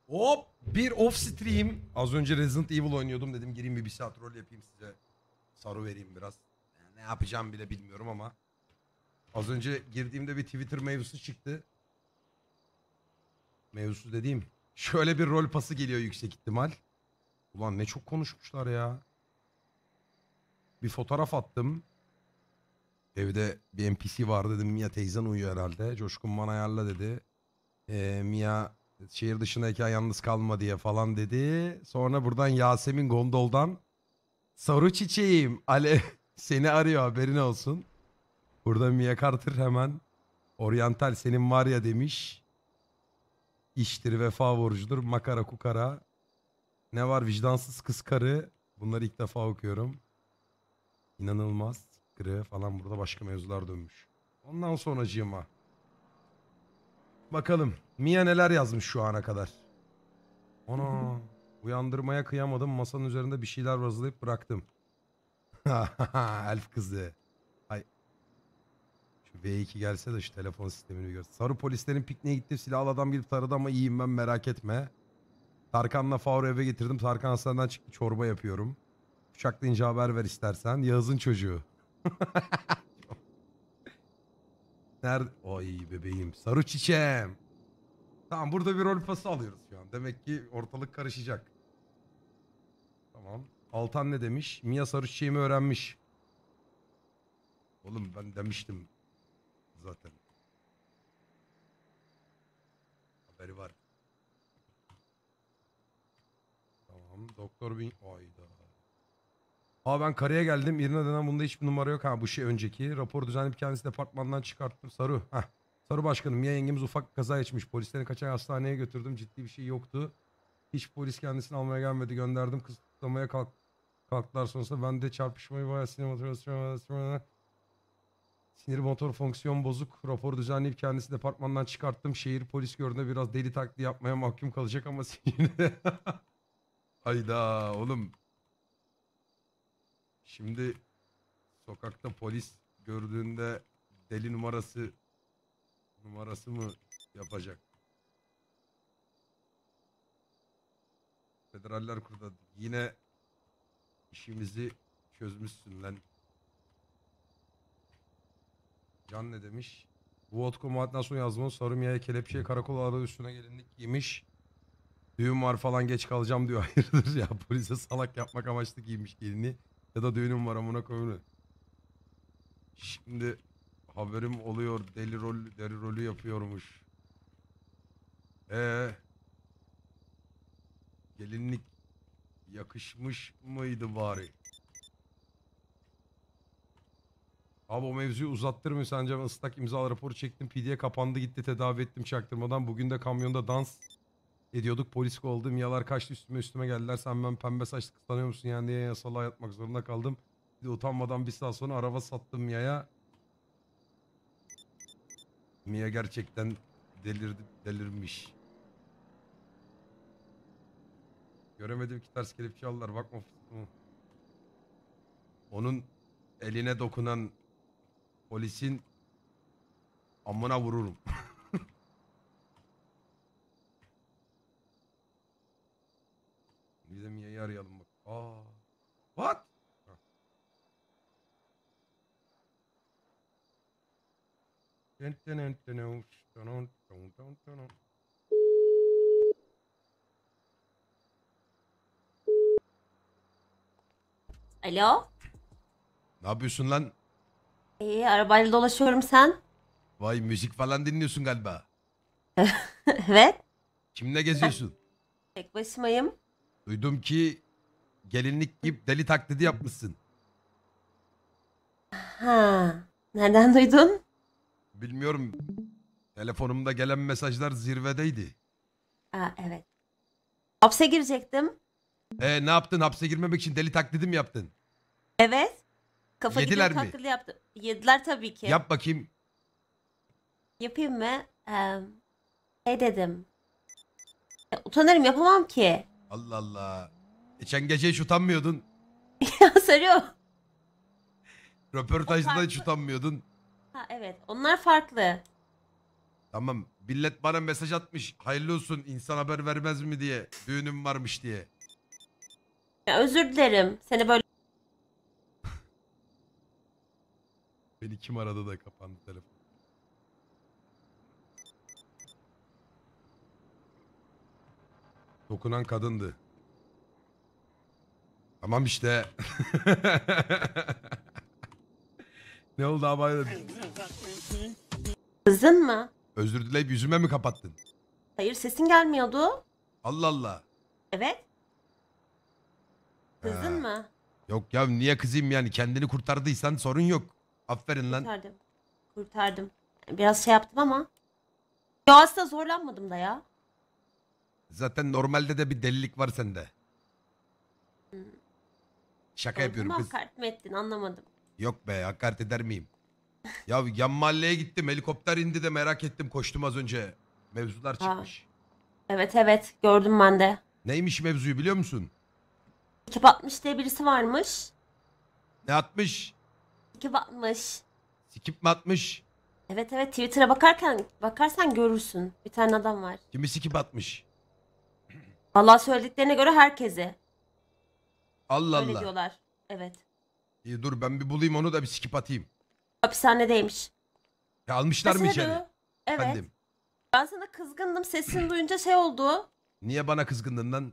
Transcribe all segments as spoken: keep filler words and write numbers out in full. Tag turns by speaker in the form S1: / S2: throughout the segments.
S1: Hop bir off stream. Az önce Resident Evil oynuyordum, dedim gireyim bir, bir saat rol yapayım size. Sarı vereyim biraz. Yani ne yapacağım bile bilmiyorum ama. Az önce girdiğimde bir Twitter mevzusu çıktı. Mevzusu dediğim. Şöyle bir rol pası geliyor yüksek ihtimal. Ulan ne çok konuşmuşlar ya. Bir fotoğraf attım. Evde bir N P C var dedim. Mia teyzen uyuyor herhalde. Coşkun bana ayarla dedi. Ee, Mia şehir dışındayken yalnız kalma diye falan dedi. Sonra buradan Yasemin Gondol'dan soru çiçeğim Alev seni arıyor haberin olsun. Burada Mia Carter hemen oryantal senin var ya demiş. İştir vefa borcudur makara kukara. Ne var vicdansız kız karı. Bunları ilk defa okuyorum. İnanılmaz kırı falan, burada başka mevzular dönmüş. Ondan sonracığıma. Bakalım Mia neler yazmış şu ana kadar. Ana uyandırmaya kıyamadım, masanın üzerinde bir şeyler vazılayıp bıraktım. Elf kızı. Ay. Şu V iki gelse de şu telefon sistemini gör. Sarı polislerin pikniğe gitti, silahlı adam gelip taradı ama iyiyim ben, merak etme. Tarkan'la Faruk'u eve getirdim. Tarkan hastaneden çıktı, çorba yapıyorum. Uçaklayınca haber ver istersen. Yağız'ın çocuğu. Nerede? Ay bebeğim. Sarı çiçeğim. Tamam, burada bir rol pası alıyoruz şu an. Demek ki ortalık karışacak. Tamam. Altan ne demiş? Mia sarı çiçeğimi öğrenmiş. Oğlum ben demiştim zaten. Haberi var. Tamam. Doktor bin... Ayda. Aa ben karaya geldim. İrina denen bunda hiçbir numara yok. Ha bu şey önceki. Rapor düzenleyip kendisi departmandan çıkarttım. Sarı. Heh. Sarı başkanım. Mia yengemiz ufak kaza geçmiş. Polislerin kaçak hastaneye götürdüm. Ciddi bir şey yoktu. Hiç polis kendisini almaya gelmedi. Gönderdim. Kısıtlamaya kalk kalktılar sonrasında. Ben de çarpışmayı bayağı sinir motor, sinir motor fonksiyon bozuk. Rapor düzenleyip kendisi departmandan çıkarttım. Şehir polis gördüğünde biraz deli taklidi yapmaya mahkum kalacak ama yine. Hayda oğlum. Şimdi sokakta polis gördüğünde deli numarası numarası mı yapacak? Federaller kurdu. Yine işimizi çözmüşsün lan. Can ne demiş? Bu vodka muhabbetinden sonra yazdım. Sarı Mia'ya kelepçeye karakol aradı, üstüne gelinlik giymiş. Düğün var falan geç kalacağım diyor. Hayırdır ya, polise salak yapmak amaçlı giymiş gelini. Ya da düğünüm var amına koyunu. Şimdi haberim oluyor, deli rol, deli rolü yapıyormuş. Ee, gelinlik yakışmış mıydı bari? Abi o mevzuyu uzattırmıyor sence? Ben ıslak imza raporu çektim. P D'ye kapandı gitti, tedavi ettim çaktırmadan. Bugün de kamyonda dans ediyorduk. Polis kovdu. Miyalar kaçtı, üstüme üstüme geldiler. Sen ben pembe saçlı kız tanıyor musun yani diye yasalığa yatmak zorunda kaldım. Bir de utanmadan bir saat sonra araba sattım Mia'ya. Mia gerçekten delirdi, delirmiş. Göremedim ki ters kelepçe aldılar. Bakma. Onun eline dokunan polisin amına vururum. Bir de Mia'yı arayalım bak. Aa. What?
S2: Alo?
S1: Ne yapıyorsun lan?
S2: İyi, arabayla dolaşıyorum sen.
S1: Vay müzik falan dinliyorsun galiba.
S2: Evet.
S1: Kimle geziyorsun?
S2: Tek başımayım.
S1: Duydum ki gelinlik giyip deli taklidi yapmışsın.
S2: Ha. Nereden duydun?
S1: Bilmiyorum. Telefonumda gelen mesajlar zirvedeydi.
S2: Aa, evet. Hapse girecektim.
S1: E ne yaptın? Hapse girmemek için deli taklidi mi yaptın?
S2: Evet. Kafa
S1: Yediler
S2: gidiyor
S1: mi?
S2: taklidi yaptım. Yediler tabii ki.
S1: Yap bakayım.
S2: Yapayım mı? Ee, şey dedim. Ya, utanırım, yapamam ki.
S1: Allah Allah. Geçen gece hiç utanmıyordun.
S2: Ya soruyor.
S1: Röportajda da hiç
S2: farklı.
S1: utanmıyordun.
S2: Ha evet. Onlar farklı.
S1: Tamam. Millet bana mesaj atmış. Hayırlı olsun, insan haber vermez mi diye. Düğünüm varmış diye.
S2: Ya özür dilerim. Seni böyle
S1: Beni kim aradı da kapandı telefon. Dokunan kadındı. Tamam işte. Ne oldu abi?
S2: kızdın mı?
S1: Özür dileyip yüzüme mi kapattın?
S2: Hayır, sesin gelmiyordu.
S1: Allah Allah.
S2: Evet. Kızdın
S1: Ha.
S2: mı?
S1: Yok ya, niye kızayım yani, kendini kurtardıysan sorun yok. Aferin lan.
S2: Kurtardım. Kurtardım. Biraz şey yaptım ama. Yo, aslında zorlanmadım da ya.
S1: Zaten normalde de bir delilik var sende. Şaka yapıyorum
S2: Tamam,
S1: kız.
S2: hakaret mi ettin, anlamadım.
S1: Yok be, hakaret eder miyim? Ya yan mahalleye gittim, helikopter indi de merak ettim, koştum az önce. Mevzular çıkmış.
S2: Evet evet, gördüm ben de.
S1: Neymiş mevzuyu biliyor musun?
S2: Ekip altmış diye birisi varmış.
S1: Ne atmış?
S2: Ekip altmış.
S1: Sikip mi atmış?
S2: Evet evet, Twitter'a bakarken bakarsan görürsün. Bir tane adam var.
S1: Kimi sikip atmış?
S2: Vallahi söylediklerine göre herkesi.
S1: Allah
S2: Öyle
S1: Allah.
S2: diyorlar. Evet.
S1: İyi dur, ben bir bulayım onu da bir sikip atayım.
S2: Hapishanedeymiş.
S1: Ya almışlar mı
S2: Mesela
S1: içeri?
S2: evet.
S1: Efendim.
S2: Ben sana kızgındım. Sesini duyunca şey oldu.
S1: Niye bana kızgındın lan?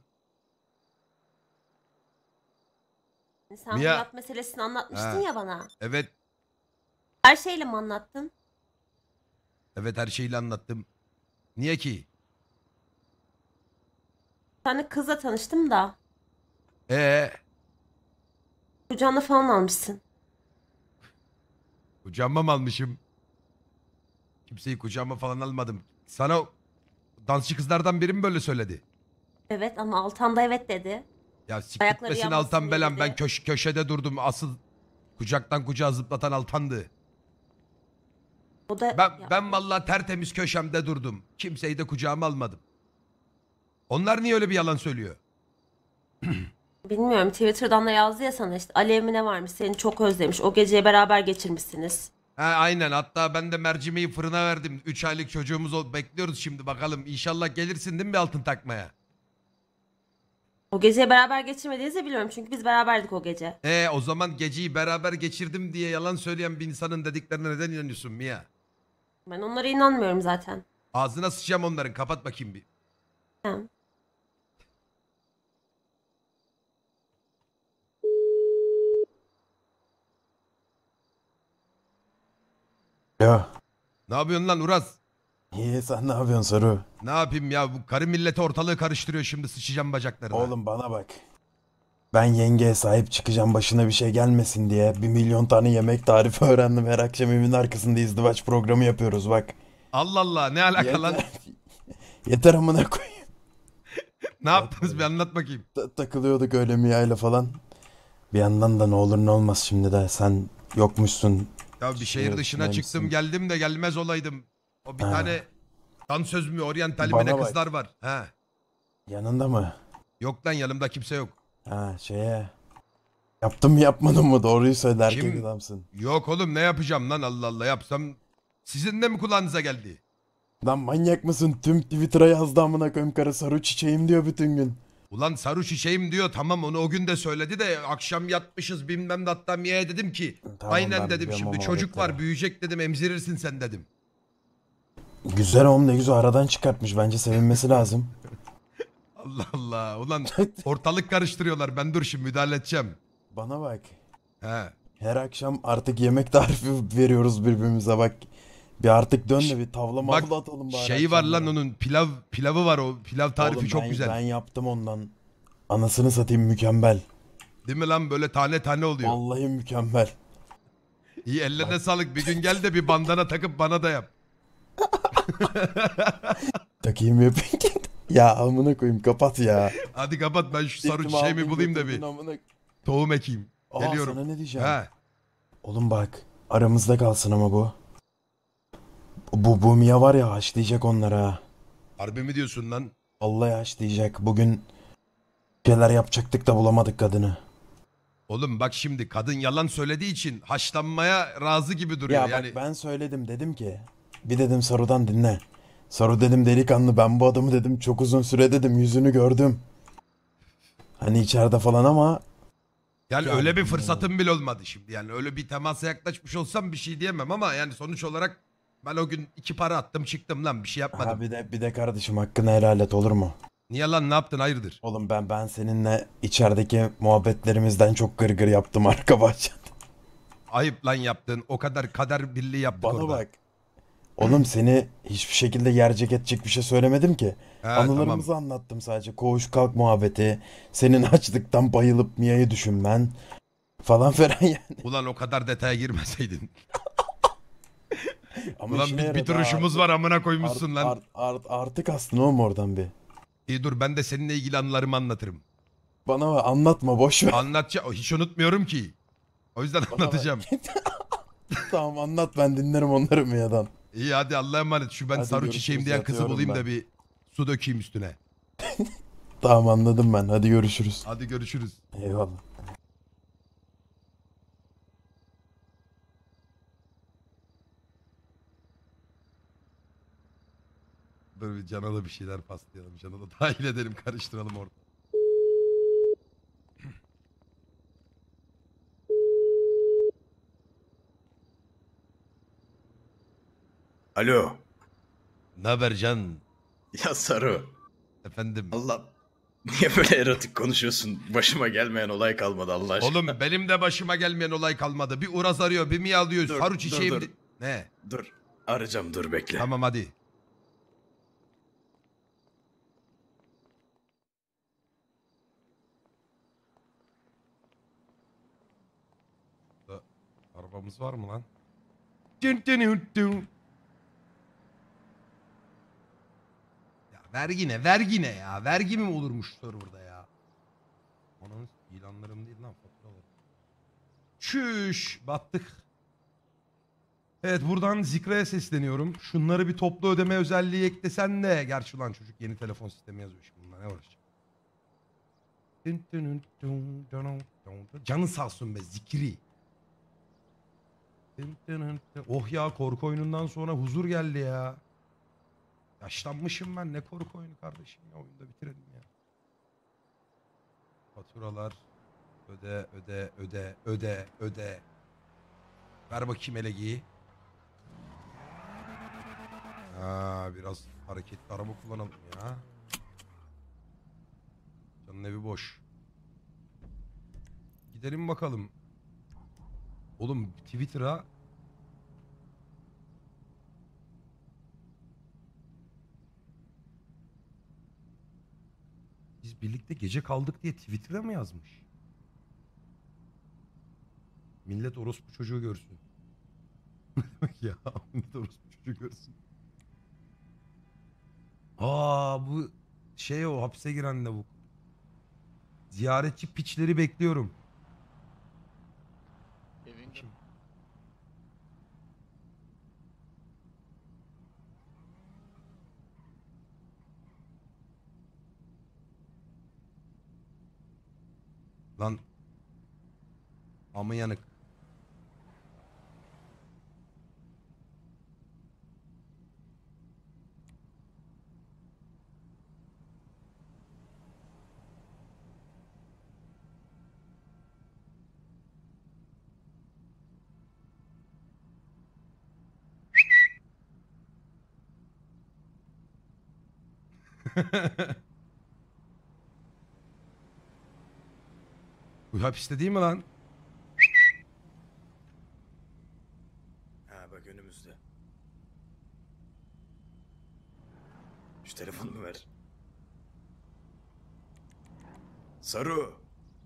S2: Sen
S1: Mia-
S2: Murat meselesini anlatmıştın
S1: Ha.
S2: ya bana.
S1: Evet.
S2: Her şeyle mi anlattın?
S1: Evet, her şeyi anlattım. Niye ki?
S2: Bir tane kızla tanıştım da.
S1: Ee,
S2: Kucağına falan almışsın.
S1: kucağıma mı almışım? Kimseyi kucağıma falan almadım. Sana o dansçı kızlardan biri mi böyle söyledi?
S2: Evet ama Altan da evet dedi.
S1: Ya
S2: Ayakları
S1: siktirmesin
S2: yanmasın
S1: Altan
S2: diye
S1: belam.
S2: dedi.
S1: Ben köş köşede durdum. Asıl kucaktan kucağa zıplatan Altan'dı.
S2: O da
S1: Ben,
S2: yaptı.
S1: ben vallahi tertemiz köşemde durdum. Kimseyi de kucağıma almadım. Onlar niye öyle bir yalan söylüyor?
S2: Bilmiyorum, Twitter'dan da yazdı ya sana işte. Alev mi ne varmış, seni çok özlemiş. O geceyi beraber geçirmişsiniz.
S1: Ha, aynen, hatta ben de mercimeği fırına verdim. üç aylık çocuğumuz ol. Bekliyoruz şimdi bakalım. İnşallah gelirsin değil mi bir altın takmaya?
S2: O geceyi beraber geçirmediğinizi biliyorum çünkü biz beraberdik o gece.
S1: E o zaman geceyi beraber geçirdim diye yalan söyleyen bir insanın dediklerine neden inanıyorsun Mia?
S2: Ben onlara inanmıyorum zaten.
S1: Ağzına sıçacağım onların. Kapat bakayım bir.
S2: Tamam.
S3: Ya
S1: Ne yapıyorsun lan Uraz?
S3: iyi, sen ne yapıyorsun Saru?
S1: Ne yapayım ya, bu karı milleti ortalığı karıştırıyor şimdi, sıçacağım bacaklarına.
S3: Oğlum bana bak. Ben yengeye sahip çıkacağım, başına bir şey gelmesin diye bir milyon tane yemek tarifi öğrendim. Her akşam evimin arkasında izdivaç programı yapıyoruz bak.
S1: Allah Allah, ne alaka lan?
S3: Yeter, yeter amına koyayım.
S1: Ne yaptınız bir anlat bakayım.
S3: Ta- takılıyorduk öyle Mia'yla falan. Bir yandan da ne olur ne olmaz şimdi de sen yokmuşsun.
S1: Ya bir şehir
S3: Şehir
S1: dışına
S3: dışındaymışsın.
S1: çıktım geldim de gelmez olaydım. O bir
S3: Ha.
S1: tane dansöz mü oryantal mi
S3: Bana
S1: ne
S3: bak.
S1: kızlar var. Ha.
S3: Yanında mı?
S1: Yok lan, yanımda kimse yok.
S3: Ha şeye. Yaptın mı yapmadın mı? Doğruyu söyle, erkek
S1: Kim?
S3: adamsın.
S1: Yok oğlum, ne yapacağım lan, Allah Allah, yapsam sizin de mi kulağınıza geldi?
S3: Lan manyak mısın? Tüm Twitter'a yazdı amına koyayım, karı Saru çiçeğim diyor bütün gün.
S1: Ulan sarı çiçeğim diyor, tamam, onu o gün de söyledi de akşam yatmışız bilmem de, hatta Mia'ya dedim ki
S3: Tamam,
S1: aynen
S3: ben
S1: dedim,
S3: biliyorum
S1: şimdi
S3: o
S1: çocuk var
S3: muhabbetleri.
S1: büyüyecek dedim, emzirirsin sen dedim.
S3: Güzel oğlum, ne güzel aradan çıkartmış, bence sevinmesi lazım.
S1: Allah Allah, ulan ortalık karıştırıyorlar, ben dur şimdi müdahale edeceğim.
S3: Bana bak.
S1: He.
S3: Her akşam artık yemek tarifi veriyoruz birbirimize bak. Bir artık dön de bir tavla
S1: Bak,
S3: mavla atalım bari
S1: şeyi var lan
S3: akşamları.
S1: onun, pilav pilavı var, o pilav tarifi
S3: Oğlum
S1: çok
S3: ben,
S1: güzel.
S3: Ben yaptım ondan. Anasını satayım, mükemmel.
S1: Değil mi lan, böyle tane tane oluyor.
S3: Vallahi mükemmel.
S1: İyi, ellerine sağlık, bir gün gel de bir bandana takıp bana da yap.
S3: Takayım yapayım. Ya amına koyayım, kapat ya.
S1: Hadi kapat, ben şu sarı
S3: Siktim
S1: çiçeğimi
S3: aldın
S1: bulayım da
S3: götürdün
S1: bir
S3: amına-
S1: tohum ekeyim.
S3: Aa,
S1: Geliyorum.
S3: sana ne diyeceğim?
S1: He.
S3: Oğlum bak, aramızda kalsın ama bu. Bu bu Mia var ya, haşlayacak onları ha.
S1: Harbi mi diyorsun lan?
S3: Vallahi haşlayacak. Bugün şeyler yapacaktık da bulamadık kadını.
S1: Oğlum bak, şimdi kadın yalan söylediği için haşlanmaya razı gibi duruyor
S3: Ya
S1: yani.
S3: bak, ben söyledim, dedim ki bir dedim Saru'dan dinle. Saru dedim delikanlı, ben bu adamı dedim çok uzun süre dedim yüzünü gördüm. Hani içeride falan ama
S1: Yani
S3: Yani
S1: öyle bir
S3: bilmiyorum.
S1: fırsatım bile olmadı şimdi. Yani öyle bir temasa yaklaşmış olsam bir şey diyemem ama yani sonuç olarak ben o gün iki para attım çıktım lan bir şey yapmadım.
S3: ha bir de bir de kardeşim hakkını helal et olur mu?
S1: Niye lan ne yaptın hayırdır?
S3: Oğlum ben ben seninle içerideki muhabbetlerimizden çok gırgır yaptım arka bahçede.
S1: Ayıp lan yaptın. O kadar kader birliği yaptık
S3: Bana
S1: orada.
S3: bak. Oğlum seni hiçbir şekilde yerecek edecek bir şey söylemedim ki.
S1: He,
S3: Anılarımızı
S1: tamam.
S3: anlattım sadece. Koğuş kalk muhabbeti. Senin açlıktan bayılıp Mia'yı düşünmen. Falan filan yani.
S1: Ulan o kadar detaya girmeseydin.
S3: Ama
S1: Ulan
S3: işine
S1: bir, bir
S3: yaradı ha,
S1: duruşumuz
S3: artık.
S1: var amına
S3: Art,
S1: koymuşsun lan.
S3: art, art, artık aslında oğlum oradan bir.
S1: İyi dur ben de seninle ilgili anılarımı anlatırım.
S3: Bana bak, anlatma boş ver.
S1: Anlatacağım. Hiç unutmuyorum ki. O yüzden
S3: Bana bak.
S1: anlatacağım.
S3: Tamam anlat, ben dinlerim onları Mia'dan.
S1: İyi hadi Allah'a emanet. Şu ben
S3: Hadi
S1: sarı
S3: görüşürüz,
S1: çiçeğim diyen kızı
S3: yatıyorum
S1: bulayım
S3: ben.
S1: da bir su dökeyim üstüne.
S3: Tamam anladım ben. Hadi görüşürüz.
S1: Hadi görüşürüz.
S3: Eyvallah.
S1: Dur bir Can'a da bir şeyler paslayalım. Can'a da dahil edelim karıştıralım orada.
S4: Alo.
S1: Ne haber Can?
S4: Ya Saru.
S1: Efendim.
S4: Allah. Niye böyle erotik konuşuyorsun? Başıma gelmeyen olay kalmadı Allah aşkına.
S1: Oğlum benim de başıma gelmeyen olay kalmadı. Bir Uraz arıyor, bir Mia alıyor.
S4: Dur,
S1: Saru
S4: dur,
S1: çiçeğim.
S4: dur.
S1: di- Ne?
S4: Dur. Arayacağım dur bekle.
S1: Tamam hadi. Da- Arabamız var mı lan? Dün dün dün dün. Ya vergi ne? Vergi ne ya? Vergi mi olurmuş burada ya? Onun ilanlarım değil lan faturalar. Çüş battık. Evet buradan Zikra'ya sesleniyorum. Şunları bir toplu ödeme özelliği eklesen de. Gerçi ulan çocuk yeni telefon sistemi yazıyor şimdi. Bunlar ne uğraşacak? Canın sağ olsun be Zikri. Oh ya korku oyunundan sonra huzur geldi ya. Yaşlanmışım ben ne korku oyunu kardeşim ya oyunda bitirelim ya. Faturalar öde öde öde öde öde. Ver bakayım elegiyi. Ha biraz hareketli araba kullanalım ya. Canın evi boş. Gidelim bakalım. Oğlum Twitter'a biz birlikte gece kaldık diye Twitter'a mı yazmış? Millet orospu çocuğu görsün. Ne demek ya? Millet orospu çocuğu görsün. Aa bu şey o hapse giren lavuk. Ziyaretçi piçleri bekliyorum. Kim? Lan amı yanık. Bu hapiste değil mi lan?
S4: Ha bak önümüzde. Şu telefonumu ver. Saru.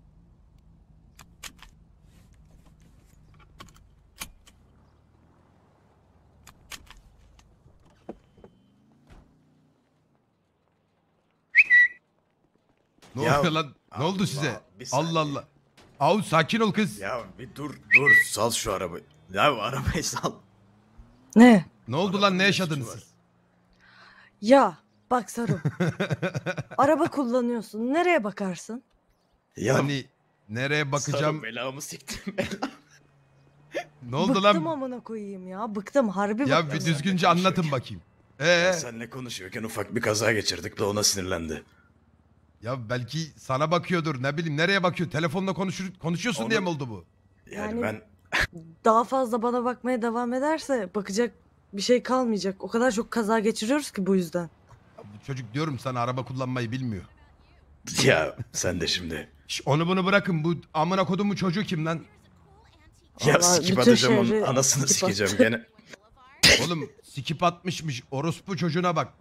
S1: Ne
S4: Ya,
S1: oluyor lan? Ne
S4: Allah,
S1: oldu size?
S4: bir
S1: Allah
S4: saniye.
S1: Allah. Av sakin ol kız.
S4: Ya bir dur dur sal şu arabayı. Ya arabayı sal.
S5: Ne?
S1: Ne oldu lan?
S4: Arabanın
S1: Ne
S4: ne
S1: yaşadınız
S4: suçu var?
S1: siz?
S5: Ya bak Saru. Araba kullanıyorsun. Nereye bakarsın?
S4: Ya
S1: Hani nereye bakacağım?
S4: Saru belamı siktim belamı.
S1: Ne oldu
S5: Bıktım
S1: lan?
S5: amına koyayım ya. Bıktım harbi
S1: Ya
S5: bıktım.
S1: bir
S4: sen
S1: düzgünce
S4: de
S1: anlatın
S4: konuşuyor.
S1: bakayım. Ee,
S4: Seninle konuşuyorken ufak bir kaza geçirdik de ona sinirlendi.
S1: ya belki sana bakıyordur, ne bileyim nereye bakıyor? Telefonla konuşur, konuşuyorsun
S4: Onu-
S1: diye mi oldu bu?
S4: Yani,
S5: Yani-
S4: ben
S5: Daha fazla bana bakmaya devam ederse bakacak bir şey kalmayacak. O kadar çok kaza geçiriyoruz ki bu yüzden.
S1: Ya bu çocuk diyorum sana araba kullanmayı bilmiyor.
S4: ya sen de şimdi.
S1: Şş, onu bunu bırakın, bu amına kodumun çocuğu kim lan?
S4: Ya
S5: Vallahi
S4: sikip
S5: bütün
S4: atacağım onun
S5: şehri
S4: anasını
S5: sikip
S4: sikeceğim
S5: attı.
S4: gene.
S1: Oğlum sikip atmışmış, orospu çocuğuna bak.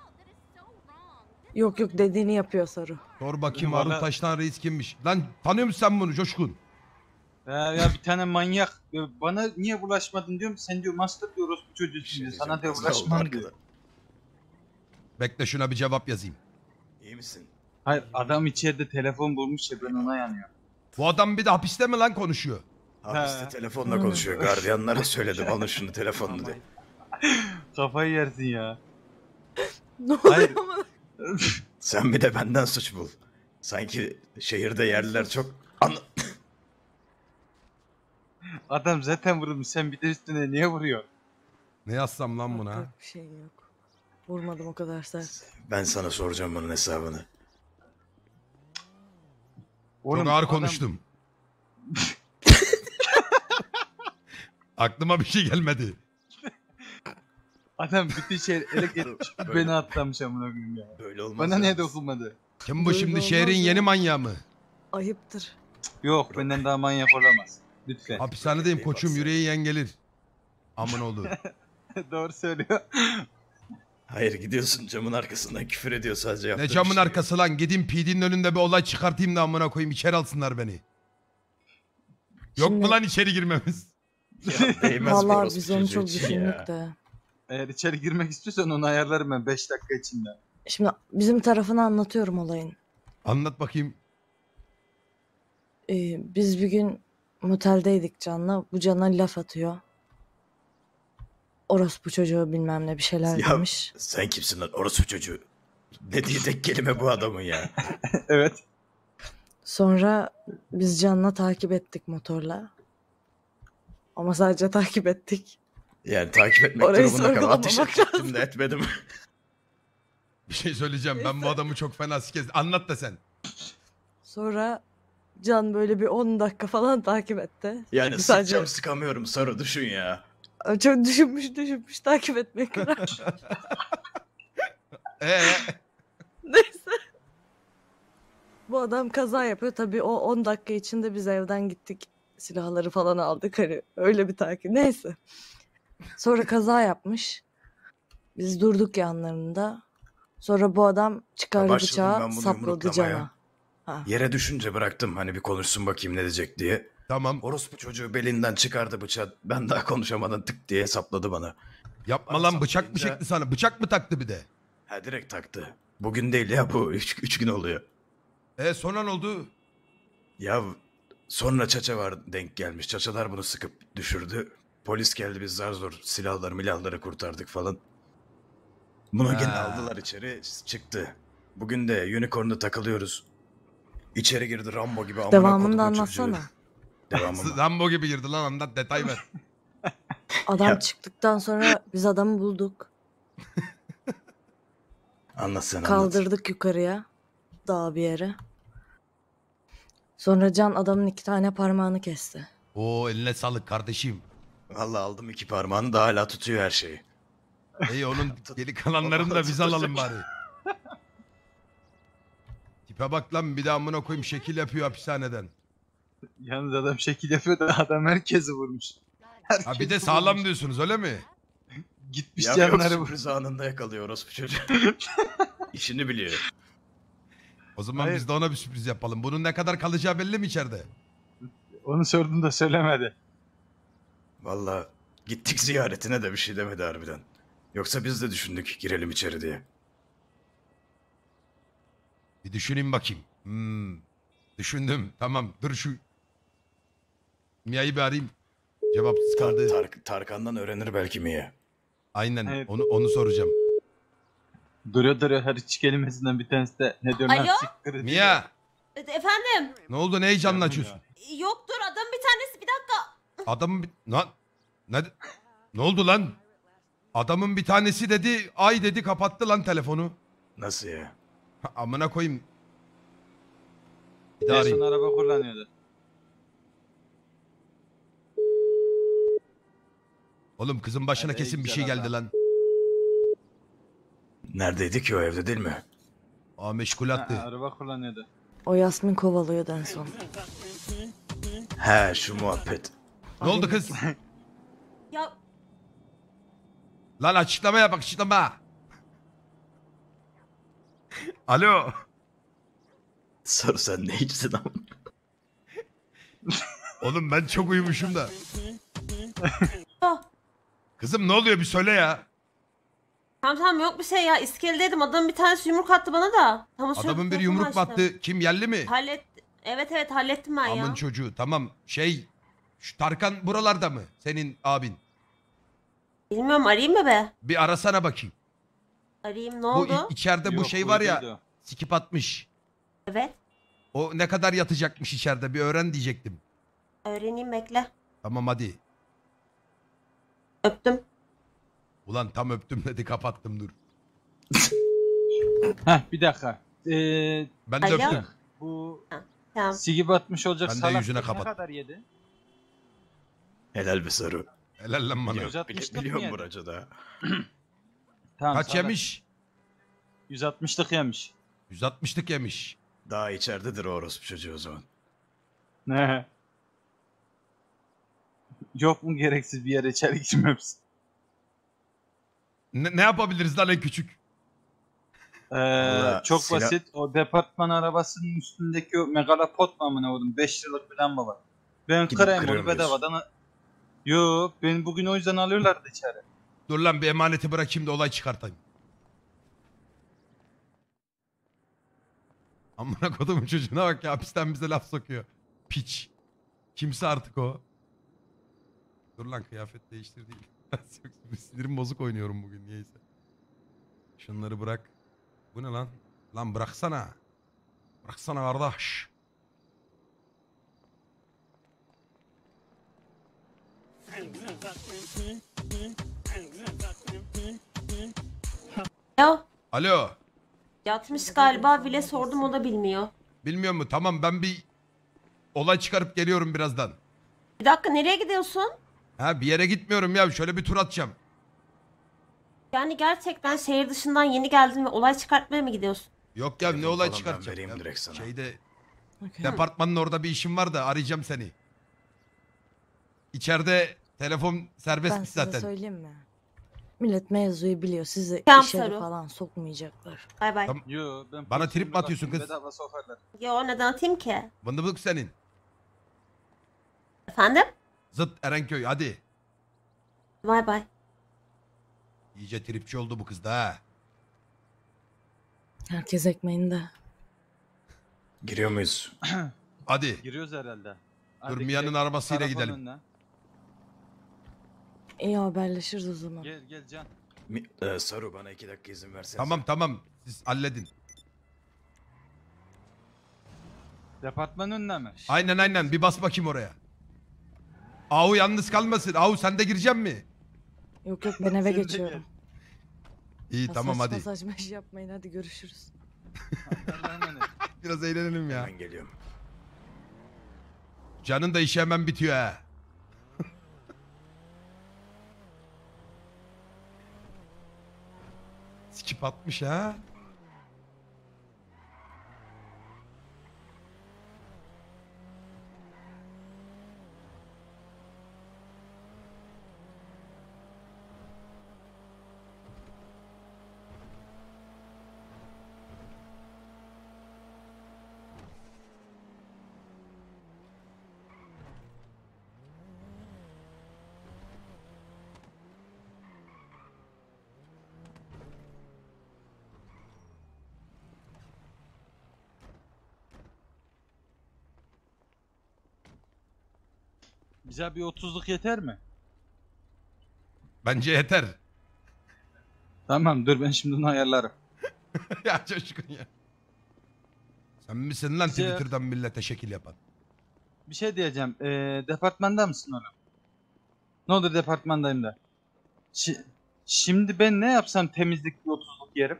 S5: Yok yok dediğini yapıyor Saru.
S1: Sor bakayım
S6: Valla-
S1: Harun Taştan Reis kimmiş? Lan tanıyor musun sen bunu Coşkun?
S6: Ya, ya bir tane manyak ya bana niye bulaşmadın diyorum. Sen diyor master diyoruz bu çocuğu şimdi. Sana diyor
S4: Kaza oldu
S6: bulaşmam
S4: arkada.
S6: diyor.
S1: Bekle şuna bir cevap yazayım.
S4: İyi misin?
S6: Hayır adam içeride telefon bulmuş ya ben ona yanıyorum.
S1: Bu adam bir de hapiste mi lan konuşuyor?
S4: Hapiste
S6: Ha.
S4: telefonla konuşuyor. Gardiyanlara söyledim alın şunu telefonunu diye.
S6: Kafayı yersin ya.
S5: Ne
S6: Hayır.
S5: oluyor ama?
S4: Sen bir de benden suç bul. Sanki şehirde yerliler çok... An
S6: Adam zaten vurulmuş sen bir de üstüne niye vuruyorsun?
S1: Ne yazsam lan buna?
S5: Yok, bir şey yok. Vurmadım o kadar sert.
S4: ben sana soracağım bunun hesabını.
S6: Oğlum,
S1: Çok ağır
S6: adam-
S1: konuştum. Aklıma bir şey gelmedi.
S6: Adam bütün şey ele geçmiş beni atlamış amına koyayım ya.
S4: Böyle olmaz.
S6: Bana
S4: ya.
S6: niye dokunmadı?
S1: Kim bu
S5: Böyle
S1: şimdi
S5: olmaz
S1: şehrin
S5: ya.
S1: yeni manyağı mı?
S5: Ayıptır.
S6: Yok benden daha manyak olamaz. Lütfen.
S1: Hapishanedeyim koçum,
S4: Baksana.
S1: yüreği yengelir. Aman oğlu.
S6: Doğru söylüyor.
S4: Hayır gidiyorsun camın arkasından küfür ediyor sadece yaptığı
S1: Ne
S4: bir
S1: camın
S4: şey yok.
S1: arkası lan, gideyim P D'nin önünde bir olay çıkartayım da amına koyayım, içeri alsınlar beni. Yok
S5: Şimdi-
S1: mu lan içeri girmemiz?
S4: Ya, değmez bu
S5: Vallahi
S4: orospu
S5: biz onu
S4: çocuğu
S5: çok
S4: için
S5: düşündük
S4: ya.
S5: de.
S6: Eğer içeri girmek istiyorsan onu ayarlarım ben beş dakika içinde.
S5: Şimdi bizim tarafını anlatıyorum olayın.
S1: Anlat bakayım.
S5: Ee, biz bir gün moteldeydik Can'la. Bu Can'a laf atıyor. Orospu çocuğu bilmem ne bir şeyler
S4: Ya-
S5: demiş.
S4: Sen kimsin lan orospu çocuğu? Dediği tek kelime bu adamın ya.
S6: Evet.
S5: Sonra biz Can'la takip ettik motorla. Ama sadece takip ettik.
S4: Yani takip etmek
S5: Orayı
S4: durumunda kal. Ateş
S5: sorgulamamak
S4: ettim de etmedim.
S1: Bir şey söyleyeceğim, ben bu adamı çok fena sikez. Anlat da sen.
S5: Sonra Can böyle bir on dakika falan takip etti.
S4: Yani
S5: Çünkü
S4: sıkacağım sıkamıyorum Saru düşün ya.
S5: Çok düşünmüş düşünmüş takip etmek karar.
S1: Ee,
S5: Neyse. Bu adam kaza yapıyor. Tabii o on dakika içinde biz evden gittik. Silahları falan aldık. Hani öyle bir takip. Neyse. Sonra kaza yapmış. Biz durduk yanlarında. Sonra bu adam çıkardı
S4: başladım ben
S5: bıçağı
S4: bunu
S5: sapladı
S4: yumruklamaya.
S5: Can'a. Ha.
S4: Yere düşünce bıraktım hani bir konuşsun bakayım ne diyecek diye.
S1: tamam.
S4: Orospu çocuğu belinden çıkardı bıçağı. Ben daha konuşamadan tık diye sapladı bana.
S1: Yapma
S4: Bana
S1: lan, bıçak mı
S4: saplayınca-
S1: çekti sana? Bıçak mı taktı bir de?
S4: Ha direkt taktı. Bugün değil ya bu. Üç, üç gün oluyor.
S1: E sonra ne oldu?
S4: Ya sonra Çaça var denk gelmiş. Çaçalar bunu sıkıp düşürdü. Polis geldi biz zar zor silahları milahları kurtardık falan. Bunu gene
S1: Ha.
S4: aldılar içeri çıktı. Bugün de unicorn'da takılıyoruz. İçeri girdi Rambo gibi amına
S5: Devamını da
S4: kodumun
S5: anlatsana.
S4: çocuğu. Devamı mı?
S1: Rambo gibi girdi lan, anlat, detay ver.
S5: Adam
S4: Ya.
S5: çıktıktan sonra biz adamı bulduk.
S4: Anlat sen anlat.
S5: Kaldırdık yukarıya. Dağ bir yere. Sonra Can adamın iki tane parmağını kesti.
S1: Oo, eline sağlık kardeşim.
S4: Vallahi aldım iki parmağını da hala tutuyor her şeyi.
S1: İyi, onun geri kalanlarını da biz alalım bari. Tipe bak lan, bir daha amına koyayım şekil yapıyor hapishaneden.
S6: Yalnız adam şekil yapıyor da adam herkesi vurmuş.
S1: Ha bir de sağlam diyorsunuz öyle mi?
S6: Gitmiş
S4: Ya yok
S6: canları vurmuş.
S4: sürpriz anında yakalıyor orospu çocuğu. İşini biliyor.
S1: O zaman
S6: Hayır.
S1: biz de ona bir sürpriz yapalım. Bunun ne kadar kalacağı belli mi içeride?
S6: Onu sordum da söylemedi.
S4: Vallahi gittik ziyaretine de bir şey demedi harbiden. Yoksa biz de düşündük girelim içeri diye.
S1: Bir düşüneyim bakayım. Hmm. Düşündüm. Tamam. Dur şu Mia'yı bir arayayım. Cevapsız
S4: Tar-
S1: kaldı.
S4: Tar- Tarkan'dan öğrenir belki Mia.
S1: Aynen.
S6: Evet.
S1: Onu onu soracağım.
S6: Duruyor duruyor her iki kelimesinden bir tanesi de ne diyorum
S2: Alo?
S6: lan siktir et.
S1: Mia,
S2: E, Efendim?
S1: ne oldu? Ne heyecanla açıyorsun?
S2: Yoktur adam bir tanesi bir dakika.
S1: Adamın bir... Lan... Ne... Ne oldu lan? Adamın bir tanesi dedi ay dedi kapattı lan telefonu.
S4: Nasıl ya?
S1: Ha, amına koyayım. Bir daha
S6: En
S1: arayayım.
S6: son araba kullanıyordu.
S1: Oğlum kızın başına
S6: Hadi,
S1: kesin bir
S6: güzel
S1: şey geldi
S6: adam.
S1: lan.
S4: Neredeydi ki o, evde değil mi?
S1: Aa meşgul
S6: Ha,
S1: attı.
S6: araba kullanıyordu.
S5: O Yasmin kovalıyordu en son.
S4: He şu muhabbet.
S1: Ne oldu kız?
S2: Ya
S1: Lan açıklama yap açıklama. Alo.
S4: Sarı sen ne içtin ama?
S1: Oğlum ben çok uyumuşum da.
S2: oh.
S1: Kızım ne oluyor bir söyle ya.
S2: Tamam tamam yok bir şey ya. İskeledeydim. Adamın bir tanesi yumruk attı bana da. Tam o sırada
S1: Adamın bir
S2: telefonu
S1: yumruk mu
S2: açtım.
S1: attı? Kim yerli mi?
S2: Hallet. Evet evet hallettim ben ya.
S1: Amın çocuğu tamam şey. Şu Tarkan buralarda mı? Senin abin.
S2: Bilmiyorum arayayım mı be?
S1: Bir arasana bakayım.
S2: Arayayım ne
S1: Bu
S2: oldu?
S1: i- içeride bu
S6: Yok,
S1: şey var ya.
S6: uyduydu.
S1: Sikip atmış.
S2: Evet.
S1: O ne kadar yatacakmış içeride bir öğren diyecektim.
S2: Öğreneyim bekle.
S1: Tamam hadi.
S2: Öptüm.
S1: Ulan tam öptüm dedi kapattım dur.
S6: Heh bir dakika. Ee,
S1: Ben de
S2: Alo?
S1: öptüm.
S6: bu
S2: Tamam.
S6: sigi batmış olacak
S1: Ben de
S6: salak
S1: yüzüne
S6: ne
S1: kapat.
S6: kadar yedi?
S4: Helal be Sarı.
S1: Helal lan bana.
S6: yüz altmışlık mı
S4: Biliyorum
S6: yedi?
S4: buraca da.
S6: Tamam,
S1: Kaç
S6: salak.
S1: yemiş?
S6: yüz altmışlık yemiş.
S1: yüz altmışlık yemiş.
S4: Daha içeridedir o orospu çocuğu o zaman.
S6: Ne? Yok mu gereksiz bir yere içeri girmemiz?
S1: Ne, ne yapabiliriz lan en küçük?
S6: Ee,
S4: Vallahi
S6: çok
S4: silah-
S6: basit. O departman arabasının üstündeki o megalapod mu amına koydum? beş liralık bir lamba var. Ben
S4: Gidip
S6: kırayım
S4: kırıyor
S6: onu
S4: muyuz?
S6: bedavadan. Yo ben bugün o yüzden alıyorlardı içeri.
S1: Dur lan bir emaneti bırakayım da olay çıkartayım. Amına kodumun çocuğuna bak ya hapisten bize laf sokuyor. Piç. Kimse artık o. Dur lan kıyafet değiştir değil. Sinirim bozuk oynuyorum bugün niyeyse. Şunları bırak. Bu ne lan? Lan bıraksana. Bıraksana kardeş.
S2: Ya
S1: Alo.
S2: yatmış galiba bile sordum o da bilmiyor.
S1: Bilmiyor mu? Tamam ben bir olay çıkarıp geliyorum birazdan.
S2: Bir dakika nereye gidiyorsun?
S1: Ha bir yere gitmiyorum ya. Şöyle bir tur atacağım.
S2: Yani gerçekten şehir dışından yeni geldin ve olay çıkartmaya mı gidiyorsun?
S1: Yok ya ne
S4: Telefon
S1: olay
S4: falan ben
S1: çıkartacağım.
S4: vereyim
S1: Ya,
S4: direkt sana.
S1: Şeyde
S5: Okey.
S1: departmanın orada bir işim var da arayacağım seni. İçeride telefon
S5: Ben
S1: serbestmiş
S5: size
S1: zaten.
S5: söyleyeyim mi? Millet mevzuyu biliyor. Sizi
S2: Tamam,
S5: işe
S2: Saru.
S5: falan sokmayacaklar.
S2: Bay bay.
S1: Tamam.
S6: Yo ben
S1: Bana
S6: polisim
S1: trip mi atıyorsun
S6: baktım,
S1: kız?
S6: Bedava sokarlar.
S2: Yo neden atayım ki?
S1: Bındıbık senin.
S2: Efendim?
S1: Zıt Erenköy hadi.
S2: Bay bay.
S1: İyice tripçi oldu bu kız da ha.
S5: Herkes ekmeğinde.
S4: Giriyor muyuz?
S1: Hadi.
S6: Giriyoruz herhalde. Hadi
S1: Dur Mia'nın
S6: gidelim.
S1: arabasıyla
S6: Karakolun
S1: gidelim.
S6: önüne.
S5: İyi haberleşiriz o zaman.
S6: Gel gel Can.
S4: Mi, e, Saru bana iki dakika izin versene.
S1: Tamam tamam siz halledin.
S6: Departman önüne mi?
S1: Aynen aynen bir bas bakayım oraya. Ahu yalnız kalmasın. Ahu sen de gireceksin mi?
S5: Yok yok ben eve
S6: Sen de
S5: geçiyorum.
S1: İyi
S5: Ya
S1: tamam
S5: saçma
S1: hadi.
S5: saçma iş yapmayın hadi görüşürüz.
S6: Allah'a emanet.
S1: Biraz eğlenelim ya.
S4: Hemen geliyorum.
S1: Canın da işi hemen bitiyor ha. Skip atmış ha.
S6: Bize bir otuzluk yeter mi?
S1: Bence yeter.
S6: Tamam dur ben şimdi onu ayarlarım.
S1: Ya coşkun ya. Sen misin lan
S6: Bize-
S1: Twitter'dan millete şekil yapan?
S6: Bir şey diyeceğim. Ee, departmanda mısın oğlum? Ne olur departmandayım da. Şi- Şimdi ben ne yapsam temizlik bir otuzluk yerim.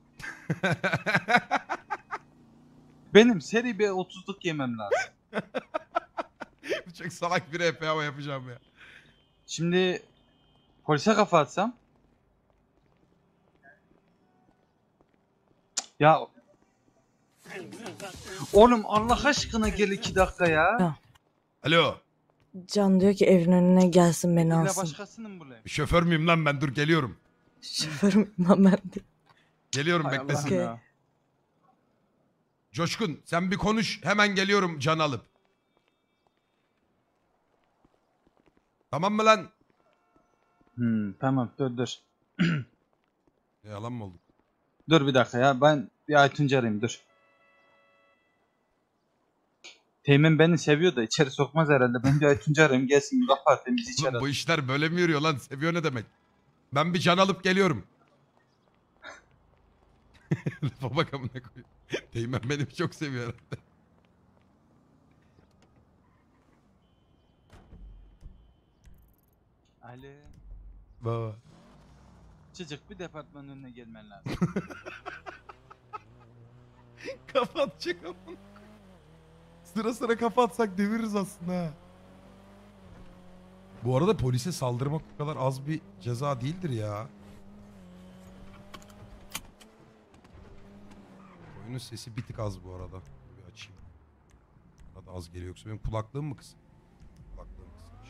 S6: Benim seri bir otuzluk yemem lazım.
S1: Bu çok salak bir rap ama yapacağım ya.
S6: Şimdi polise kafa atsam. Ya oğlum Allah aşkına gel iki dakika ya.
S5: Ya.
S1: Alo.
S5: Can diyor ki evin önüne gelsin beni
S6: İlla
S5: alsın.
S6: başkasını mı bulayım?
S1: Şoför müyüm lan ben? Dur geliyorum.
S5: Şoförüm lan ben de.
S1: Geliyorum
S6: Hay
S1: beklesin.
S6: Allah'ım
S5: Okey.
S6: ya.
S1: Coşkun sen bir konuş. Hemen geliyorum can alıp. Tamam mı lan?
S6: Hmm, tamam dur dur.
S1: E, yalan mı oldu?
S6: Dur bir dakika ya ben bir Aytuncu arayayım dur. Teğmen beni seviyor da içeri sokmaz herhalde. Ben bir Aytuncu arayayım gelsin bir kafa atayım bizi içeri
S1: Oğlum, bu
S6: at.
S1: işler böyle mi yürüyor lan? Seviyor ne demek? Ben bir can alıp geliyorum. Lafa bak amına koyayım. Teğmen beni çok seviyor herhalde.
S6: Ali.
S1: Baba.
S6: Çocuk bir departmanın önüne gelmen lazım.
S1: Kafa atacak amına koyayım. Sıra sıra kafa atsak deviririz aslında ha. Bu arada polise saldırmak bu kadar az bir ceza değildir ya. Oyunun sesi bir tık az bu arada. Bir açayım. Arada az geliyor yoksa benim kulaklığım mı kısık? Kulaklığım kısmış.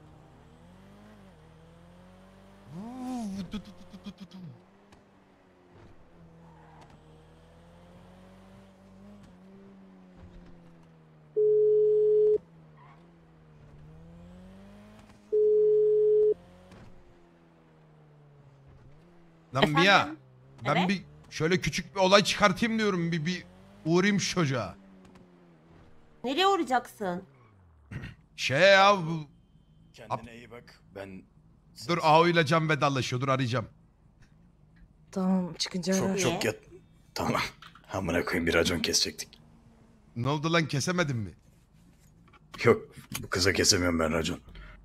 S1: Lan Mia,
S2: Efendim?
S1: ben
S2: Evet.
S1: bir şöyle küçük bir olay çıkartayım diyorum. Bir, bir uğrayayım şu çocuğa.
S2: Nereye uğrayacaksın?
S1: Şey ya bu...
S4: Kendine iyi bak. Ben
S1: Dur Ahu ile Can vedalaşıyor. Dur arayacağım.
S5: Tamam çıkınca
S4: çok
S5: arar.
S4: çok yat. Tamam. Amına koyayım bir racon kesecektik.
S1: Ne oldu lan kesemedin mi?
S4: Yok bu kıza kesemiyorum ben racon.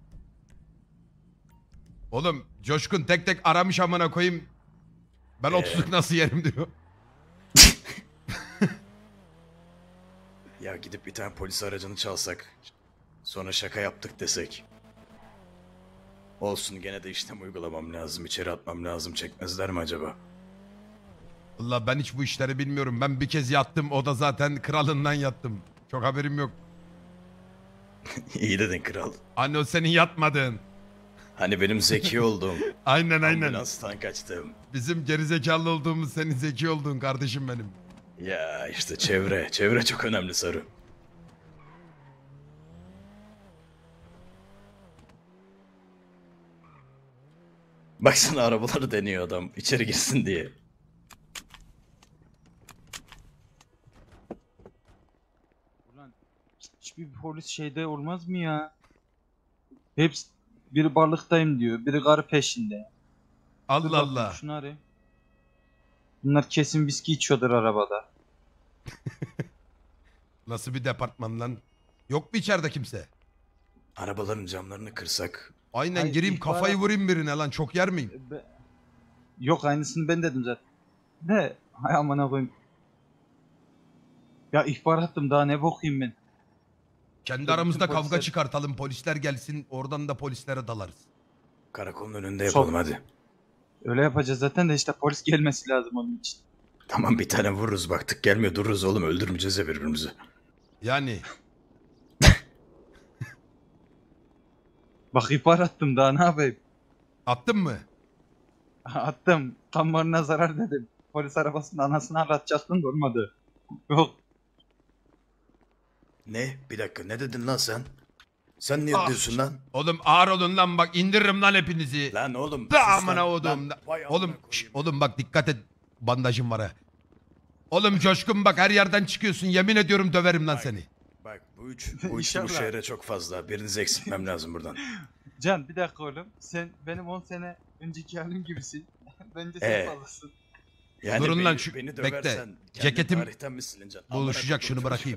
S1: Oğlum Coşkun tek tek aramış amına koyayım. Ben
S4: Ee?
S1: otuzluk nasıl yerim diyor.
S4: Ya gidip bir tane polis aracını çalsak. Sonra şaka yaptık desek. Olsun gene de işlem uygulamam lazım. İçeri atmam lazım. Çekmezler mi acaba?
S1: Allah ben hiç bu işleri bilmiyorum. Ben bir kez yattım. O da zaten kralından yattım. Çok haberim yok.
S4: İyi dedin kral.
S1: Anne o senin yatmadın.
S4: Hani benim zeki olduğum.
S1: Aynen aynen.
S4: Ambulanstan kaçtım.
S1: Bizim gerizekalı olduğumuz senin zeki olduğun kardeşim benim.
S4: Ya işte çevre. Çevre çok önemli Sarı. Baksana arabaları deniyor adam. İçeri girsin diye.
S6: Ulan hiçbir polis şeyde olmaz mı ya? Hepsi biri balıktayım diyor, biri karı peşinde. Dur
S1: Allah
S6: bakayım,
S1: Allah.
S6: şunu arayayım. Bunlar kesin viski içiyordur arabada.
S1: Nasıl bir departman lan? Yok mu içeride kimse?
S4: Arabaların camlarını kırsak.
S1: Aynen
S6: Ay,
S1: gireyim
S6: ihbarat-
S1: kafayı vurayım birine lan çok yer miyim?
S6: Be- Yok aynısını ben dedim zaten. Ne? Hay amına koyayım. Ya ihbar attım daha ne bokuyum ben.
S1: Kendi
S6: Bütün
S1: aramızda kavga
S6: polisler-
S1: çıkartalım polisler gelsin oradan da polislere dalarız.
S4: Karakolun önünde yapalım
S6: Sol.
S4: hadi.
S6: Öyle yapacağız zaten de işte polis gelmesi lazım onun için.
S4: Tamam bir tane vururuz baktık gelmiyor dururuz oğlum öldürmeyeceğiz ya birbirimizi.
S1: Yani
S6: Bak ihbar attım daha ne yapayım.
S1: attın mı?
S6: Attım. Kamuoyuna zarar dedim. Polis arabasının anasını ağlatacaktın da olmadı. Yok.
S4: Ne? Bir dakika ne dedin lan sen? Sen ne
S1: Ah.
S4: diyorsun lan?
S1: Oğlum ağır olun lan bak indiririm lan hepinizi.
S4: Lan oğlum.
S1: Da
S4: sus
S1: amına
S4: lan,
S1: oğlum.
S4: lan. Vay amına
S1: Oğlum
S4: koyayım.
S1: şş, oğlum bak dikkat et bandajım var ha. Oğlum Coşkun bak her yerden çıkıyorsun yemin ediyorum döverim lan
S4: Bak.
S1: seni.
S4: Bak bu üç, bu üç bu
S6: İnşallah.
S4: şehre çok fazla. Birinizi eksiltmem lazım buradan.
S6: Can bir dakika oğlum. Sen benim on sene önceki halim gibisin. Bence sen
S4: Ee,
S6: fazlasın.
S4: Yani
S1: Durun
S4: beni,
S1: lan şu-
S4: beni
S1: bekle.
S4: döversen kendin
S1: Ceketim
S4: tarihten mi silineceksin? Amına
S1: Buluşacak
S4: koydum
S1: şunu
S4: çocuk.
S1: bırakayım.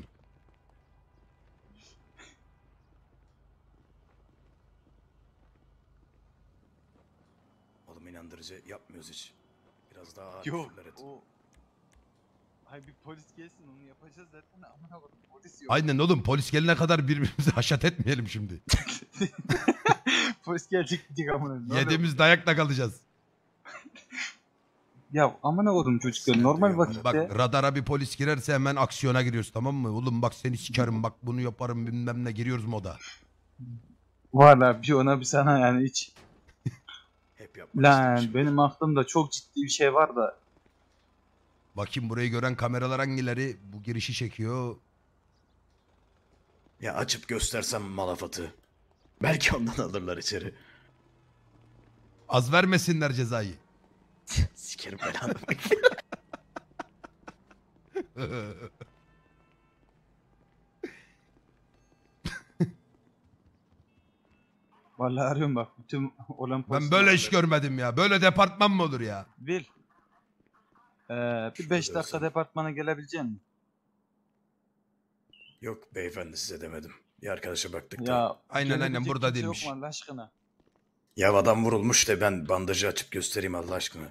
S4: Oğlum inandırıcı Böylece yapmıyoruz hiç. Biraz daha ağır
S6: Yok
S4: küfürler et.
S6: o... Hay bir polis gelsin onu yapacağız zaten amına koyayım polis yok.
S1: Aynen oğlum, polis gelene kadar birbirimizi haşat etmeyelim şimdi.
S6: Polis gelecek diyecek amına koyayım. Ne oluyor?
S1: Yediğimiz dayakla kalacağız.
S6: Ya amına koydum çocuklar
S4: Sinir
S6: normal
S4: duyuyorum
S6: vakitte.
S1: Bak radara bir polis girerse hemen aksiyona giriyoruz, tamam mı? Oğlum bak seni sikerim, bak bunu yaparım bilmem ne, giriyoruz moda.
S6: Valla bir ona bir sana yani hiç.
S4: Hep yapmak
S6: Lan
S4: istemişim.
S6: benim aklımda çok ciddi bir şey var da.
S1: Bakayım burayı gören kameralar hangileri bu girişi çekiyor.
S4: Ya açıp göstersem malafatı. Belki ondan alırlar içeri.
S1: Az vermesinler cezayı.
S4: Sikerim belanı.
S6: Vallahi arıyorum bak bütün olan
S1: Ben
S6: polis
S1: böyle iş
S6: memurları.
S1: görmedim ya. Böyle departman mı olur ya?
S6: Will. Ee, bir beş dakika
S4: Diyorsun.
S6: departmana gelebilecek misin?
S4: Yok beyefendi, size demedim. Bir arkadaşa baktık da.
S6: Ya
S1: Aynen, aynen,
S6: gelebilecek
S1: burada
S6: kimse
S1: değilmiş.
S6: Yok mu Allah aşkına?
S4: Ya adam vurulmuş da ben bandajı açıp göstereyim Allah aşkına.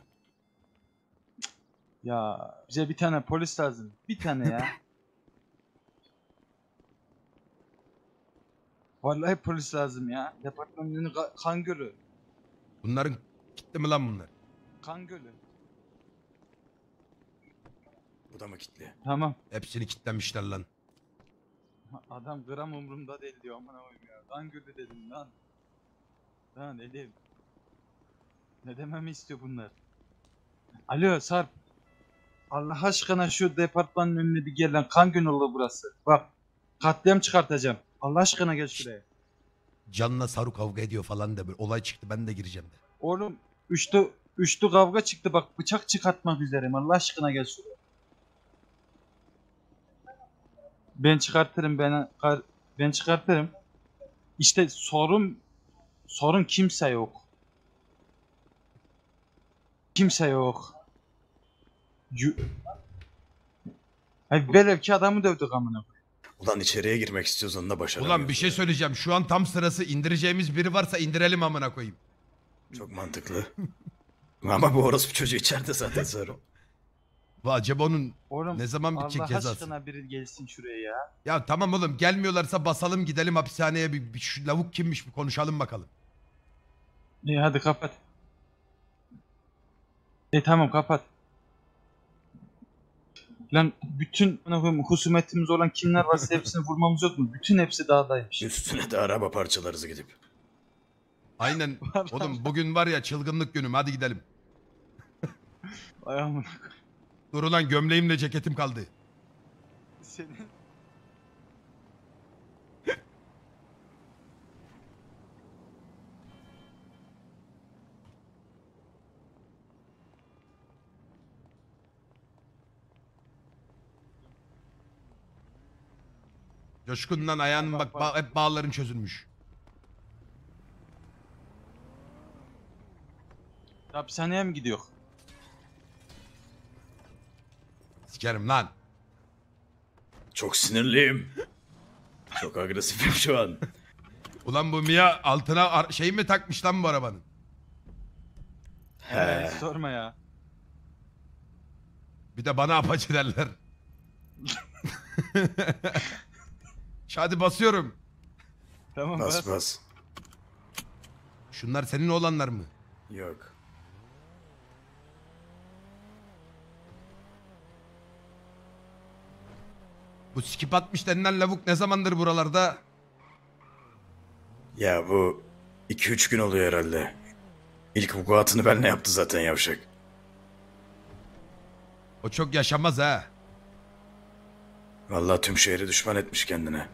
S6: Ya bize bir tane polis lazım. Bir tane ya. Vallahi polis lazım ya. Departmanın önü ka- kan gölü.
S1: Bunların gitti mi lan bunlar?
S6: Kan gölü.
S4: Bu da mı kilitli?
S6: Tamam.
S1: Hepsini kitlemişler lan.
S6: Adam gram umurumda değil diyor aman koyayım ya. Kan gölü dedim lan. Lan ne diyeyim? Ne dememi istiyor bunlar? Alo Sarp. Allah aşkına şu departmanın önüne bir gel lan. Kan gölü oldu burası. Bak. Katliam çıkartacağım. Allah aşkına gel şuraya.
S1: Can'la Saru kavga ediyor falan da böyle olay çıktı, ben de gireceğim de.
S6: Oğlum üçlü, üçlü kavga çıktı bak. Bıçak çıkartmak üzereyim. Allah aşkına gel şuraya. Ben çıkartırım ben ben çıkartırım. İşte sorun sorun kimse yok. Kimse yok. Yu- Hayır velev ki adamı dövdük amına.
S4: Ulan içeriye girmek istiyoruz, onu da başaramıyoruz.
S1: Ulan bir şey
S4: ya.
S1: söyleyeceğim. Şu an tam sırası, indireceğimiz biri varsa indirelim amına koyayım.
S4: Çok mantıklı. Ama bu orospu çocuğu içeride zaten Sarı.
S1: Bu acaba onun
S6: Oğlum
S1: ne zaman bitecek
S6: Allah
S1: cezası?
S6: aşkına biri gelsin şuraya ya.
S1: Ya tamam oğlum, gelmiyorlarsa basalım gidelim hapishaneye, bir, bir şu lavuk kimmiş bir konuşalım bakalım.
S6: İyi hadi kapat. E tamam kapat. Lan bütün amına koyayım, husumetimiz olan kimler varsa hepsini vurmamız yok mu? Bütün hepsi dağdaymış.
S4: Üstüne de araba parçalarız gidip.
S1: Aynen
S6: Vallahi.
S1: oğlum, bugün var ya çılgınlık günüm, hadi gidelim.
S6: Ay amına
S1: Dur ulan, gömleğimle ceketim kaldı.
S6: senin.
S1: Coşkun'dan ayağın bak, ba- hep bağların çözülmüş.
S6: Hapishaneye mi gidiyor?
S1: Sikerim lan.
S4: Çok sinirliyim. Çok agresifim şu an.
S1: Ulan bu Mia altına ar- şey mi takmış lan bu arabanın?
S4: He.
S6: He. Sorma ya.
S1: Bir de bana apacı derler. Hadi basıyorum.
S6: Tamam
S4: Bas
S6: bas.
S4: bas.
S1: Şunlar senin olanlar mı?
S4: Yok.
S1: Bu skip atmış denilen lavuk ne zamandır buralarda?
S4: Ya bu iki üç gün oluyor herhalde. İlk vukuatını benle yaptı zaten yavşak.
S1: O çok yaşamaz ha.
S4: Vallahi tüm şehri düşman etmiş kendine.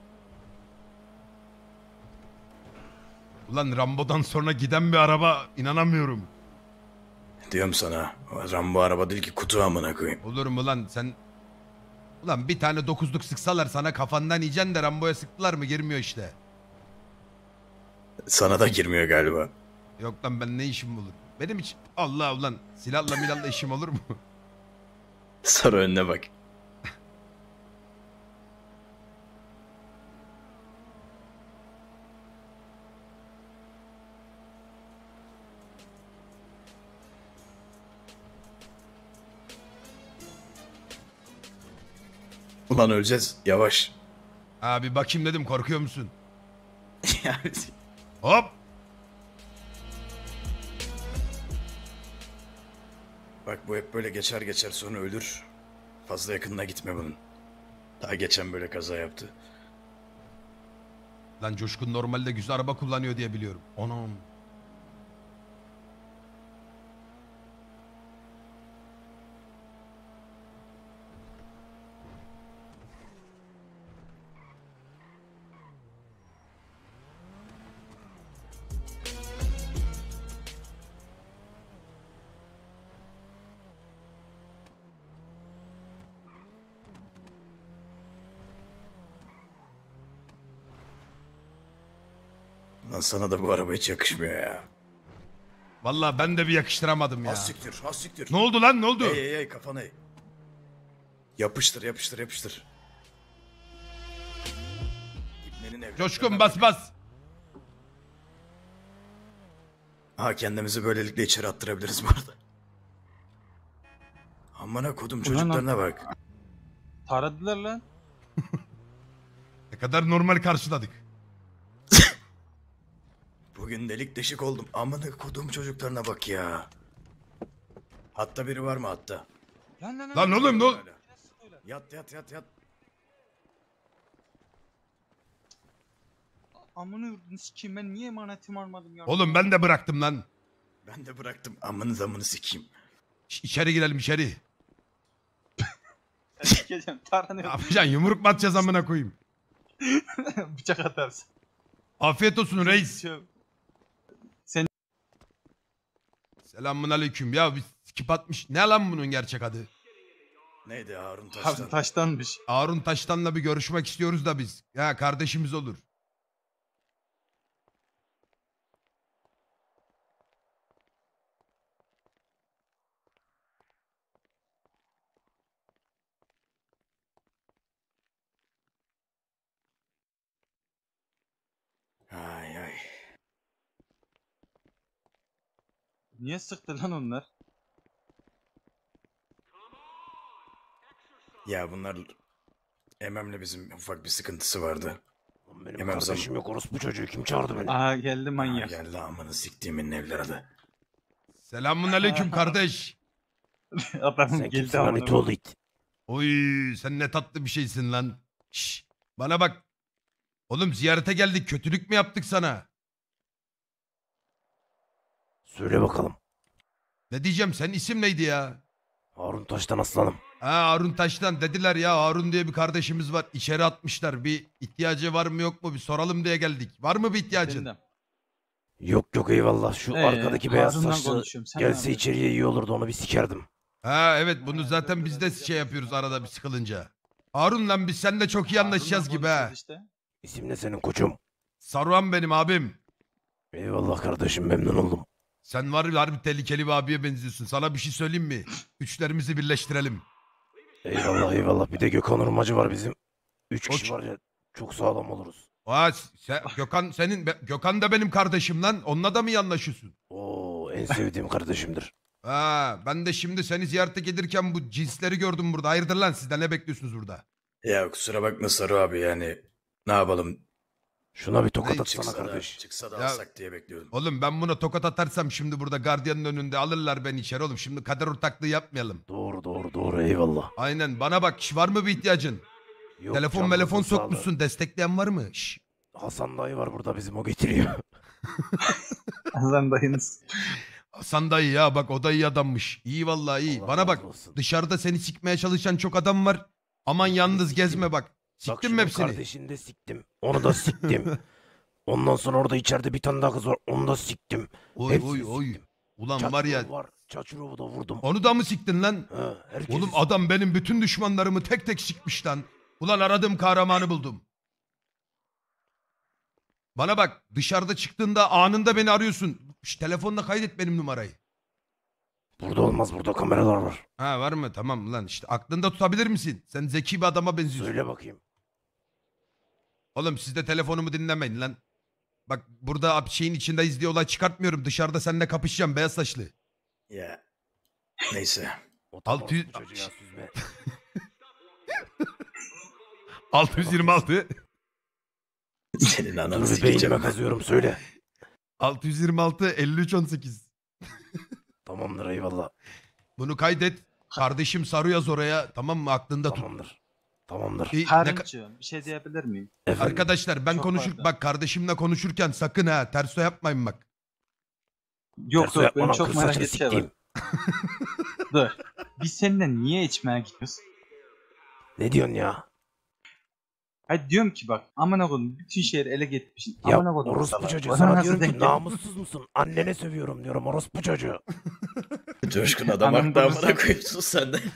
S1: Ulan Rambo'dan sonra giden bir araba, inanamıyorum.
S4: Diyorum sana. O Rambo araba değil ki, kutu amına koyayım.
S1: Olur mu lan sen? Ulan bir tane dokuzluk sıksalar sana kafandan yiyeceksin de Rambo'ya sıktılar mı girmiyor işte.
S4: Sana da girmiyor galiba.
S1: Yok lan, ben ne işim olur? Benim hiç Allah ulan silahla milahla işim olur mu?
S4: Sarı önüne bak. Ulan öleceğiz. Yavaş.
S1: Abi bakayım dedim, korkuyor musun?
S4: Yani
S1: Hop.
S4: bak bu hep böyle geçer geçer sonra ölür. Fazla yakınına gitme bunun. Daha geçen böyle kaza yaptı.
S1: Lan Coşkun normalde güzel araba kullanıyor diye biliyorum. Anam.
S4: Lan sana da bu araba hiç yakışmıyor ya.
S1: Vallahi ben de bir yakıştıramadım ya.
S4: Az siktir, az siktir.
S1: Ne oldu lan, ne oldu?
S4: Ey ey ey kafana ey. Yapıştır yapıştır yapıştır. İbnenin evlatlarına
S1: Coşkun
S4: bak.
S1: bas bas.
S4: Ha kendimizi böylelikle içeri attırabiliriz bu arada. Amına kodum çocuklarına bak.
S6: Taradılar lan.
S1: Ne kadar normal karşıladık.
S4: Bugün delik deşik oldum. Amına kodum çocuklarına bak ya. Hatta biri var mı hatta?
S6: Lan lan
S1: Lan oğlum ne ol-
S4: Yat yat yat yat.
S6: Amına yurdunu sikeyim, ben niye emanetimi almadım ya?
S1: Oğlum ben de bıraktım lan.
S4: Ben de bıraktım. Amını zamını sikeyim.
S1: Ş- İçeri girelim içeri.
S6: Sen sikeceğim,
S1: Ne
S6: taranıyorum.
S1: yapacaksın, yumruk mu atacağız amına koyayım?
S6: Bıçak atarsın.
S1: Afiyet olsun reis.
S6: Şu-
S1: Selamun aleyküm. Ya bir skip atmış. Ne lan bunun gerçek adı?
S4: Neydi Harun Taş'tan?
S6: Abi taştanmış.
S1: Harun Taştan'la bir görüşmek istiyoruz da biz. Ya kardeşimiz olur.
S4: Ay ay.
S6: Niye sıktı lan onlar?
S4: Ya bunlar Emem'le bizim ufak bir sıkıntısı vardı.
S3: Benim
S4: Hemen
S3: kardeşim
S4: zaman-
S3: yok, orospu çocuğu, kim çağırdı beni?
S6: Aha geldi
S4: Ya
S6: manyak.
S4: geldi amını siktiğimin evladı.
S1: Selamun aleyküm kardeş.
S6: Adam
S3: Sen
S6: geldi
S3: kimsin lan,
S6: amına
S3: it oğlu it?
S1: Oy sen ne tatlı bir şeysin lan. Şş, bana bak. Oğlum ziyarete geldik. Kötülük mü yaptık sana?
S3: Söyle bakalım.
S1: Ne diyeceğim, senin isim neydi ya?
S3: Harun Taş'tan aslanım.
S1: Ha Harun Taş'tan dediler ya, Harun diye bir kardeşimiz var. İçeri atmışlar. Bir ihtiyacı var mı yok mu bir soralım diye geldik. Var mı bir ihtiyacın?
S6: Senden.
S3: Yok yok eyvallah, şu
S6: Ee,
S3: arkadaki beyaz
S6: Harun'la
S3: saçlı
S6: konuşuyorum, sen ne
S3: gelse
S6: yapıyorsun?
S3: içeriye iyi olurdu, onu bir sikerdim.
S1: Ha evet, bunu zaten biz de şey yapıyoruz arada bir sıkılınca. Harun lan biz seninle çok iyi anlaşacağız
S6: Harun'la
S1: gibi ha.
S6: konuşuyoruz işte.
S3: İsim ne senin koçum?
S1: Saruhan benim abim.
S3: Eyvallah kardeşim, memnun oldum.
S1: Sen var ya harbi tehlikeli bir abiye benziyorsun. Sana bir şey söyleyeyim mi? Güçlerimizi birleştirelim.
S3: Eyvallah eyvallah, bir de Gökhan Urmacı var bizim. Üç
S1: O
S3: kişi
S1: ç-
S3: var ya, çok sağlam oluruz.
S1: Aa, sen, Gökhan senin be- Gökhan da benim kardeşim lan. Onunla da mı iyi anlaşıyorsun?
S3: Oo, en sevdiğim kardeşimdir.
S1: Ha, ben de şimdi seni ziyarete gelirken bu cinsleri gördüm burada. Hayırdır lan, sizden ne bekliyorsunuz burada?
S4: Ya kusura bakma Saru abi yani. Ne yapalım?
S3: Şuna bir tokat
S1: Ne
S3: atsana
S4: Çıksa da,
S3: kardeş.
S4: çıksa da
S1: Ya-
S4: alsak diye bekliyordum.
S1: Oğlum ben buna tokat atarsam şimdi burada gardiyanın önünde alırlar beni içeri oğlum. Şimdi kader ortaklığı yapmayalım.
S3: Doğru doğru doğru, eyvallah.
S1: Aynen, bana bak, şş, var mı bir ihtiyacın?
S3: Yok,
S1: Telefon
S3: canınızın
S1: telefon
S3: sağlığı.
S1: sokmuşsun, destekleyen var mı? Şş.
S3: Hasan dayı var burada bizim, o getiriyor.
S6: Hasan dayınız.
S1: Hasan dayı ya, bak o da iyi adammış. İyi vallahi iyi.
S3: Allah
S1: Bana bak,
S3: razı olsun.
S1: dışarıda seni sikmeye çalışan çok adam var. Aman yalnız
S3: siktim.
S1: gezme bak.
S3: Bak
S1: Siktin mi
S3: şunun
S1: hepsini?
S3: kardeşini de siktim. Onu da siktim. Ondan sonra orada içeride bir tane daha kız var. Onu da siktim.
S1: Oy
S3: Hepsini
S1: oy oy.
S3: siktim.
S1: Ulan var ya,
S3: Çaçurov var. Çaçurov'u da vurdum.
S1: onu da mı siktin lan?
S3: Ha, herkesi
S1: Oğlum
S3: siktim.
S1: adam benim bütün düşmanlarımı tek tek sikmiş lan. Ulan aradığım kahramanı buldum. Bana bak, dışarıda çıktığında anında beni arıyorsun. Şş, telefonla kaydet benim numarayı.
S3: Burada olmaz, burada kameralar var.
S1: Ha var mı? Tamam lan, işte aklında tutabilir misin? Sen zeki bir adama benziyorsun.
S3: Söyle bakayım.
S1: Oğlum siz de telefonumu dinlemeyin lan. Bak burada şeyin içindeyiz diye olay çıkartmıyorum. Dışarıda seninle kapışacağım beyaz saçlı.
S4: Ya neyse.
S3: O tam
S1: Altı yüz-
S3: orospu çocuğu ya, süzme.
S1: altı yüz yirmi altı.
S4: Senin ananı
S3: Dur bir
S4: sikeceğim
S3: beynime
S4: ben.
S3: kazıyorum söyle.
S1: altı yüz yirmi altı elli üç on sekiz.
S3: Tamamdır eyvallah.
S1: Bunu kaydet. Kardeşim Saru yaz oraya. Tamam mı? Aklında tut.
S3: Tamamdır. Tamamdır.
S1: İyi, ne ka-
S6: Haruncuğum bir şey diyebilir miyim?
S3: Efendim.
S1: Arkadaşlar ben
S6: Çok
S1: konuşur
S6: pardon.
S1: bak kardeşimle konuşurken sakın ha terso yapmayın bak.
S6: Yok
S3: Terso
S6: yok
S3: yapma
S6: benim
S3: lan,
S6: çok
S3: kız
S6: merak
S3: saçını
S6: ettiğim şey var.
S3: sikeyim.
S6: Dur. Biz seninle niye içmeye gidiyoruz?
S3: Ne diyorsun ya?
S6: Hayır diyorum ki bak amına koydum bütün şehri ele geçmişsin.
S3: Ya
S6: Amına koydum
S3: orospu
S6: sana.
S3: çocuğu
S6: Bana
S3: sana
S6: nasıl
S3: diyorum
S6: denk
S3: ki
S6: geldi?
S3: namussuz musun? Annene sövüyorum diyorum orospu çocuğu.
S4: Coşkun adam
S6: Anam
S4: haklı amına
S6: babası-
S4: koyuyorsun sen de.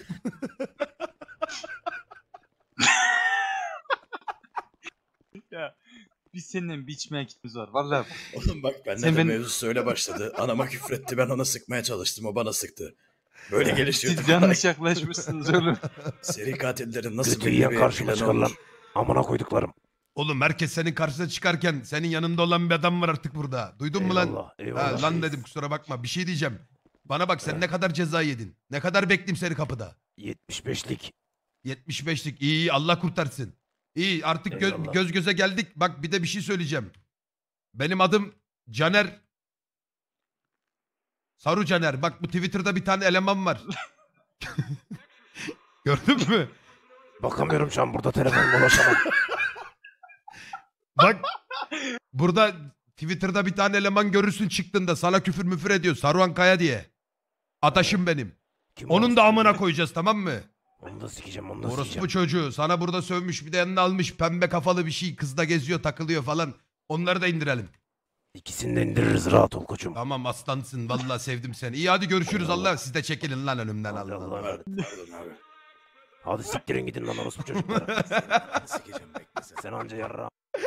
S6: Ya, biz seninle bir içmeye gitmemiz var. Vallahi bak.
S4: Oğlum bak bende
S6: Sen
S4: de
S6: benim-
S4: mevzusu öyle başladı. Anama küfretti, ben ona sıkmaya çalıştım, o bana sıktı. Böyle gelişiyordu.
S6: Siz yanlış yaklaşmışsınız oğlum.
S4: Seri katillerin nasıl
S3: Götü
S4: bir
S3: yiyen
S4: bir
S3: karşıma
S4: planı
S3: çıkar lan.
S4: olur?
S3: Amına koyduklarım.
S1: Oğlum herkes senin karşısına çıkarken senin yanında olan bir adam var artık burada. Duydun mu lan?
S3: Eyvallah,
S1: Ha,
S3: eyvallah.
S1: lan dedim kusura bakma bir şey diyeceğim. Bana bak sen
S3: Evet.
S1: ne kadar ceza yedin? Ne kadar bekleyeyim seni kapıda?
S3: yetmiş beşlik.
S1: yetmiş beşlik iyi iyi Allah kurtarsın. İyi artık gö-
S3: Eyvallah.
S1: göz göze geldik. Bak bir de bir şey söyleyeceğim. Benim adım Caner. Saru Caner. Bak bu Twitter'da bir tane eleman var. Gördün mü?
S3: Bakamıyorum şu an burada telefonla ulaşamam.
S1: Bak burada Twitter'da bir tane eleman görürsün çıktığında sana küfür müfür ediyor. Saruhan Kaya diye. Ataşım benim.
S3: Kim
S1: Onun
S3: orospu
S1: da amına
S3: çocuğu?
S1: koyacağız tamam mı?
S3: Onu da sikeceğim onu da
S1: Orospu
S3: sikeceğim.
S1: çocuğu sana burada sövmüş bir de yanına almış pembe kafalı bir şey. Kız da geziyor takılıyor falan. Onları da indirelim.
S3: İkisini de indiririz rahat ol koçum.
S1: Tamam aslansın vallahi sevdim seni. İyi hadi görüşürüz Allah. Siz de çekilin lan önümden
S3: Hadi
S1: Allah
S3: Allah'a
S1: Allah.
S3: emanet.
S4: Pardon abi.
S3: Hadi siktirin gidin lan orospu çocukları.
S4: Ben sikeceğim bekle sen.
S3: Sen anca yarra.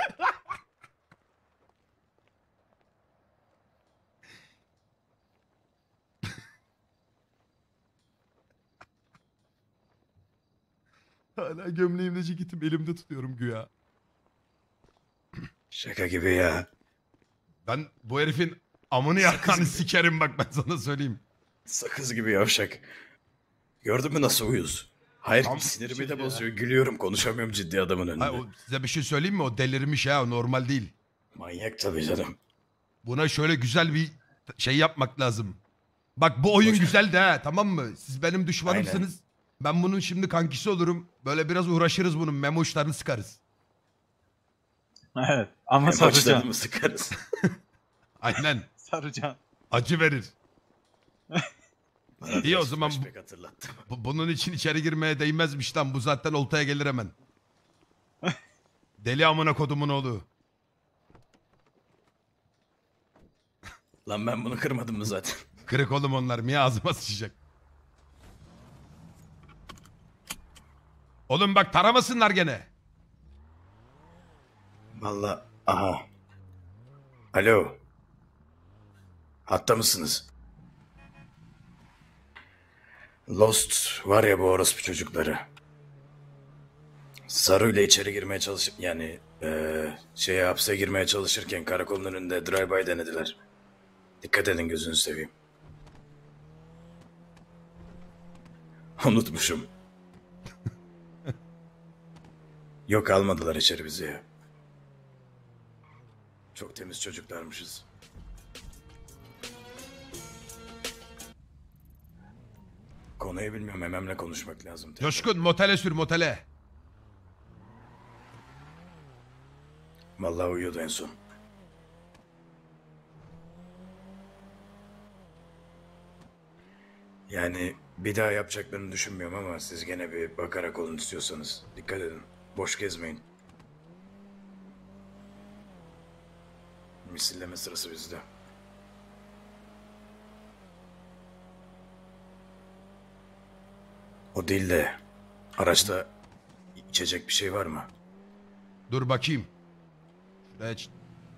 S1: Hala gömleğimle ceketim elimde tutuyorum güya.
S4: Şaka gibi ya.
S1: Ben bu herifin amını yarkanı sikerim bak ben sana söyleyeyim.
S4: Sakız gibi yavşak. Gördün mü nasıl uyuz? Hayır
S1: Tam
S4: sinirimi
S1: şey
S4: de
S1: ya.
S4: bozuyor. Gülüyorum konuşamıyorum ciddi adamın önünde.
S1: Ha, o, size bir şey söyleyeyim mi? O delirmiş ya o normal değil.
S4: Manyak tabii canım.
S1: Buna şöyle güzel bir şey yapmak lazım. Bak bu oyun
S4: Hoş-
S1: güzel de ha tamam mı? Siz benim düşmanımsınız. Ben bunun şimdi kankisi olurum. Böyle biraz uğraşırız bunun memo uçlarını sıkarız.
S6: Evet. Ama
S4: Hem
S6: saracağım.
S4: açlarını sıkarız.
S1: Aynen.
S6: Saracağım.
S1: Acı verir.
S4: Bana
S1: İyi
S4: biraz
S1: o zaman bu-
S4: flashback hatırlattı.
S1: Bu- bunun için içeri girmeye değmezmiş lan. Bu zaten oltaya gelir hemen. Deli amına kodumun oğlu.
S4: Lan ben bunu kırmadım mı zaten?
S1: Kırık oğlum onlar. Miye ağzıma sıçacak. Oğlum bak taramasınlar gene.
S4: Vallahi aha. Alo. Hatta mısınız? Lost var ya bu orospu çocukları. Saru ile içeri girmeye çalışıp yani eee şeye hapse girmeye çalışırken karakolun önünde drive-by denediler. Dikkat edin gözünü seveyim. Unutmuşum. Yok almadılar içeri bizi ya. Çok temiz çocuklarmışız. Konuyu bilmiyorum. Mememle konuşmak lazım.
S1: Coşkun motele sür motele.
S4: Vallahi uyuyordu en son. Yani bir daha yapacaklarını düşünmüyorum ama siz gene bir bakarak olun istiyorsanız. Dikkat edin. Boş gezmeyin. Misilleme sırası bizde. O değil de araçta içecek bir şey var mı?
S1: Dur bakayım. Şuraya ç-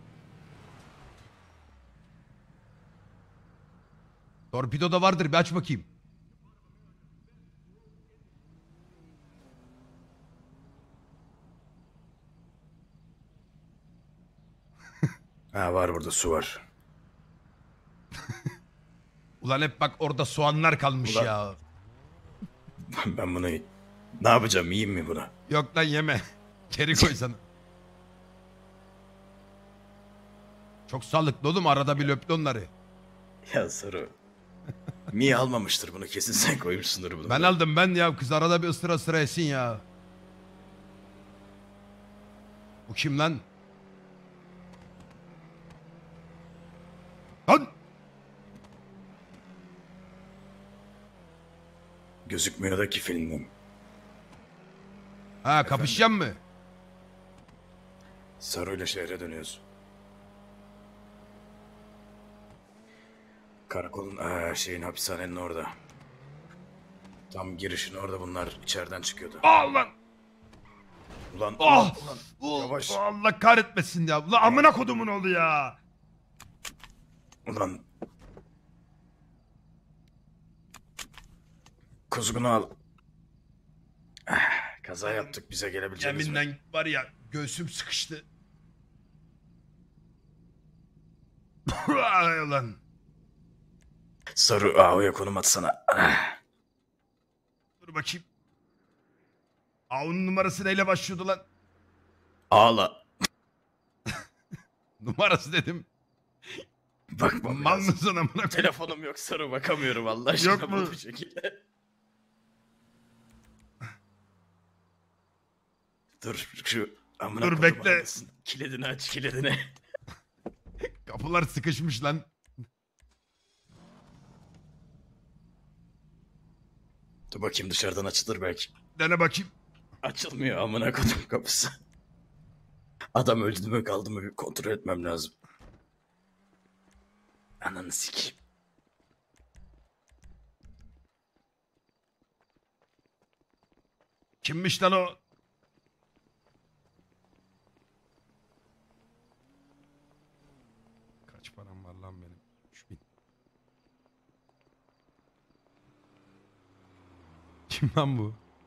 S1: Torpido da vardır bir aç bakayım.
S4: Ha var burada su var.
S1: Ulan hep bak orada soğanlar kalmış
S4: Ulan-
S1: ya.
S4: Ben bunu ne yapacağım? Yiyeyim mi bunu?
S1: Yok lan yeme. Geri koy sana. Çok sağlıklı oğlum, arada bir löptü onları.
S4: Ya Saru. Mia almamıştır bunu, kesin sen koymuşsundur bunu.
S1: Ben aldım ben ya, kız arada bir ısıra ısıra yesin ya. Bu kim lan? Lan!
S4: Gözükmüyor da ki filmden.
S1: Ha, kapışacağım mı?
S4: Saru'yla şehre dönüyoruz. Karakolun aa, şeyin hapishanenin orada. Tam girişin orada, bunlar içeriden çıkıyordu.
S1: Aa lan!
S4: Ulan
S1: Ah!
S4: ulan,
S1: Oh,
S4: yavaş.
S1: Allah kahretmesin ya. Ulan amına kodumun oğlu ya.
S4: Ulan. Kuzgunu al. Ah, kaza yaptık, bize gelebileceğiniz mi?
S1: Yeminle var ya, göğsüm sıkıştı. Ay ulan.
S4: Saru Aho'ya konum atsana. Ah.
S1: Dur bakayım. Avun numarası neyle başlıyordu lan?
S4: Ağla.
S1: Numarası dedim.
S4: Bakma
S1: Mal
S4: biraz.
S1: mısın amına koyayım?
S4: Telefonum yok Saru, bakamıyorum Allah aşkına.
S1: Yok mu?
S4: Bu şekilde. Dur şu amına
S1: Dur,
S4: kodumun
S1: bekle.
S4: anasını. Kilidini aç, kilidini.
S1: Kapılar sıkışmış lan.
S4: Dur bakayım, dışarıdan açılır belki.
S1: Dene bakayım.
S4: Açılmıyor amına kodum kapısı. Adam öldü mü kaldı mı bir kontrol etmem lazım. Ananı sikeyim.
S1: Kimmiş lan o? Kaç param var lan benim? üç bin. Kim lan bu?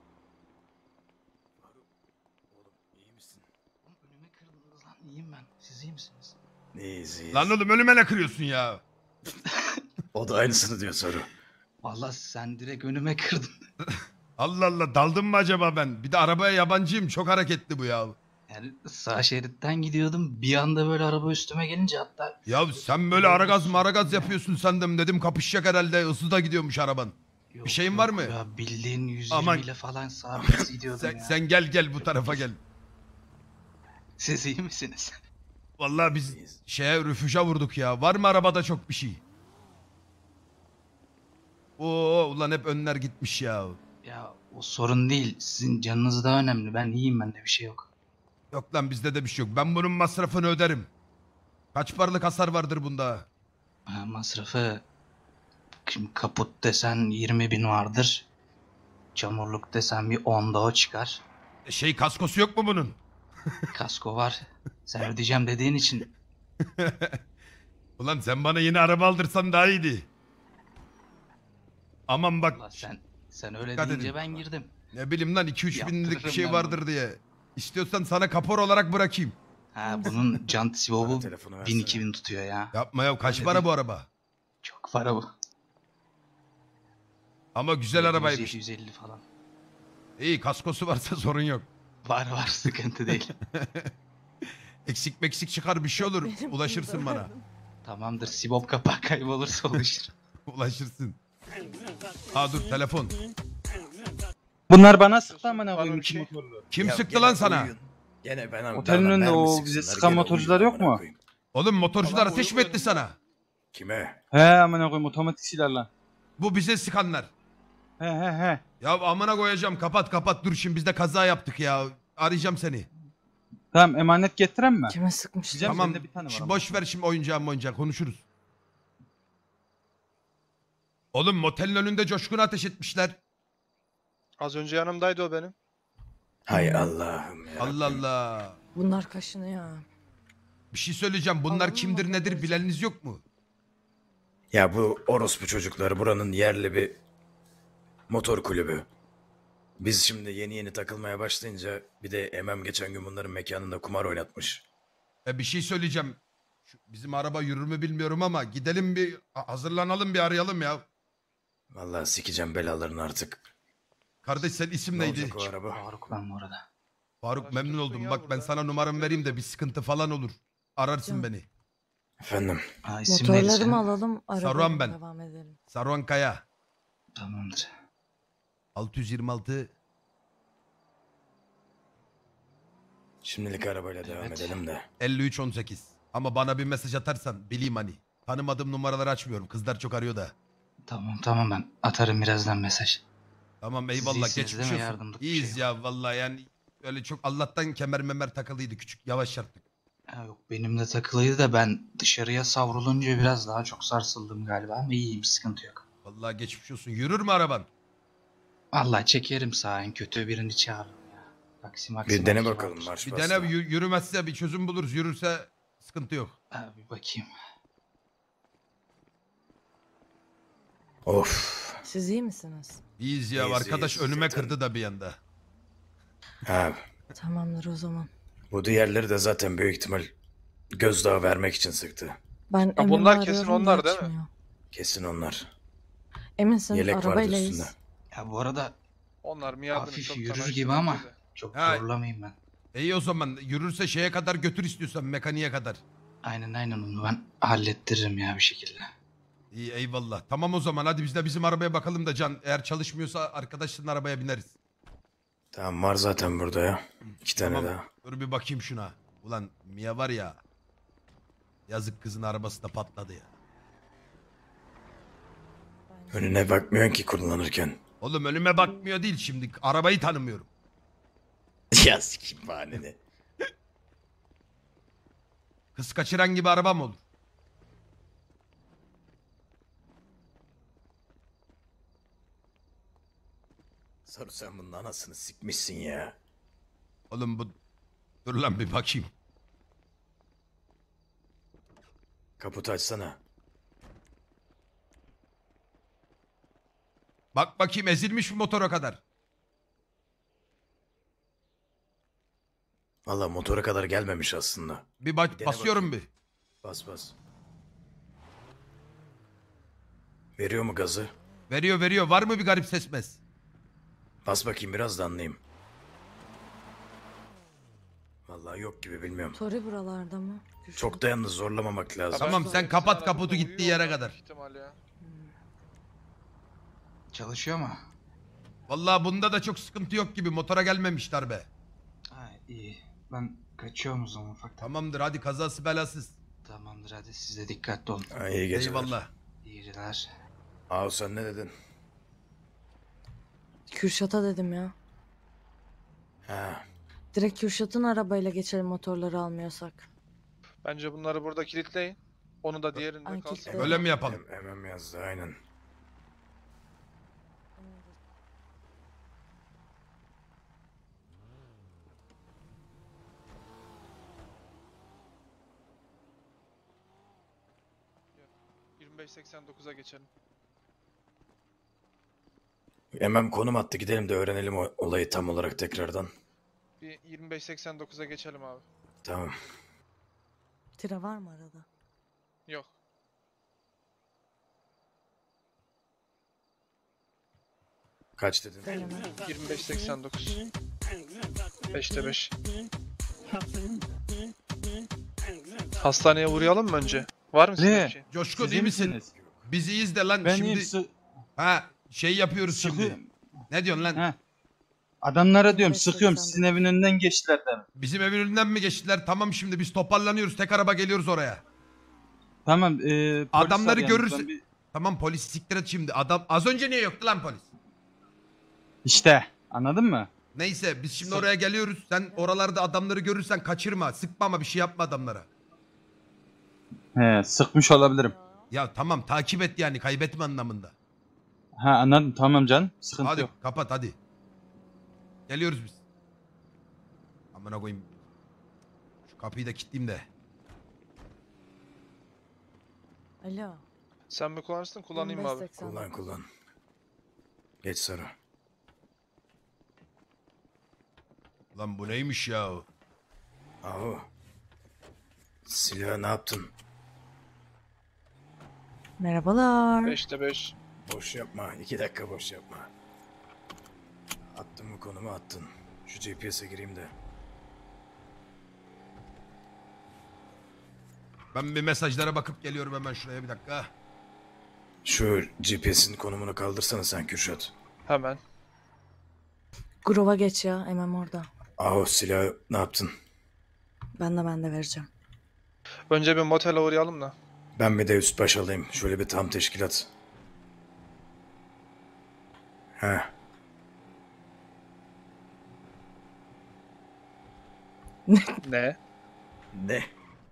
S4: Oğlum iyi misin?
S7: Oğlum önüme kırdınız lan. İyiyim ben. Siz iyi misiniz?
S4: İyiyiz iyiyiz.
S1: Lan oğlum ölüme ne kırıyorsun ya?
S4: O da aynısını diyor Saru.
S7: Vallahi sen direkt önüme kırdın.
S1: Allah Allah, daldım mı acaba ben? Bir de arabaya yabancıyım, çok hareketli bu ya.
S7: Yani sağ şeritten gidiyordum. Bir anda böyle araba üstüme gelince hatta...
S1: Ya sen böyle aragaz maragaz yapıyorsun sandım, dedim kapışacak herhalde, hızlı da gidiyormuş araban.
S7: Yok,
S1: bir şeyin
S7: yok
S1: var mı?
S7: Ya bildiğin yüz
S1: Aman.
S7: yirmi ile falan sağa biraz gidiyordum
S1: Sen,
S7: ya.
S1: sen gel gel bu tarafa gel.
S7: Siz iyi misiniz?
S1: Vallahi biz
S4: İyiyiz.
S1: şeye, rüfüja vurduk ya. Var mı arabada çok bir şey? Oo ulan, hep önler gitmiş ya.
S7: Ya o sorun değil. Sizin canınız daha önemli. Ben iyiyim, bende bir şey yok.
S1: Yok lan, bizde de bir şey yok. Ben bunun masrafını öderim. Kaç paralık hasar vardır bunda?
S7: Ha, masrafı... Şimdi kaput desen yirmi bin vardır. Çamurluk desen bir on da o çıkar.
S1: E, Şey kaskosu yok mu bunun?
S7: Kasko var. Sen ödeyeceğim dediğin için.
S1: Ulan sen bana yeni araba aldırsan daha iyiydi. Aman bak,
S7: Allah sen sen öyle
S1: Dikkat
S7: deyince
S1: edin.
S7: ben girdim.
S1: ne bileyim lan, iki üç binlik bir
S7: Yaptırırım
S1: şey
S7: ben
S1: vardır diye. İstiyorsan sana kapor olarak bırakayım.
S7: Ha bunun jant sivobu
S4: Bana telefonu
S7: bin
S4: versene.
S7: iki bin tutuyor ya.
S1: Yapma ya, kaç
S7: Öyle
S1: para
S7: değil.
S1: bu araba?
S7: Çok para bu.
S1: Ama güzel arabaymış.
S7: yüz elli falan.
S1: İyi, kaskosu varsa sorun yok.
S7: Var var, sıkıntı değil.
S1: Eksik meksik çıkar bir şey olur.
S5: Benim
S1: Ulaşırsın
S5: burada
S1: bana.
S5: vardım.
S7: Tamamdır, sibop kapağı kaybolursa ulaşır.
S1: Ulaşırsın. Ha dur, telefon.
S6: Bunlar bana sıktı amına koyayım iki motorlu.
S1: Kim
S4: Ya
S1: sıktı
S4: gene
S1: lan sana?
S4: uyuyun. Gene ben
S6: Otelin
S4: bana
S6: önünde
S4: mermi
S6: o
S4: sıksınlar,
S6: bize sıkan
S4: gene
S6: motorcular
S4: uyuyun
S6: yok
S4: amına
S6: mu?
S4: koyayım.
S1: Oğlum motorcular ateş mi etti sana?
S4: Kime?
S6: He amına koyayım, otomatik silahla.
S1: Bu bize sıkanlar.
S6: He he he.
S1: Ya amına koyacağım, kapat kapat, dur şimdi biz de kaza yaptık ya. Arayacağım seni.
S6: Tamam, emanet getiren mi?
S5: Kime sıkmış?
S6: Diyeceğim,
S1: Tamam,
S6: sende bir tane var
S1: şimdi
S6: ama.
S1: boş ver şimdi oyuncağım oyuncağım, konuşuruz. Oğlum motelin önünde coşkuna ateş etmişler.
S8: Az önce yanımdaydı o benim.
S4: Hay Allah'ım ya.
S1: Allah Allah.
S5: Bunlar kaşınıyor.
S1: Bir şey söyleyeceğim, bunlar
S5: Alalım
S1: kimdir
S5: mı
S1: nedir
S5: motorcu?
S1: bileniniz yok mu?
S4: Ya bu orospu çocukları buranın yerli bir motor kulübü. Biz şimdi yeni yeni takılmaya başlayınca bir de Emem geçen gün bunların mekanında kumar oynatmış.
S1: E bir şey söyleyeceğim. Şu bizim araba yürür mü bilmiyorum ama gidelim bir hazırlanalım, bir arayalım ya.
S4: Vallahi sikeceğim belalarını artık.
S1: Kardeş sen isim
S4: Ne
S1: neydi?
S4: olacak o araba?
S7: Faruk ben bu arada.
S1: Faruk
S8: Araç
S1: memnun
S8: tuttun
S1: oldum.
S8: ya
S1: Bak ben
S8: burada.
S1: sana numaramı vereyim de bir sıkıntı falan olur. Ararsın
S5: Canım.
S1: beni.
S4: Efendim.
S7: Ha, isim neydi
S5: Motorları
S7: senin?
S5: mı alalım?
S1: Saruhan
S5: Arabayla
S1: ben.
S5: devam edelim.
S1: Saruhan Kaya.
S7: Tamamdır.
S1: altı yüz yirmi altı.
S4: Şimdilik arabayla devam
S7: Evet.
S4: edelim de.
S1: elli üç on sekiz. Ama bana bir mesaj atarsan bileyim hani. Tanımadığım numaraları açmıyorum. Kızlar çok arıyor da.
S7: Tamam tamam ben atarım birazdan mesaj.
S1: Tamam
S7: Siz
S1: eyvallah
S7: iyisiniz
S1: geçmiş
S7: değil mi?
S1: olsun.
S7: Yardımlık bir
S1: İyiyiz
S7: şey
S1: ya vallahi yani öyle çok Allah'tan kemer memer takılıydı küçük yavaş yaptık.
S7: Ha, yok benim de takılıydı da ben dışarıya savrulunca biraz daha çok sarsıldım galiba ama iyiyim sıkıntı yok.
S1: Vallahi geçmiş olsun. Yürür mü araban?
S7: Vallahi çekerim sağa en kötü birini çağırırım ya. Taksi maksi
S4: Bir dene
S7: belki
S4: bakalım
S7: vardır.
S4: marş
S1: Bir
S4: bas
S1: dene
S4: da.
S1: yü- yürümezse bir çözüm buluruz. Yürürse sıkıntı yok.
S7: Ha, bir bakayım.
S4: Of.
S5: Siz iyi misiniz?
S1: İyiyiz ya
S4: İyiyiz,
S1: arkadaş
S4: iyiyiz
S1: önüme
S4: zaten.
S1: kırdı da bir yanda.
S4: Ha,
S5: Tamamdır o zaman.
S4: bu diğerleri de zaten büyük ihtimal gözdağı vermek için sıktı.
S5: Ben
S8: Ha,
S5: Emin'i
S8: bunlar
S5: arıyorum
S8: kesin
S5: da
S8: onlar değil mi?
S5: açmıyor.
S4: Kesin onlar.
S5: Eminsin
S4: Yelek vardır
S5: arabaylayız.
S4: üstünde.
S7: Ya bu arada
S8: Onlar Miada'nın
S7: hafif
S8: çok
S7: yürür
S8: tanıştığı
S7: gibi ama
S8: biri.
S7: çok
S1: Ha.
S7: zorlamayayım ben.
S1: İyi o zaman yürürse şeye kadar götür istiyorsan mekaniğe kadar.
S7: Aynen aynen onu ben hallettiririm ya bir şekilde.
S1: İyi eyvallah. Tamam o zaman hadi biz de bizim arabaya bakalım da Can. Eğer çalışmıyorsa arkadaşların arabaya bineriz.
S4: Tamam var zaten burada ya. İki tane
S1: Tamam.
S4: daha.
S1: Dur bir bakayım şuna. Ulan Mia var ya. Yazık kızın arabası da patladı ya.
S4: Önüne bakmıyorsun ki kullanırken.
S1: Oğlum önüme bakmıyor değil şimdi. Arabayı tanımıyorum.
S4: Ya sikeyim bahaneni.
S1: Kız kaçıran gibi araba mı olur?
S4: Saru sen bunun anasını sikmişsin ya.
S1: Oğlum bu... Dur lan bir bakayım.
S4: Kaputu açsana.
S1: Bak bakayım ezilmiş mi motora kadar?
S4: Valla motora kadar gelmemiş aslında.
S1: Bir bak
S4: Bir dene
S1: basıyorum
S4: bakayım.
S1: bir.
S4: Bas bas. Veriyor mu gazı?
S1: Veriyor veriyor. Var mı bir garip ses mes?
S4: Bas bakayım biraz da anlayayım. Vallahi yok gibi bilmiyorum.
S5: Tori buralarda mı? Kürşat.
S4: Çok da yalnız zorlamamak lazım.
S1: Tamam, sen kapat
S8: Arabada
S1: kaputu
S8: uyuyor
S1: gittiği yere
S8: onlar
S1: kadar.
S8: büyük ihtimal ya.
S7: Çalışıyor mu?
S1: Vallahi bunda da çok sıkıntı yok gibi. Motora gelmemiş darbe.
S7: Ha iyi. Ben kaçıyorum o zaman ufaktan.
S1: Tamamdır hadi kazası belasız.
S7: Tamamdır hadi siz de dikkatli olun.
S4: Ha, iyi geceler.
S1: Eyvallah.
S7: İyi geceler.
S4: Aa sen ne dedin?
S5: Kürşat'a dedim ya.
S4: Ha,
S5: Direkt Kürşat'ın arabayla geçelim motorları almıyorsak.
S8: Bence bunları burada kilitleyin. Onu da diğerinde
S5: Ay,
S8: kalsın.
S5: kilitleyin.
S1: Öyle mi yapalım?
S4: hem, hemen yazdı aynen.
S8: yirmi beş seksen dokuza geçelim.
S4: Hemen konum attı gidelim de öğrenelim o olayı tam olarak tekrardan.
S8: Bir yirmi beş seksen dokuza geçelim abi.
S4: Tamam.
S5: Tire var mı arada?
S8: Yok.
S4: Kaç dedin?
S5: Deneme.
S8: yirmi beş seksen dokuz. beşte beş. Hastaneye uğrayalım mı önce? Var mı sizin
S6: Ne?
S8: bir şey?
S1: Coşkun
S6: Siz
S1: iyi
S6: iyi
S1: misin?
S6: misiniz?
S1: Biz iyiyiz de lan
S6: Ben
S1: şimdi.
S6: iyiyim. Sı-
S1: Ha şey yapıyoruz şimdi.
S6: sıkı-
S1: Ne diyorsun lan?
S6: Ha. Adamlara diyorum
S5: Evet,
S6: sıkıyorum.
S5: seksen
S6: Sizin evin önünden geçtiler de.
S1: Bizim evin önünden mi geçtiler? Tamam şimdi biz toparlanıyoruz. Tek araba geliyoruz oraya.
S6: Tamam. E, polis
S1: Adamları
S6: arayan,
S1: görürse-
S6: ben bir-
S1: Tamam polis siktir et şimdi. Adam az önce niye yoktu lan polis?
S6: İşte anladın mı?
S1: Neyse biz şimdi
S6: Sık-
S1: oraya geliyoruz. Sen oralarda adamları görürsen kaçırma. Sıkma ama bir şey yapma adamlara.
S6: He, sıkmış olabilirim.
S1: Ya tamam takip et yani kaybetme anlamında.
S6: Ha anladım tamam canım. Sıkıntı
S1: Hadi
S6: yok.
S1: kapat hadi. Geliyoruz biz. Amına koyayım. Şu kapıyı da kilitleyeyim de.
S5: Alo.
S8: Sen mi kullanırsın kullanayım mı
S5: yirmi beş
S8: abi?
S5: seksen
S4: Kullan
S5: dokuz.
S4: kullan. Geç Saru.
S1: Lan bu neymiş ya?
S4: Ahu. Silahı ne yaptın?
S5: Merhabalar.
S8: beşte beş.
S4: Boş yapma. iki dakika boş yapma. Attın mı konumu attın. Şu G P S'e gireyim de.
S1: Ben bir mesajlara bakıp geliyorum hemen şuraya bir dakika.
S4: Şu G P S'in konumunu kaldırsana sen Kürşat.
S8: Hemen.
S5: Grova geç ya. Emem orada.
S4: Aho silahı ne yaptın?
S5: Ben de ben de vereceğim.
S8: Önce bir motele uğrayalım da.
S4: Ben bir de üst baş alayım. Şöyle bir tam teşkilat. He.
S8: Ne?
S4: Ne?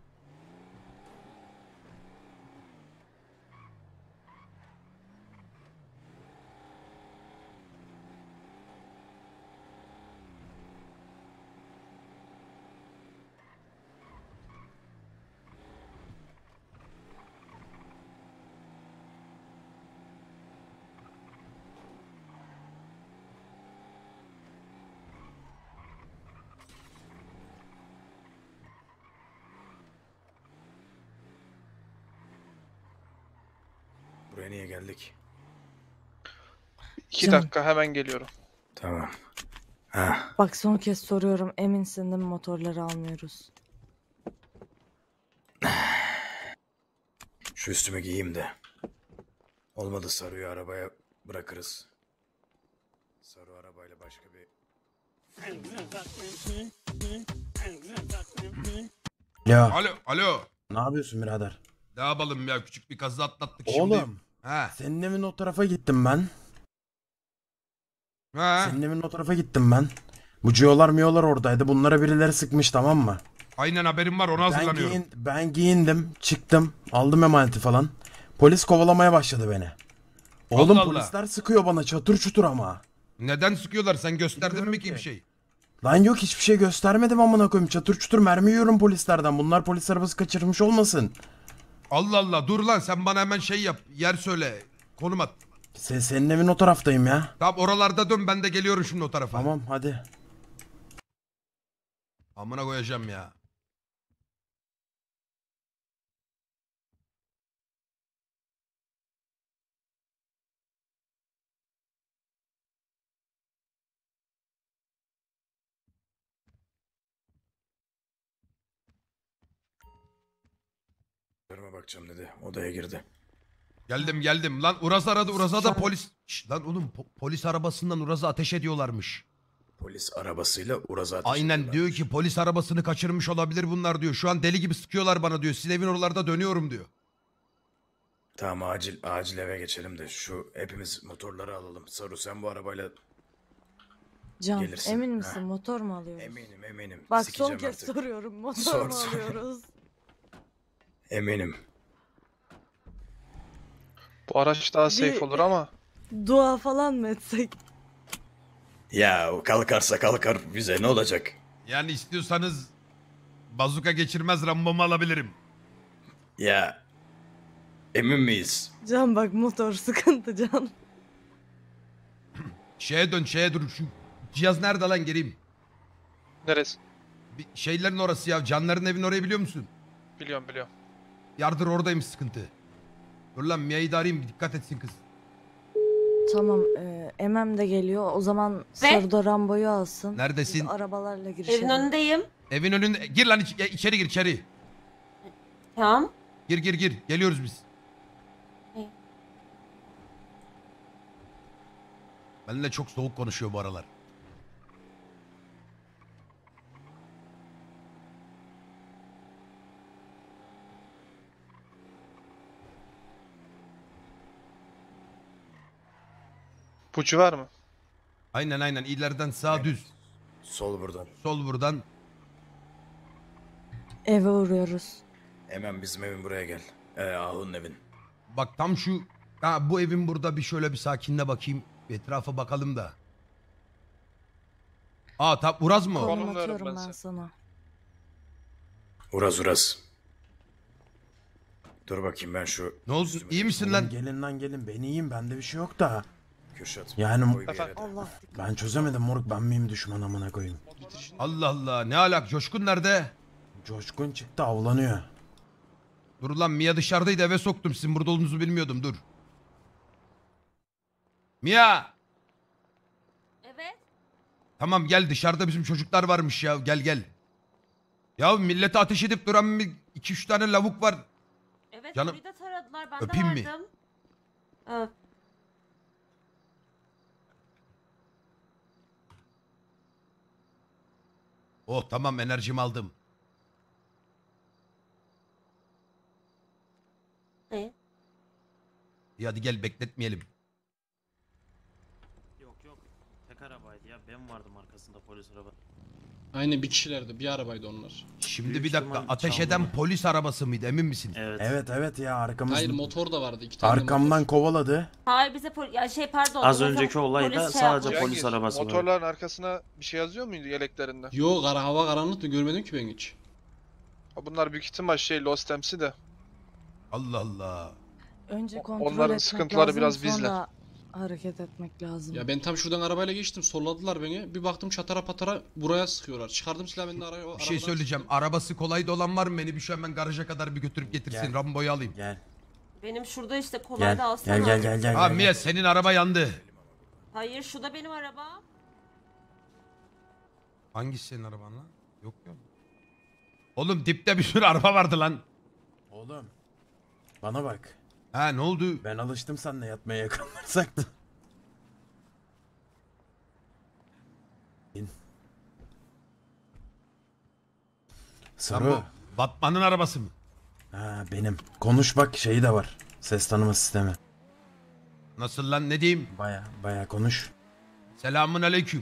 S4: Buraya niye geldik?
S8: İki
S5: Can.
S8: dakika hemen geliyorum.
S4: Tamam. Ha.
S5: Bak son kez soruyorum. Eminsin değil mi motorları almıyoruz?
S4: Şu üstümü giyeyim de. Olmadı Saru'yu arabaya bırakırız. Saru arabayla başka bir...
S3: Ya
S1: Alo, alo.
S3: ne yapıyorsun birader?
S1: Ne yapalım ya, küçük bir kaza atlattık şimdi.
S3: Oğlum
S1: He.
S3: senin evin o tarafa gittim ben.
S1: He.
S3: Senin evin o tarafa gittim ben. Bu ciyolar miyolar oradaydı. Bunlara birileri sıkmış, tamam mı?
S1: Aynen haberim var, ona
S3: Ben,
S1: hazırlanıyorum.
S3: giyin, ben giyindim, çıktım, aldım emaneti falan. Polis kovalamaya başladı beni. Oğlum
S1: Allah Allah.
S3: polisler sıkıyor bana çatır çutur ama.
S1: Neden sıkıyorlar? Sen gösterdin
S3: Bilmiyorum
S1: mi ki
S3: ki.
S1: bir şey?
S3: Lan yok hiçbir şey göstermedim amına koyayım. Çatır çutur mermi yiyorum polislerden. Bunlar polis arabası kaçırmış olmasın.
S1: Allah Allah, dur lan, sen bana hemen şey yap. Yer söyle. Konum at.
S3: Sen, senin evin o taraftayım ya.
S1: Tamam, oralarda dön, ben de geliyorum şimdi o tarafa.
S3: Tamam hadi.
S1: Amına koyacağım ya.
S4: Görme bakacağım dedi. Odaya girdi.
S1: Geldim geldim. Lan Uraz aradı. Uraz'a da polis... Şş, lan oğlum po- polis arabasından Uraz'a ateş ediyorlarmış.
S4: Polis arabasıyla Uraz'a ateş
S1: Aynen
S4: ediyorlar.
S1: diyor ki polis arabasını kaçırmış olabilir bunlar diyor. Şu an deli gibi sıkıyorlar bana diyor. Sizin evin oralarda dönüyorum diyor.
S4: Tamam acil acil eve geçelim de şu hepimiz motorları alalım. Saru sen bu arabayla
S5: Can
S4: Gelirsin.
S5: emin
S4: Ha.
S5: misin motor mu alıyoruz?
S4: eminim eminim.
S5: Bak son
S4: Sikeceğim
S5: kez
S4: artık.
S5: soruyorum. Motor
S4: Sor,
S5: mu
S4: sor.
S5: alıyoruz?
S4: Eminim.
S8: Bu araç daha
S5: Bir-
S8: safe olur ama.
S5: Dua falan mı etsek?
S4: Ya o kalkarsa kalkar bize ne olacak?
S1: Yani istiyorsanız bazuka geçirmez Rambo'mu alabilirim.
S4: Ya emin miyiz?
S5: Can bak motor sıkıntı Can.
S1: Şeye dön şeye dur. Şu cihaz nerede lan, geleyim.
S8: Neresi?
S1: Bir şeylerin orası ya. Canların evin orayı biliyor musun?
S8: Biliyorum biliyorum.
S1: Yardır oradaymış sıkıntı. Dur lan Mia'yı da arayayım, dikkat etsin kız.
S5: Tamam e, Emem de geliyor. O zaman Sarıda Rambo'yu alsın.
S1: Neredesin?
S5: Biz arabalarla girişelim.
S2: Evin önündeyim.
S1: Evin önünde. Gir lan iç- içeri gir içeri.
S2: Tamam.
S1: Gir gir gir. Geliyoruz biz.
S2: İyi.
S1: Benimle çok soğuk konuşuyor bu aralar.
S8: Pucu var mı?
S1: Aynen aynen, ileriden sağ düz.
S4: Sol buradan.
S1: Sol buradan.
S5: Eve uğruyoruz.
S4: Hemen bizim evin buraya gel. Ee, Ahu'nun evin.
S1: Bak tam şu. Ha, bu evin burada bir şöyle bir sakinle bakayım. Bir etrafa bakalım da. Aa tam Uraz mı o?
S8: Konum
S5: Konum
S8: veririm
S5: atıyorum
S8: ben
S5: ben
S8: size.
S5: sana.
S4: Uraz Uraz. Dur bakayım ben şu...
S1: Ne oldu?
S4: üstümü
S1: İyi misin
S3: Oğlum
S1: lan?
S3: gelin lan gelin. Ben iyiyim. Bende bir şey yok da.
S4: Kürşat.
S3: Yani-
S4: koy bir yere de.
S5: Allah dikkat.
S3: Ben çözemedim moruk. Ben miyim düşman amına koyayım?
S1: Allah Allah. Ne alak? Coşkun nerede?
S3: Coşkun çıktı avlanıyor.
S1: Dur lan, Mia dışarıdaydı, eve soktum. Sizin burada olduğunuzu bilmiyordum, dur. Mia!
S2: Evet.
S1: Tamam gel, dışarıda bizim çocuklar varmış ya, gel gel. Ya millete ateş edip duran bir iki üç tane lavuk var.
S2: Evet
S1: Canım,
S2: burayı da taradılar. Ben
S1: öpeyim
S2: de
S1: mi?
S2: vardım. Öp.
S1: Oh tamam, enerjimi aldım.
S2: Ne?
S1: İyi hadi gel, bekletmeyelim.
S9: Yok yok. Tek arabaydı ya. Ben vardım arkasında polis araba.
S10: Aynı bir kişilerdi. Bir arabaydı onlar.
S1: Şimdi
S9: Büyük
S1: bir dakika,
S9: ihtimal
S1: ateş
S9: çaldı
S1: eden
S9: mı?
S1: polis arabası mıydı, emin misin?
S9: Evet.
S3: Evet evet ya arkamız
S10: Hayır motor da vardı. iki tane
S3: arkamdan
S10: motor.
S3: kovaladı.
S2: Hayır bize pol ya şey pardon.
S9: Az
S2: bize
S9: önceki olayda
S2: polis şey
S9: sadece
S2: yapmış.
S9: polis arabası var.
S8: motorların arkasına bir şey yazıyor muydu yeleklerinde?
S10: Yo kara hava karanlıktı görmedim ki ben hiç.
S8: Ha, bunlar büyük ihtimal şey Lost M C'de.
S1: Allah Allah.
S5: Önce kontrol
S8: Onların
S5: etmek
S8: sıkıntıları
S5: lazım,
S8: biraz bizle.
S5: sonra hareket etmek lazım.
S10: Ya ben tam şuradan arabayla geçtim solladılar beni. Bir baktım çatara patara buraya sıkıyorlar. Çıkardım silahı ben de araya.
S1: Bir şey söyleyeceğim. Arabası kolay da olan var mı? Beni bir şu hemen garaja kadar bir götürüp getirsin.
S3: Gel.
S1: Rambo'yu alayım.
S3: Gel.
S2: Benim şurada işte kolay
S3: Gel.
S2: da alsana.
S3: Gel gel gel gel.
S1: Ha
S3: gel.
S1: Mia, senin araba yandı.
S2: Hayır şu da benim arabam.
S1: Hangisi senin araban lan? Yok yok. Oğlum dipte bir sürü araba vardı lan.
S3: Oğlum. Bana bak.
S1: Ha ne oldu?
S3: Ben alıştım seninle yatmaya yakınlarsak da. İn.
S1: Lan bu
S3: Sarı.
S1: Batman'ın arabası mı?
S3: Ha benim. Konuş bak şeyi de var. Ses tanıma sistemi.
S1: Nasıl lan, ne diyeyim?
S3: Baya baya konuş.
S1: Selamun aleyküm.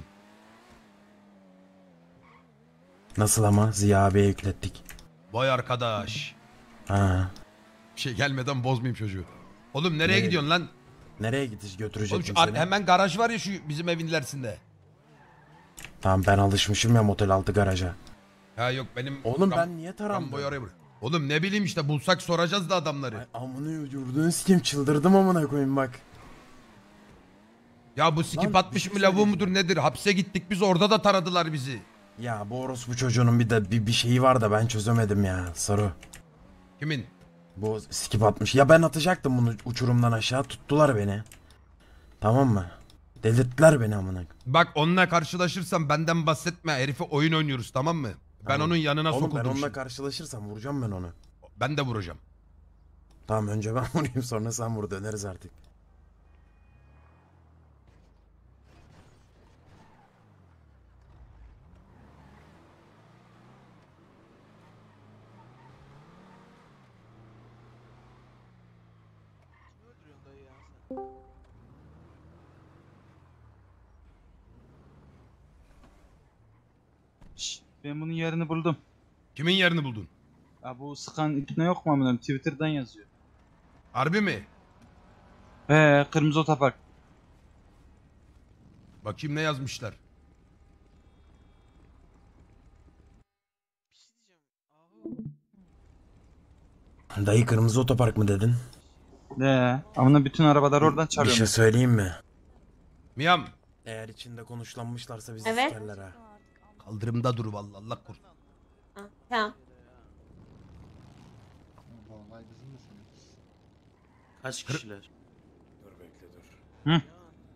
S3: Nasıl ama Ziya abiye yüklettik.
S1: Vay arkadaş.
S3: Ha.
S1: Bir şey gelmeden bozmayayım çocuğu. Oğlum nereye
S3: Nereye?
S1: gidiyorsun lan?
S3: Nereye gidiş
S1: Oğlum
S3: götürecektim
S1: şu ar-
S3: seni?
S1: hemen garaj var ya şu bizim evin ilerisinde.
S3: Tamam ben alışmışım ya motel altı garaja.
S1: Ha yok benim...
S3: Oğlum
S1: Ram-
S3: ben niye tarandım?
S1: Rambo'yu oraya bırak. Oğlum ne bileyim işte, bulsak soracağız da adamları.
S3: Ay amına yurdunu sikeyim çıldırdım amına koyayım bak.
S1: Ya bu sikip
S3: Lan, bir
S1: atmış
S3: şey
S1: mı lavuğu
S3: söyleyeceğim.
S1: mudur nedir? Hapse gittik biz, orada da taradılar bizi.
S3: Ya bu orospu çocuğunun bir de bir, bir şeyi var da ben çözemedim ya Saru.
S1: Kimin?
S3: Bu skip atmış. Ya ben atacaktım bunu uçurumdan aşağı tuttular beni. Tamam mı? Delirttiler beni amına.
S1: Bak onunla karşılaşırsam benden bahsetme. Herife oyun oynuyoruz, tamam mı? Ben
S3: Tamam.
S1: onun yanına
S3: Oğlum ben
S1: sokuldum
S3: onunla
S1: şimdi.
S3: karşılaşırsam vuracağım ben onu.
S1: Ben de vuracağım.
S3: Tamam önce ben vurayım sonra sen vur döneriz artık.
S6: Şşş, ben bunun yerini buldum.
S1: Kimin yerini buldun?
S6: Ya bu sıkan ne yok mu amınım? Twitter'dan yazıyor.
S1: Harbi mi?
S6: He, kırmızı otopark.
S1: Bakayım ne yazmışlar.
S3: Dayı kırmızı otopark mı dedin?
S6: Ne? Amına bütün arabalar oradan
S3: Bir
S6: çalıyor.
S3: şey söyleyeyim mi?
S1: Miyam.
S3: Eğer içinde konuşlanmışlarsa bizi
S2: Evet.
S3: sikerler ha.
S1: Kaldırımda dur vallahi, Allah korusun.
S2: Ha, tamam.
S9: Kaç kişiler?
S4: Dur bekle dur.
S6: Hı.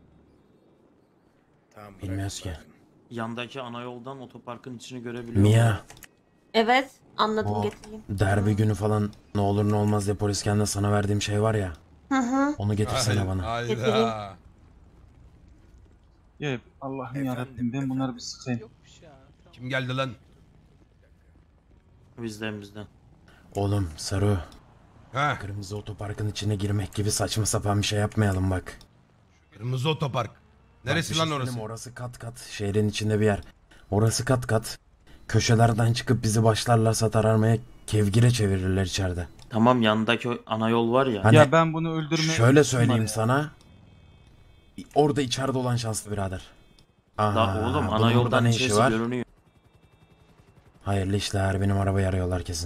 S4: Tamam bırak.
S3: Bilmiyoruz ki.
S4: bırakın.
S9: Yandaki ana yoldan otoparkın içini görebiliyor.
S3: Mia
S2: Evet anladım,
S3: o
S2: getireyim.
S3: derbi günü falan ne olur ne olmaz diye polis kendine sana verdiğim şey var ya.
S2: Hı hı.
S3: Onu getirsene bana.
S2: Getireyim.
S1: Hayda.
S6: Ye, Allah'ım yarabbim ben bunları bir sıkayım.
S1: Kim geldi lan?
S9: Bizden bizden.
S3: Oğlum Saru
S1: Ha,
S3: kırmızı otoparkın içine girmek gibi saçma sapan bir şey yapmayalım bak.
S1: kırmızı otopark. Neresi
S3: Bak, bir şey
S1: lan orası?
S3: söyleyeyim mi? Orası kat kat şehrin içinde bir yer. Orası kat kat. Köşelerden çıkıp bizi başlarlar satar aramaya kevgire çevirirler içeride.
S9: Tamam yandaki o ana yol var ya.
S3: Hani
S6: Ya ben bunu öldürme...
S3: şöyle söyleyeyim sana. Orada içeride olan şanslı birader. Aha,
S9: Da oğlum ana
S3: bunun burada
S9: yoldan
S3: ne işi
S9: içerisi
S3: var?
S9: görünüyor.
S3: Hayırlı işler, benim arabayı arıyorlar kesin.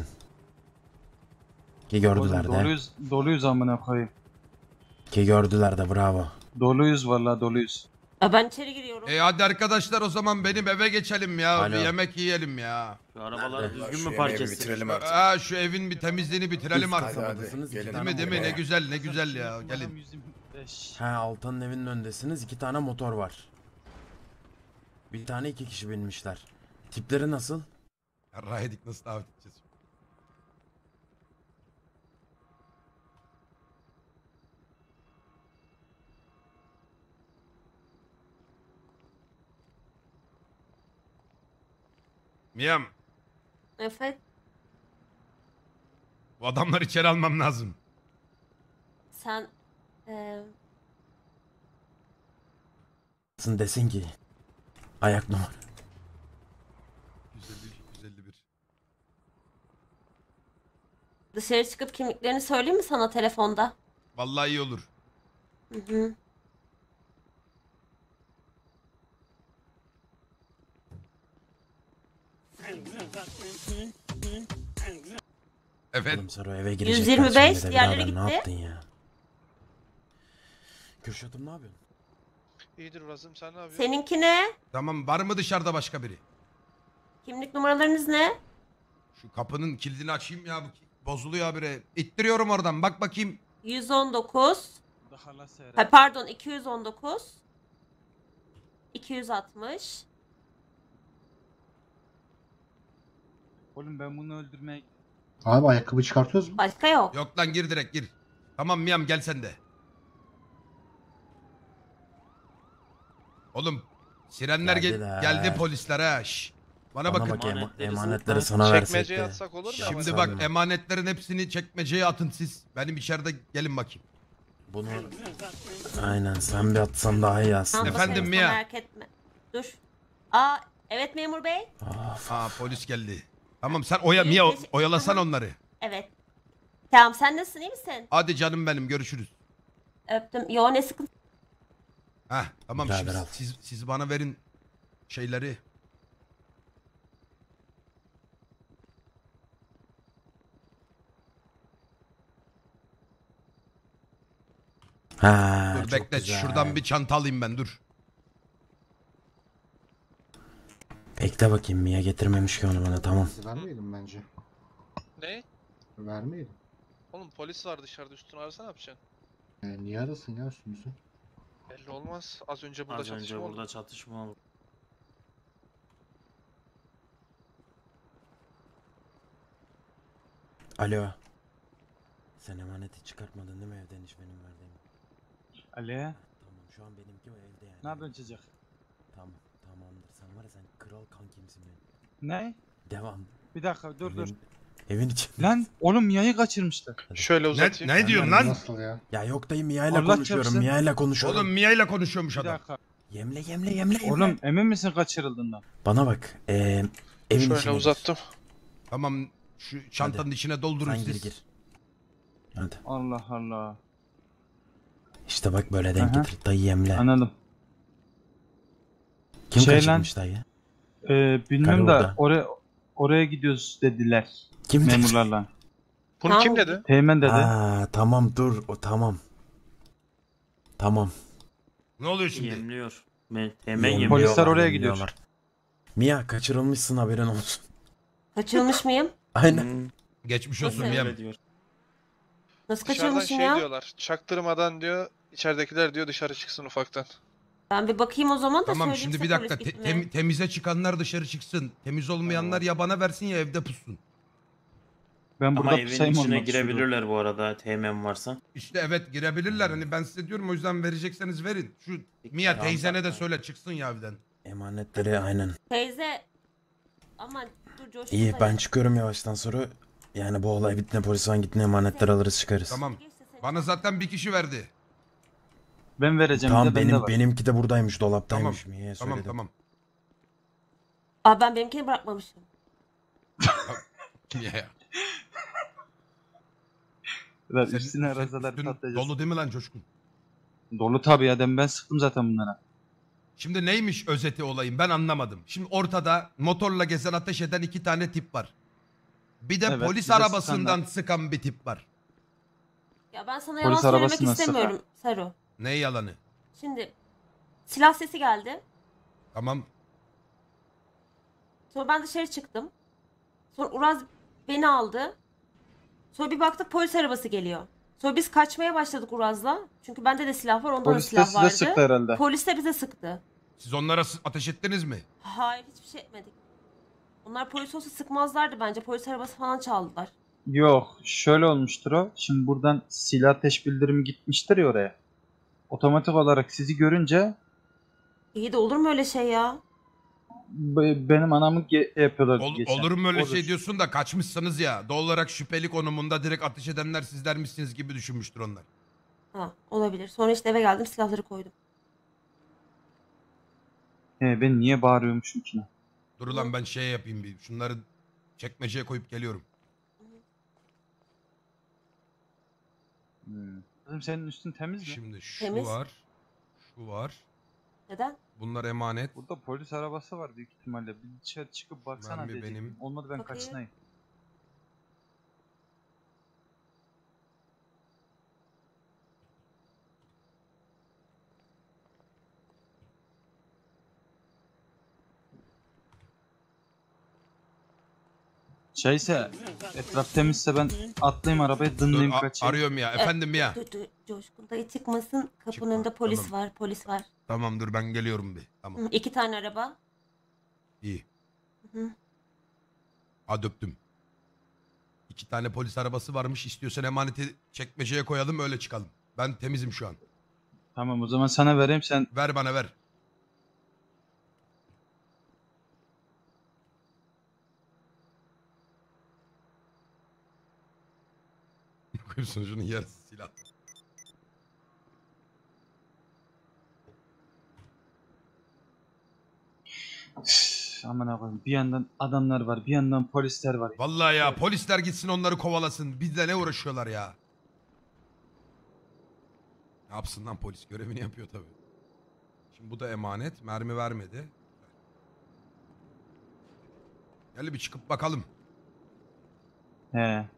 S3: Ki
S6: Oğlum,
S3: gördüler de.
S6: doluyuz, doluyuz amına koyayım.
S3: Ki gördüler de bravo.
S6: Doluyuz vallahi doluyuz.
S2: Ya ben içeri giriyorum.
S1: E hadi arkadaşlar o zaman benim eve geçelim ya.
S3: Alo.
S1: Bir yemek yiyelim ya.
S9: Şu arabaları
S4: Allah,
S9: düzgün
S4: şu
S9: mü park
S4: yemeği
S9: etsin?
S4: bitirelim artık.
S1: Ha şu evin bir temizliğini bitirelim
S3: Üst
S1: artık.
S3: kasabadasınız,
S4: Hadi, hadi,
S3: iki
S4: gelin.
S3: tane
S1: Değil mi değil mi? Ne
S3: motor var.
S1: güzel ne güzel ya. Gelin.
S6: yüz yirmi beş.
S3: Ha Altan'ın evinin önündesiniz, iki tane motor var. Bir tane iki kişi binmişler. Tipleri nasıl?
S1: Rahedik nasıl davet edeceğiz? Miyam,
S2: Evet.
S1: bu adamları içeri almam lazım.
S2: Sen eee
S3: Desin ki ayak numara.
S1: yüz elli, yüz elli bir.
S2: dışarı çıkıp kimliklerini söyleyeyim mi sana telefonda?
S1: Vallahi iyi olur.
S2: Hı hı.
S1: Evet.
S3: Oğlum Saro eve girecek.
S2: yüz yirmi beş
S3: şimdi de
S2: diğerleri
S3: birader,
S2: gitti.
S3: Ne yaptın ya? Kürşat'ım ne yapıyorsun?
S8: İyidir Uraz'ım, sen ne yapıyorsun?
S2: Seninki ne?
S1: Tamam, var mı dışarıda başka biri?
S2: Kimlik numaralarınız ne?
S1: Şu kapının kilidini açayım ya, bu ki- bozuluyor habire. İttiriyorum oradan, bak bakayım.
S2: yüz on dokuz.
S6: Daha seyret.
S2: Ha, pardon iki yüz on dokuz. iki yüz altmış.
S6: Oğlum ben bunu öldürmeye...
S11: Abi ayakkabı çıkartıyoruz mu?
S2: Başka yok.
S1: Yok lan, gir direkt gir. Tamam Miyam, gel sen de. Oğlum sirenler gel
S3: Geldiler.
S1: geldi, polisler ha. Şş. Bana,
S3: Bana
S1: bakın.
S3: bak ema-
S9: Emanetleri
S3: emanetleri
S9: sokak-
S3: sana versek
S8: Çekmeceye
S3: de.
S8: atsak olur mu?
S1: Şimdi
S8: Şimdi
S1: bak,
S3: Efendim?
S1: emanetlerin hepsini çekmeceye atın siz. Benim içeride gelin bakayım.
S3: Bunu aynen sen bir atsan daha iyi aslında.
S2: Tamam,
S1: Efendim
S2: bakarız,
S1: Mia?
S2: Merak etme. Dur. Aa evet memur bey.
S3: Of.
S1: Aa, polis geldi. Tamam sen oya
S2: İyi,
S1: Mia,
S2: teşekkür-
S1: oyalasan
S2: Tamam.
S1: onları.
S2: Evet. Tamam sen nasılsın, iyi misin?
S1: Hadi canım benim, görüşürüz.
S2: Öptüm. Yo ne sıkıntı.
S1: Heh, tamam
S3: Beraber
S1: şimdi
S3: al.
S1: siz, siz bana verin şeyleri.
S3: Ha,
S1: Dur
S3: çok
S1: bekle,
S3: güzel.
S1: şuradan bir çanta alayım ben, dur.
S3: Bekle bakayım, Mia getirmemiş ki onu bana, tamam.
S11: Vermeyelim bence.
S8: Ne?
S11: Vermeyelim.
S8: Oğlum polis var dışarıda, üstünü arasana, ne yapacaksın?
S11: Ee, niye arasın ya üstümüzü?
S8: Belli olmaz. Az önce burada
S9: Az önce
S8: çatışma oldu.
S9: burada çatışma oldu.
S3: Alo. Sen emaneti çıkartmadın değil mi evden, hiç benim verdiğim?
S6: Ali.
S3: Tamam, şu an benimki o evde yani.
S6: Ne yapıyorsun çocuk?
S3: Tamam, tamamdır. Sen var ya, sen kral kankimsin benim.
S6: Ne?
S3: Devam.
S6: Bir dakika dur dur.
S3: Evin, evin içinde.
S6: Lan oğlum Mia'yı kaçırmışlar.
S8: Şöyle
S1: Ne,
S8: uzatayım.
S1: ne diyorsun lan?
S11: Nasıl ya?
S3: Ya yok dayı, Mia ile
S6: Allah
S3: konuşuyorum.
S6: çarpsın.
S3: Mia ile konuşuyorum.
S1: Oğlum Mia ile konuşuyormuş
S6: Bir
S1: adam.
S6: dakika.
S3: Yemle yemle yemle yemle.
S6: Oğlum emin misin kaçırıldığından?
S3: Bana bak. Ee, evin
S8: Şöyle
S3: içine gir.
S8: uzattım.
S1: Tamam, şu çantanın içine doldurun
S3: Sen gir
S1: siz.
S3: gir. Hadi.
S6: Allah Allah.
S3: İşte bak böyle denk
S6: Aha.
S3: getir. Dayı yemle.
S6: Anladım.
S3: Kim
S6: Şey lan-
S3: kaçırmış dayı?
S6: Ee, bilmiyorum
S3: Karı
S6: da
S3: orada.
S6: oraya oraya gidiyoruz dediler
S3: Kim dedi?
S6: memurlarla.
S8: Bunu
S2: Tamam.
S8: kim dedi?
S6: Teğmen dedi.
S3: Aa, tamam dur. O tamam. Tamam.
S1: Ne oluyor şimdi?
S9: Yemliyor. Me Temen
S3: Yemliyorlar,
S9: yemliyor.
S6: Polisler oraya gidiyor.
S3: yemliyorlar. Mia kaçırılmışsın, haberin olsun.
S2: Kaçırılmış mıyım?
S3: Aynen.
S9: Hmm,
S1: Geçmiş olsun
S2: Nasıl?
S1: Miyam.
S9: öyle diyor.
S2: Nasıl
S8: Dışarıdan
S2: kaçırılmışım
S8: şey
S2: ya?
S8: diyorlar. Çaktırmadan diyor, içeridekiler diyor dışarı çıksın ufaktan.
S2: Ben bir bakayım o zaman da
S1: Tamam
S2: söyleyeyim
S1: şimdi
S2: size
S1: bir dakika,
S2: polis
S1: te-
S2: gitti mi?
S1: tem- temize çıkanlar dışarı çıksın. Temiz olmayanlar ya bana versin ya evde pussun.
S6: Ben burada
S9: Ama evin
S6: pusayım
S9: içine
S6: olmak istiyorum.
S9: girebilirler bu arada Temen varsa.
S1: İşte evet, girebilirler. Hani ben size diyorum, o yüzden verecekseniz verin. Şu Mia
S9: Tamam,
S1: teyzene de
S9: tamam.
S1: söyle çıksın ya evden.
S3: Emanetleri aynen.
S2: Teyze. Aman dur coşma.
S3: İyi,
S2: da
S3: ben
S2: ya.
S3: çıkıyorum yavaştan sonra. Yani bu olay bittiğinde polis falan gittiğinde emanetleri alırız çıkarız.
S1: Tamam.
S2: Geçti seni.
S1: Bana zaten bir kişi verdi.
S6: Ben vereceğim
S3: Tamam,
S6: bir de bende
S3: benim
S6: var.
S3: benimki de buradaymış,
S1: Tamam.
S3: dolaptaymış. Mia'ya
S1: Tamam
S3: söyledim.
S1: tamam.
S2: Aa ben benimkini bırakmamışım.
S1: Ya, ya.
S6: Ver,
S1: Senin-
S6: üstüne
S1: senin
S6: razalar
S1: üstün
S6: patlayacağız.
S1: Dolu değil mi lan Coşkun?
S6: Dolu tabii ya, ben sıktım zaten bunlara.
S1: Şimdi neymiş özeti olayım, ben anlamadım. Şimdi ortada motorla gezen, ateş eden iki tane tip var. Bir de
S6: Evet,
S1: polis
S6: bize
S1: arabasından
S6: sıkanlar.
S1: sıkan bir tip var.
S2: Ya ben sana
S6: Polis
S2: yalan söylemek
S6: arabasına
S2: istemiyorum Saru.
S1: Ne yalanı?
S2: Şimdi silah sesi geldi.
S1: Tamam.
S2: Sonra ben dışarı çıktım. Sonra Uraz beni aldı. Sonra bir baktık polis arabası geliyor. Sonra biz kaçmaya başladık Uraz'la. Çünkü bende de silah var, onda da
S6: Polis de
S2: silah
S6: size
S2: vardı.
S6: sıktı herhalde.
S2: Polis de bize sıktı.
S1: Siz onlara s- ateş ettiniz mi?
S2: Hayır hiçbir şey etmedik. Onlar polis olsa sıkmazlardı bence. Polis arabası falan çaldılar.
S6: Yok, şöyle olmuştur o. Şimdi buradan silah ateş bildirimi gitmiştir ya oraya. Otomatik olarak sizi görünce
S2: İyi de olur mu öyle şey ya?
S6: be- benim anamı ge- yapıyorlar
S1: Ol-
S6: geçen.
S1: olur mu öyle
S6: Olur.
S1: şey diyorsun da kaçmışsınız ya. Doğal olarak şüpheli konumunda direkt ateş edenler sizler misiniz gibi düşünmüştür onlar.
S2: Ha, olabilir. Sonra işte eve geldim, silahları koydum.
S6: He, ben niye bağırıyormuşum ki? lan?
S1: Dur lan ben şey yapayım bir. Şunları çekmeceye koyup geliyorum.
S6: Hmm. Kızım senin üstün temiz mi?
S1: Şimdi şu
S2: Temiz.
S1: var. Şu var.
S2: Neden?
S1: Bunlar emanet.
S6: Burada polis arabası var büyük ihtimalle. Bir dışarı çıkıp baksana
S1: Ben bir
S6: diyecektim.
S1: benim-
S6: Olmadı ben
S2: Bakayım.
S6: kaçınayım. Şeyse etraf temizse ben atlayayım arabaya
S1: Dur
S6: dınlayayım
S1: a-
S6: kaçayım.
S1: arıyorum ya. Efendim ya.
S2: Dur dur. Coşkun dayı çıkmasın. Kapının
S1: Çıkma,
S2: önünde polis
S1: tamam.
S2: var. Polis var.
S1: Tamam dur ben geliyorum bir. Tamam.
S2: Hı, İki tane araba.
S1: İyi.
S2: Hı hı.
S1: Ha döktüm. İki tane polis arabası varmış. İstiyorsan emaneti çekmeceye koyalım öyle çıkalım. Ben temizim şu an.
S6: Tamam o zaman sana vereyim sen.
S1: Ver bana ver. Koyursun şunun yarısı silah.
S6: Üf, aman Allah'ım bir yandan adamlar var bir yandan polisler var.
S1: Vallahi ya polisler gitsin onları kovalasın. Bizle ne uğraşıyorlar ya. Ne yapsın lan polis görevini yapıyor tabii. Şimdi bu da emanet. Mermi vermedi. Gel bir çıkıp bakalım.
S6: He.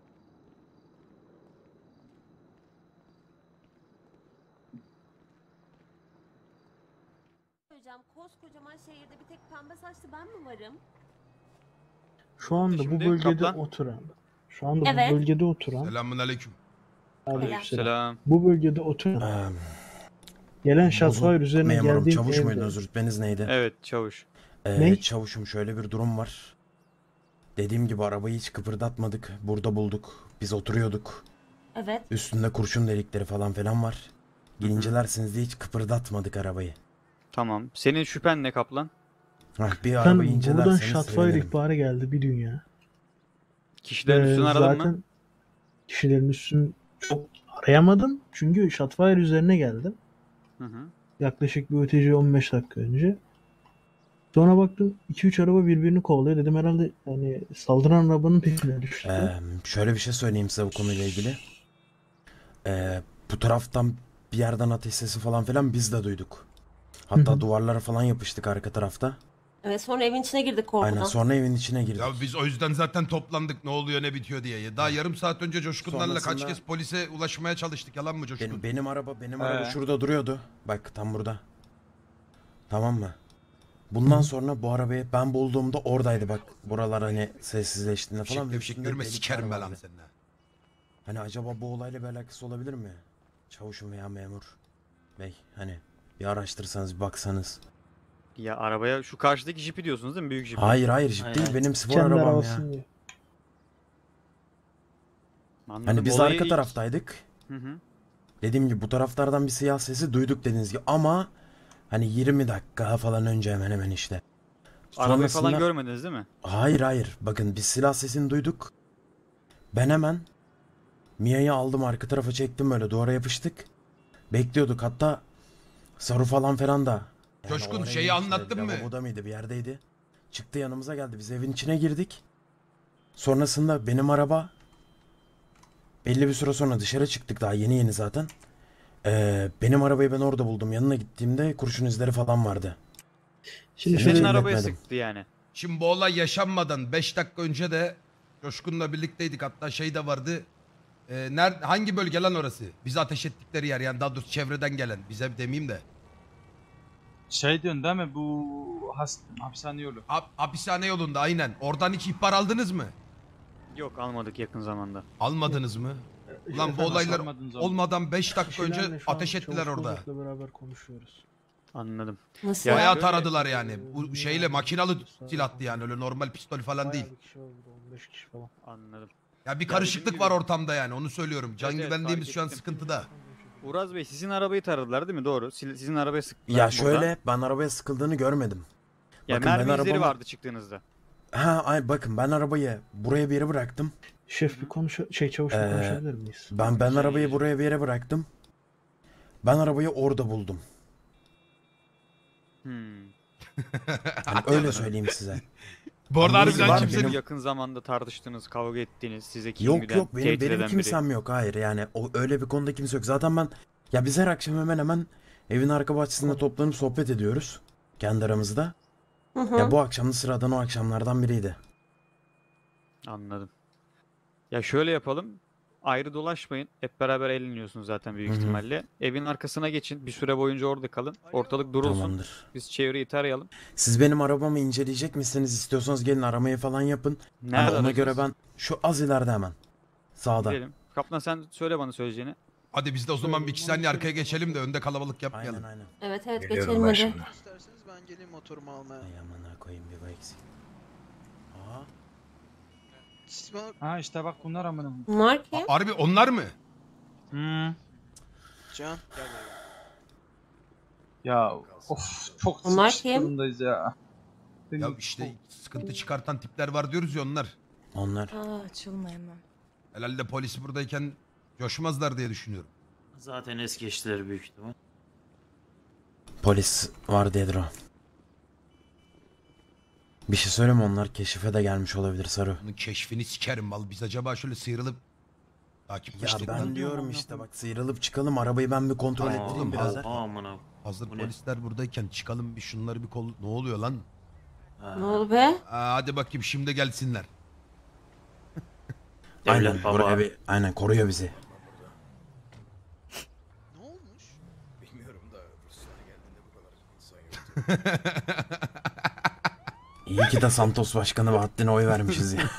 S2: Hocam koskocaman şehirde bir tek pembe saçlı ben mi varım?
S12: Şu anda bu
S8: Şimdi
S12: bölgede
S8: kaplan.
S12: oturan, şu anda
S2: Evet.
S12: bu bölgede oturan,
S1: Selamun aleyküm.
S12: Aleykümselam.
S8: Selam.
S12: Bu bölgede oturan, gelen şahıs var üzerine
S3: Memurum
S12: geldiğim
S3: çavuş
S12: evde.
S3: muydunuz? Rütbeniz neydi?
S8: Evet çavuş.
S3: Ee,
S12: Ne?
S3: Çavuşum şöyle bir durum var. Dediğim gibi arabayı hiç kıpırdatmadık. Burada bulduk. Biz oturuyorduk.
S2: Evet.
S3: Üstünde kurşun delikleri falan filan var. Gelincelersiniz diye hiç kıpırdatmadık arabayı.
S8: Tamam. Senin şüphen ne kaplan?
S3: Hah, bir arabayı
S12: Efendim buradan
S3: incelerseniz
S12: Shotfire
S3: sevinirim.
S12: ihbarı geldi bir dünya.
S8: Kişilerin
S12: Ee,
S8: üstünü aradın
S12: zaten
S8: mı?
S12: kişilerin üstünü çok arayamadım. Çünkü Shotfire üzerine geldim.
S8: Hı hı.
S12: Yaklaşık bir öteci on beş dakika önce. Sonra baktım iki üç araba birbirini kovalıyor. Dedim herhalde yani saldıran arabanın peşine düştü.
S3: Ee, şöyle bir şey söyleyeyim size bu konuyla ilgili. Ee, bu taraftan bir yerden ateş sesi falan filan biz de duyduk. Hatta
S12: Hı hı.
S3: duvarlara falan yapıştık arka tarafta.
S2: Evet sonra evin içine girdik korkudan.
S3: Aynen sonra evin içine girdik.
S1: Ya biz o yüzden zaten toplandık ne oluyor ne bitiyor diye. Daha yarım saat önce Coşkunlarla kaç
S3: Sonrasında-
S1: kez polise ulaşmaya çalıştık yalan mı Coşkun?
S3: Benim, benim araba benim
S6: Ee?
S3: araba şurada duruyordu. Bak tam burada. Tamam mı? Bundan sonra bu arabayı ben bulduğumda oradaydı bak. Buralar hani sessizleştiğinde falan.
S1: Fişek
S3: ve
S1: fişek
S3: üstünde
S1: görme
S3: delikler
S1: sikerim ben lan
S3: vardı.
S1: seninle.
S3: Hani acaba bu olayla bir alakası olabilir mi? Çavuşum veya memur bey hani bir araştırsanız bir baksanız.
S8: Ya arabaya şu karşıdaki jipi diyorsunuz değil mi? Büyük jipi.
S3: Hayır hayır jip
S8: Aynen.
S3: değil benim spor
S12: Kendi
S3: arabam ya.
S12: arabasını diyor.
S8: Anladım.
S3: Hani biz
S8: Olayı
S3: arka
S8: ilk-
S3: taraftaydık.
S8: Hı hı.
S3: Dediğim gibi bu taraflardan bir siyah sesi duyduk dediğiniz gibi ama hani yirmi dakika falan önce hemen hemen işte.
S8: Arabayı falan
S3: Sonrasında-
S8: görmediniz değil mi?
S3: Hayır hayır bakın biz silah sesini duyduk. Ben hemen Mia'yı aldım arka tarafa çektim böyle duvara yapıştık. Bekliyorduk hatta Saru falan falan da.
S1: Coşkun,
S3: oraya
S1: şeyi
S3: geçti,
S1: anlattın mı?
S3: Lavaboda mıydı bir yerdeydi. Çıktı yanımıza geldi biz evin içine girdik. Sonrasında benim araba belli bir süre sonra dışarı çıktık daha yeni yeni zaten. Ee, benim arabayı ben orada buldum. Yanına gittiğimde kurşun izleri falan vardı.
S12: Şimdi
S3: Senin
S8: Senin
S12: şöyle
S8: arabaya
S3: etmedim.
S8: sıktı yani.
S1: Şimdi bu olay yaşanmadan beş dakika önce de Coşkun'la birlikteydik hatta şey de vardı. Ee, nerede, hangi bölge lan orası? Bizi ateş ettikleri yer yani daha doğrusu çevreden gelen. Bize demeyeyim de.
S6: Şey diyorsun değil mi bu has hapishane yolu?
S1: Hap- hapishane yolunda aynen. Oradan hiç ihbar aldınız mı?
S8: Yok almadık yakın zamanda.
S1: Almadınız mı? Ulan bu
S12: Efendim,
S1: olaylar
S6: sormadığın zaman.
S1: olmadan beş dakika önce
S12: kişilerle şu an
S1: ateş ettiler
S12: Çavuş
S1: orada.
S12: Bozok'la beraber konuşuyoruz.
S13: Anladım.
S2: Nasıl?
S13: Ya
S1: Bayağı
S13: şöyle-
S1: taradılar yani. Bu şeyle makinalı silahtı yani. Öyle normal pistol falan değil.
S12: Bayağı bir kişi var burada, on beş kişi falan.
S13: Anladım.
S1: Ya bir
S13: Ya
S1: karışıklık
S13: dediğim
S1: var
S13: gibi-
S1: ortamda yani. Onu söylüyorum. Can
S13: Evet, evet,
S1: güvenliğimiz
S13: fark
S1: şu an
S13: ettim.
S1: sıkıntıda.
S13: Uraz Bey sizin arabayı taradılar değil mi? Doğru. Sil- Sizin arabaya sıktılar.
S3: Ya
S13: burada.
S3: şöyle ben arabaya sıkıldığını görmedim.
S13: Ya
S3: Bakın ben
S13: mermi izleri
S3: arabama-
S13: vardı çıktığınızda.
S3: Ha ay bakın ben arabayı buraya bir yere bıraktım.
S12: Şef bir konuş şey çavuş bir
S3: Ee,
S12: konuşabilir miyiz?
S3: Ben ben arabayı buraya bir yere bıraktım. Ben arabayı orada buldum.
S13: Hmm.
S3: Yani öyle söyleyeyim size.
S1: Bu arada
S3: Anladınız
S1: harbiden
S3: mı?
S1: kimse...
S3: Benim-
S13: Yakın zamanda tartıştınız, kavga ettiniz, size kim
S3: Yok
S13: güden,
S3: yok benim
S13: tehdit
S3: benim
S13: eden biri.
S3: kimsem yok. Hayır yani o öyle bir konuda kimse yok. Zaten ben ya biz her akşam hemen hemen evin arka bahçesinde toplanıp sohbet ediyoruz kendi aramızda.
S2: Hı hı.
S3: Ya bu akşam da sıradan o akşamlardan biriydi.
S13: Anladım. Ya şöyle yapalım. Ayrı dolaşmayın. Hep beraber eğleniyorsunuz zaten büyük
S3: Hı hı.
S13: ihtimalle. Evin arkasına geçin. Bir süre boyunca orada kalın. Ortalık durulsun.
S3: Tamamdır.
S13: Biz çevreyi tarayalım.
S3: Siz benim arabamı inceleyecek misiniz? İstiyorsanız gelin aramayı falan yapın.
S13: Nerede
S3: Ama ona
S13: arayacağız?
S3: göre ben şu az ileride hemen. Sağda.
S13: Gidelim. Kaplan sen söyle bana söyleyeceğini.
S1: Hadi biz de o zaman bir iki saniye arkaya geçelim de önde kalabalık
S3: Aynen
S1: yapmayalım.
S3: aynen.
S2: Evet evet
S4: Geliyorum
S2: geçelim
S4: ben
S2: hadi.
S4: şimdi.
S14: İsterseniz ben geleyim motorumu almaya.
S3: Ay amına koyayım bir bu eksik. Aa.
S14: Siz bana
S6: Ha işte bak bunlar amına.
S2: Bunlar kim?
S1: A- Harbi onlar mı?
S6: Hmm.
S14: Can gel buraya.
S6: Ya of çok
S2: Onlar
S6: sıkışık
S2: kim?
S6: durumdayız ya.
S1: Ya işte sıkıntı çıkartan tipler var diyoruz ya onlar.
S3: Onlar.
S5: Aa açılma hemen.
S1: Herhalde polis buradayken coşmazlar diye düşünüyorum.
S9: Zaten es geçtiler büyük ihtimal.
S3: Polis var diyedir o. Bir şey söyleyeyim mi? Onlar keşife de gelmiş olabilir Sarı.
S1: Bunun keşfini sikerim mal. Biz acaba şöyle sıyrılıp
S3: Ya
S1: takipleştik
S3: ben
S1: lan.
S3: diyorum işte bak sıyrılıp çıkalım arabayı ben bir kontrol
S1: Aa,
S3: ettireyim
S1: oğlum,
S3: birader.
S9: Oha amına.
S1: Hazır
S9: Bu ne?
S1: polisler buradayken çıkalım bir şunları bir kol... Ne oluyor lan?
S9: Ha.
S2: Ne oldu be?
S1: Aa, hadi bakayım şimdi gelsinler.
S3: Aynen
S9: Devlet baba.
S3: buraya bir aynen koruyor bizi.
S14: Ne olmuş?
S4: Bilmiyorum da Ruslar geldiğinde bu kadar insan yoktu.
S3: İyi ki de Santos Başkanı Bahattin'e oy vermişiz ya.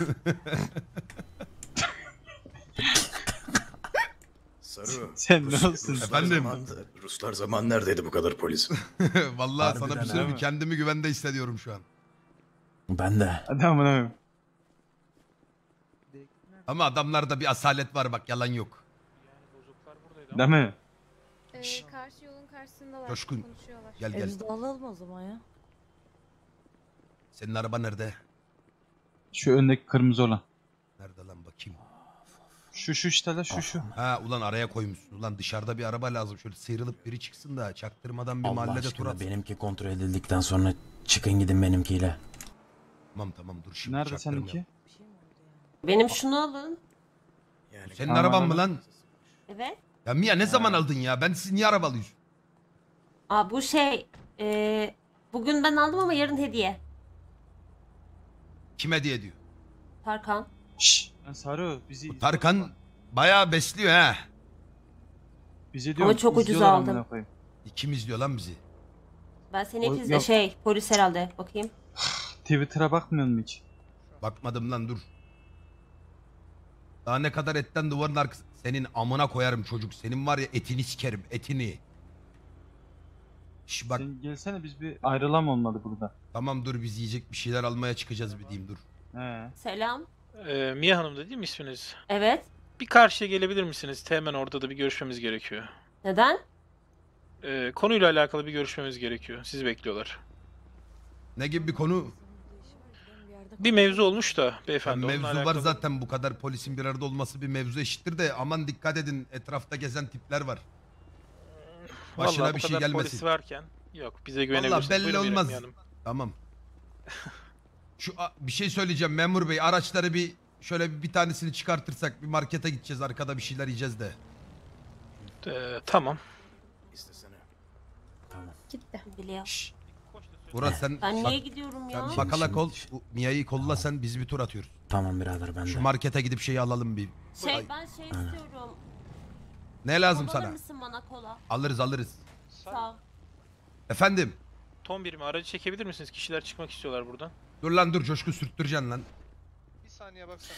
S4: Sarı.
S6: Sen ne
S4: Rus-
S6: olsun?
S4: Ruslar
S1: Efendim?
S4: zamanında- Ruslar zaman neredeydi bu kadar polis?
S1: Vallahi sana
S3: Harbiden
S1: bir söyleyeyim mi?
S6: ha.
S1: Kendimi güvende hissediyorum şu an.
S3: Ben de.
S6: Hadi amına.
S1: Ama adamlarda bir asalet var bak yalan yok.
S6: Değil mi?
S15: Ee, karşı yolun karşısındalar.
S1: Coşkun.
S15: Konuşuyorlar.
S1: Gel
S5: E
S1: gel.
S5: biz de alalım o zaman ya.
S1: Senin araba nerede?
S6: Şu öndeki kırmızı olan.
S1: Nerede lan bakayım.
S6: Şu şu işte la şu şu.
S1: Ha ulan araya koymuşsun. Ulan dışarıda bir araba lazım. Şöyle sıyrılıp biri çıksın da çaktırmadan bir
S3: Allah
S1: mahallede tur
S3: aşkına
S1: atsın.
S3: benimki kontrol edildikten sonra çıkın gidin benimkiyle.
S1: Tamam tamam dur şimdi
S6: Nerede
S1: çaktırmayalım.
S6: seninki?
S2: Benim şunu alın.
S4: Yani
S1: Senin
S6: Tamam,
S1: araban mı
S6: anladım.
S1: lan?
S2: Evet.
S1: Ya Mia ne zaman aldın ya? Ben siz niye arabalıyız?
S2: Aa bu şey. E, bugün ben aldım ama yarın hediye.
S1: Kime diye diyor.
S2: Tarkan.
S6: Şşş. Lan Sarı bizi
S1: Bu Tarkan bayağı besliyor ha.
S6: bizi
S2: Ama
S6: diyorum,
S2: çok ucuz
S6: izliyorlar
S2: aldım.
S6: amına koyayım.
S1: Kim izliyor lan bizi?
S2: Ben seni
S6: O-
S2: hep izle
S6: yok.
S2: şey polis herhalde bakayım.
S6: Twitter'a bakmıyor musun hiç?
S1: Bakmadım lan dur. Daha ne kadar etten duvarın arkası. Senin amına koyarım çocuk. Senin var ya etini sikerim etini. Şş bak
S6: Sen gelsene biz bir ayrılam olmadı burada.
S1: tamam dur biz yiyecek bir şeyler almaya çıkacağız bir diyeyim dur.
S6: He.
S2: Selam.
S8: Ee, Mia Hanım da değil mi isminiz?
S2: Evet.
S8: Bir karşıya gelebilir misiniz? Hemen orada da bir görüşmemiz gerekiyor.
S2: Neden?
S8: Ee, konuyla alakalı bir görüşmemiz gerekiyor. Sizi bekliyorlar.
S1: Ne gibi bir konu?
S8: Bir mevzu olmuş da
S1: Ya
S8: beyefendi. onunla
S1: mevzu var
S8: alakalı.
S1: zaten bu kadar polisin bir arada olması bir mevzu eşittir de aman dikkat edin etrafta gezen tipler var. Başına
S8: Vallahi
S1: bir
S8: bu
S1: şey
S8: kadar
S1: gelmesin.
S8: polis varken yok bize
S1: Vallahi
S8: güvenebilirsiniz.
S1: belli
S8: Buyurun
S1: olmaz.
S8: Mia Hanım.
S1: Tamam. Şu a- bir şey söyleyeceğim memur bey araçları bir şöyle bir, bir tanesini çıkartırsak bir markete gideceğiz arkada bir şeyler yiyeceğiz de.
S8: Ee, tamam.
S4: İstesene.
S15: Gitti.
S2: Biliyor.
S1: Şşş. Murat sen
S2: Ben
S1: bak-
S2: niye gidiyorum ya?
S1: sen
S3: Şimdi-
S1: bakalak ol.
S3: şimdi-
S1: Bu Mia'yı kolla
S3: Tamam.
S1: sen biz bir tur atıyoruz.
S3: Tamam birader ben de.
S1: Şu markete gidip şeyi alalım bir.
S2: Şey
S1: Ay,
S2: ben şey
S3: Aynen.
S2: istiyorum.
S1: ne lazım
S2: Kola alır
S1: sana?
S2: mısın bana kola?
S1: Alırız alırız.
S2: Sağ ol.
S1: Efendim.
S8: Ton birimi aracı çekebilir misiniz? Kişiler çıkmak istiyorlar buradan.
S1: Dur lan dur coşku sürttüreceksin lan.
S8: Bir saniye baksana.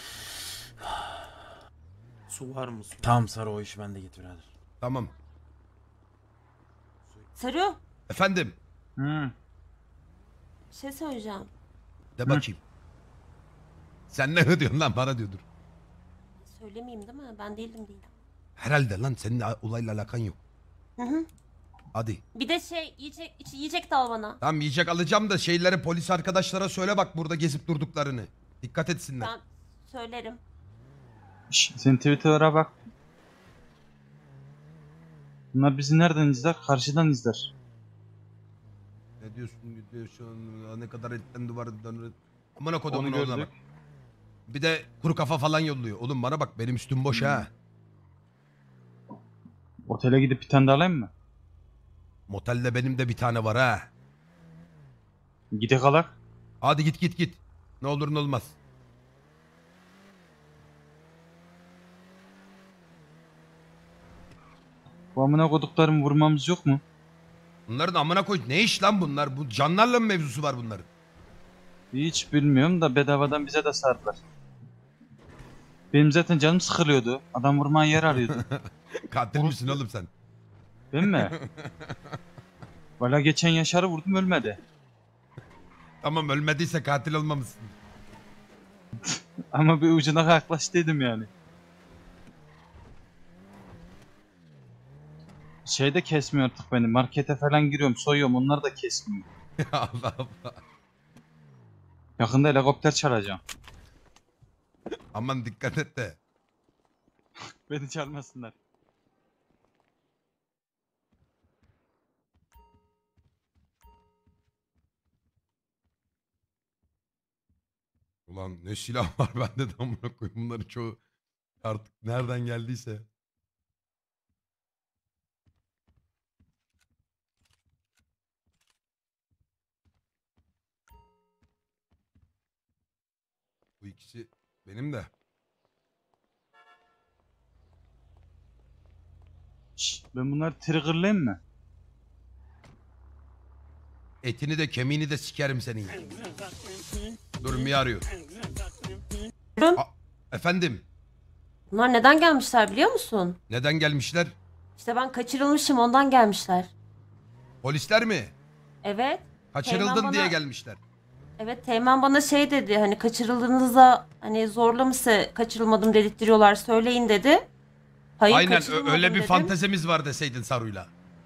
S9: Su var mı su?
S3: Tamam Sarı o iş bende git birader.
S1: Tamam.
S2: Sarı.
S1: Efendim?
S6: Hı.
S2: Bir şey söyleyeceğim.
S1: De bakayım. Sen ne diyorsun lan bana diyordur.
S2: Söylemeyeyim değil mi? Ben değildim değilim.
S1: Herhalde lan senin olayla alakan yok.
S2: Hı hı.
S1: Hadi.
S2: Bir de şey yiyecek, iç- yiyecek de al bana.
S1: Tamam yiyecek alacağım da şeyleri polis arkadaşlara söyle bak burada gezip durduklarını. Dikkat etsinler.
S2: Ben söylerim.
S6: Şş, sen Twitter'a bak. Bunlar bizi nereden izler? Karşıdan izler.
S1: Ne diyorsun ne diyorsun ne kadar etten duvardan. Amına kodumun
S6: Onu
S1: oğluna
S6: gördük.
S1: bak. Bir de kuru kafa falan yolluyor. Oğlum bana bak benim üstüm boş ha.
S6: Otele gidip bir tane daha alayım mı?
S1: Motelde benim de bir tane var ha.
S6: Gide kalak.
S1: Hadi git git git. Ne olur ne olmaz.
S6: Bu amına koduklarımı vurmamız yok mu?
S1: Bunların amına koy. Ne iş lan bunlar? Bu canlarla mı mevzusu var bunların?
S6: Hiç bilmiyorum da bedavadan bize de sardılar. Benim zaten canım sıkılıyordu. Adam vurmaya yer arıyordu.
S1: Katil misin oğlum sen?
S6: Değil mi? Valla geçen Yaşar'ı vurdum ölmedi.
S1: Tamam ölmediyse katil olmamışsın.
S6: Ama bir ucuna yaklaştıydım yani. Şey de kesmiyor artık beni. Markete falan giriyorum, soyuyorum. Onlar da kesmiyor.
S1: Allah Allah.
S6: Yakında helikopter çağıracağım.
S1: Aman dikkat et de.
S6: Beni çağırmasınlar.
S1: Ulan ne silah var bende de amına koyayım. Bunların çoğu artık nereden geldiyse. Bu ikisi benim de.
S6: Şşş, ben bunları triggerlayayım mı?
S1: Etini de kemiğini de sikerim senin. Dur Mia arıyor. A- Efendim
S2: Bunlar neden gelmişler biliyor musun?
S1: neden gelmişler?
S2: İşte ben kaçırılmışım ondan gelmişler.
S1: Polisler mi?
S2: Evet.
S1: Kaçırıldın
S2: Teğmen
S1: diye
S2: bana-
S1: gelmişler.
S2: Evet Teğmen bana şey dedi hani kaçırıldığınızda hani zorla mı size kaçırılmadım dedirtiyorlar söyleyin dedi. Hayır
S1: Aynen ö-
S2: kaçırılmadım
S1: öyle bir
S2: dedim.
S1: fantezimiz var deseydin Saru'yla.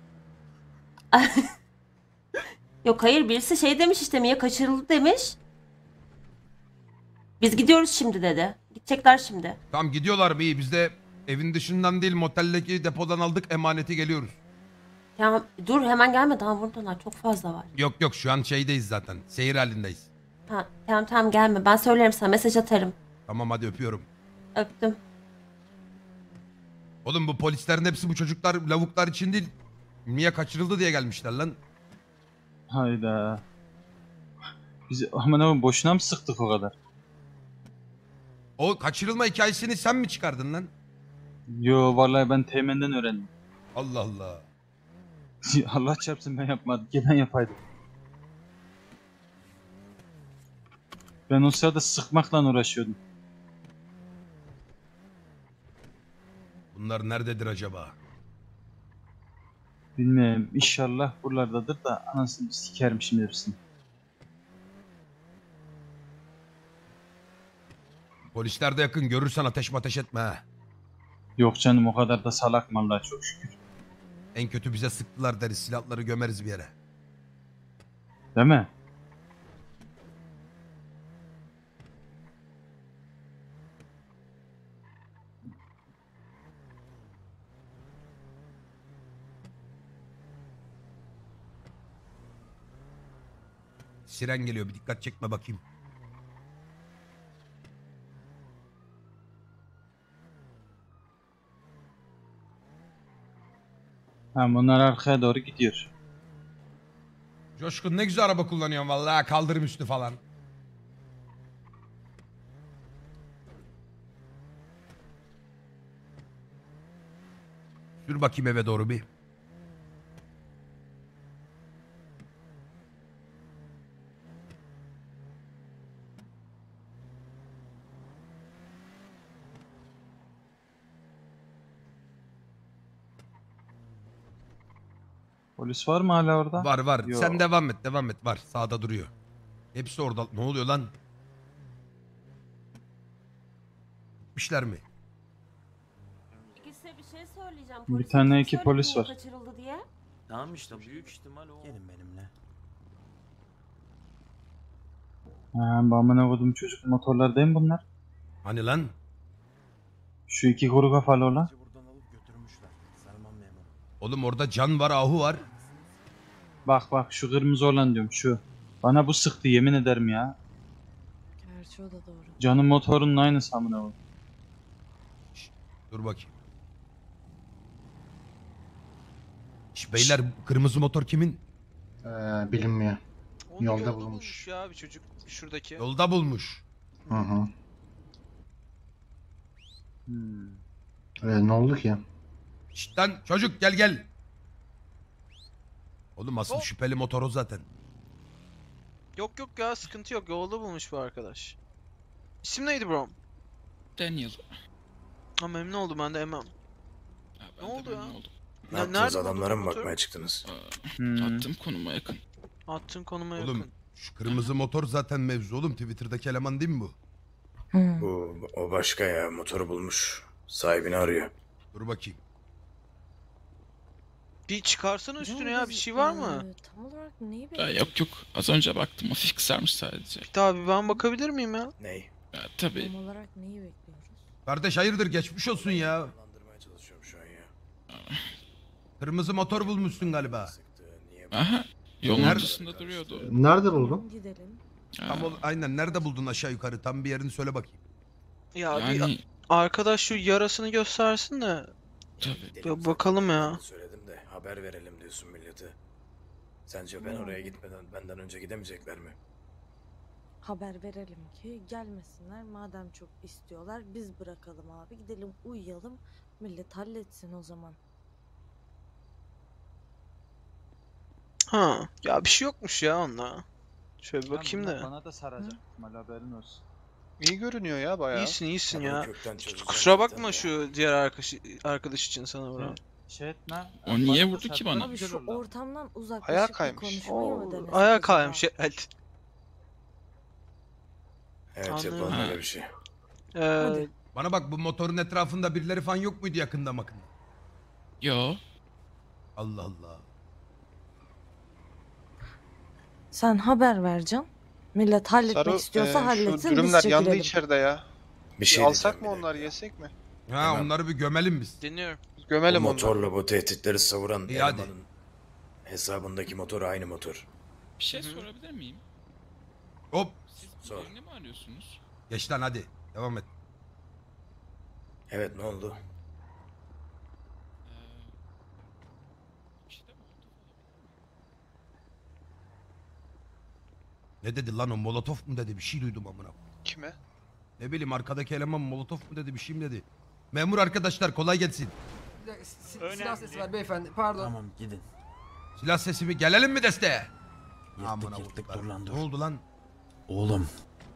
S2: Yok hayır birisi şey demiş işte Mia kaçırıldı demiş. Biz gidiyoruz şimdi dedi. Gidecekler şimdi.
S1: Tamam gidiyorlar mı iyi biz de evin dışından değil moteldeki depodan aldık emaneti geliyoruz.
S2: Ya dur hemen gelme daha buradalar çok fazla var.
S1: Yok yok şu an şeydeyiz zaten seyir halindeyiz.
S2: Ha, tamam tamam gelme ben söylerim sana mesaj atarım.
S1: Tamam hadi öpüyorum.
S2: Öptüm.
S1: Oğlum bu polislerin hepsi bu çocuklar lavuklar için değil. Mia kaçırıldı diye gelmişler lan.
S6: Hayda. Biz aman aman boşuna mı sıktık o kadar?
S1: O kaçırılma hikayesini sen mi çıkardın lan?
S6: Yo vallahi ben Teğmen'den öğrendim.
S1: Allah Allah.
S6: Allah çarpsın ben yapmadım. Ki ben yapaydım. Ben o sırada sıkmakla uğraşıyordum.
S1: Bunlar nerededir acaba?
S6: Bilmiyorum. İnşallah buralardadır da anasını sikerim şimdi hepsini.
S1: Polisler de yakın görürsen ateş ateş etme ha.
S6: Yok canım o kadar da salak mı Allah'a çok şükür.
S1: En kötü bize sıktılar deriz silahları gömeriz bir yere.
S6: Değil mi?
S1: Siren geliyor bir dikkat çekme bakayım.
S6: Ha bunlar arkaya doğru gidiyor.
S1: Coşkun ne güzel araba kullanıyorsun vallahi kaldırım üstü falan. Sür bakayım eve doğru bir.
S6: Polis var mı hala orada?
S1: Var var.
S6: Yo.
S1: Sen devam et devam et. Var. Sağda duruyor. Hepsi orada. Ne oluyor lan? Gitmişler mi?
S2: Peki size bir şey söyleyeceğim.
S6: Bir
S2: Polise
S6: tane
S2: kim
S6: iki
S2: söyledi
S6: polis
S2: bu
S6: var.
S2: Kaçırıldı diye.
S9: Tamam işte büyük ihtimal o.
S3: Gelin benimle.
S6: Ha, bu amına koydum çocuk motorlar değil mi bunlar?
S1: Hani lan?
S6: Şu iki kuru kafalı olan.
S3: Buradan alıp götürmüşler. Selman memur.
S1: Oğlum orada Can var, Ahu var.
S6: Bak bak şu kırmızı olan diyorum şu. Bana bu sıktı yemin ederim ya.
S5: Gerçi o da doğru.
S6: Canın motorunun aynısı amına koydum.
S1: Dur bakayım. Şş, beyler kırmızı motor kimin?
S11: Ee, bilinmiyor.
S14: Onu
S11: Yolda
S14: yolda
S11: bulunmuş.
S14: bulmuş ya bir çocuk şuradaki.
S1: Yolda bulmuş.
S11: Hı hı.
S6: Hmm.
S11: Ee, ne oldu ki?
S1: Şşt lan çocuk gel gel. Oğlum asıl
S14: Hop.
S1: şüpheli motor o zaten.
S14: Yok yok ya sıkıntı yok. Yolda bulmuş bu arkadaş. İsim neydi bro?
S16: Daniel.
S14: Ha memnun oldum ben de Emem. Ne oldu ya?
S4: Ne
S14: Ne-
S4: yaptınız
S14: nerede
S4: adamlara
S14: buldun
S4: mı
S14: motoru?
S4: bakmaya çıktınız?
S6: Hmm.
S16: Attım konuma yakın.
S14: Attığın konuma
S1: Oğlum
S14: yakın.
S1: şu kırmızı motor zaten mevzu oğlum. Twitter'daki eleman değil mi bu?
S4: Bu o başka ya motoru bulmuş. Sahibini arıyor.
S1: Dur bakayım.
S14: Bir çıkarsana üstüne ya bir
S5: biz,
S14: şey var mı?
S5: eee, Tam olarak neyi
S16: Ya,
S5: bekliyoruz?
S16: yok yok az önce baktım hafif kısarmış sadece.
S14: Bir daha bir ben bakabilir miyim ya?
S4: Ney?
S16: Ya, tabii.
S5: Tam olarak neyi bekliyoruz?
S1: Kardeş hayırdır geçmiş olsun ya.
S4: Anlandırmaya çalışıyorum şu an ya.
S1: Kırmızı motor bulmuşsun galiba.
S16: Aha yolun
S1: Nerede?
S16: ortasında duruyordu.
S11: Nerede buldun?
S5: Gidelim.
S1: Tam ol- aynen nerede buldun aşağı yukarı? Tam bir yerini söyle bakayım.
S14: Ya
S16: Yani
S14: bir arkadaş şu yarasını göstersin de
S16: tabii.
S14: bir bakalım ya.
S4: Söyledim de haber verelim diyorsun millete. Sence ben oraya gitmeden benden önce gidemeyecekler mi?
S5: Haber verelim ki gelmesinler. Madem çok istiyorlar biz bırakalım abi. Gidelim uyuyalım. Millet halletsin o zaman.
S14: Ha ya bir şey yokmuş ya onunla. Şöyle bir bakayım
S6: Bunlar
S14: da.
S6: Bana da saracak. Mal haberin olsun.
S8: İyi görünüyor ya bayağı.
S14: İyisin iyisin
S4: Ben bunu
S14: ya.
S4: kökten çözeceğim
S14: Kusura
S4: zaten
S14: bakma
S4: ya.
S14: şu diğer arkadaş arkadaş için sana bro.
S6: Şey etme.
S16: O niye
S6: Bana da
S16: vurdu ki
S6: sarsan
S16: bana?
S5: Abi
S6: güzel
S5: şu
S6: olur lan.
S5: ortamdan
S8: Ayağa
S5: uzaklaşıp bir
S8: kaymış.
S5: konuşmayı mı
S14: Oo,
S5: denesek
S14: ayağa
S5: acaba?
S14: kaymış evet.
S4: Evet
S14: Anlıyorum.
S4: yapalım
S16: Ha.
S4: öyle bir şey.
S14: Ee,
S5: Hadi.
S1: Bana bak bu motorun etrafında birileri falan yok muydu yakında makında?
S16: Yo.
S1: Allah Allah.
S5: Sen haber ver Can. Millet halletmek
S8: Saru,
S5: istiyorsa
S8: e,
S5: halletsin
S8: şu
S5: biz
S8: dürümler yandı
S5: çekilelim.
S8: içeride ya.
S4: Bir
S8: Bir
S4: şey
S8: alsak
S4: diyeceğim
S8: mı
S4: bir
S8: onları
S4: dakika.
S8: yesek mi?
S1: Ha
S4: Tamam.
S1: onları bir gömelim biz.
S14: dinliyorum.
S4: Bu
S8: Gömelim onları.
S4: motorla bu tehditleri savuran
S1: İyi, hadi.
S4: elemanın hesabındaki motor aynı motor.
S16: Bir şey
S14: Hı hı.
S16: sorabilir miyim?
S1: Hop.
S16: Siz
S4: Sor.
S16: birini mi arıyorsunuz?
S1: Geç lan hadi. Devam et.
S4: Evet ne oldu?
S16: Ee, işte bu.
S1: Ne dedi lan o molotof mu dedi bir şey duydum amına.
S8: Kime?
S1: Ne bileyim arkadaki eleman molotof mu dedi bir şey mi dedi. Memur arkadaşlar kolay gelsin.
S17: Silah sesi var beyefendi. Pardon.
S3: Tamam gidin.
S1: Silah sesi mi gelelim mi desteğe?
S3: Yırttık
S1: Amına
S3: yırttık
S1: vurduklar.
S3: dur lan
S1: Ne
S3: dur.
S1: oldu lan?
S3: Oğlum.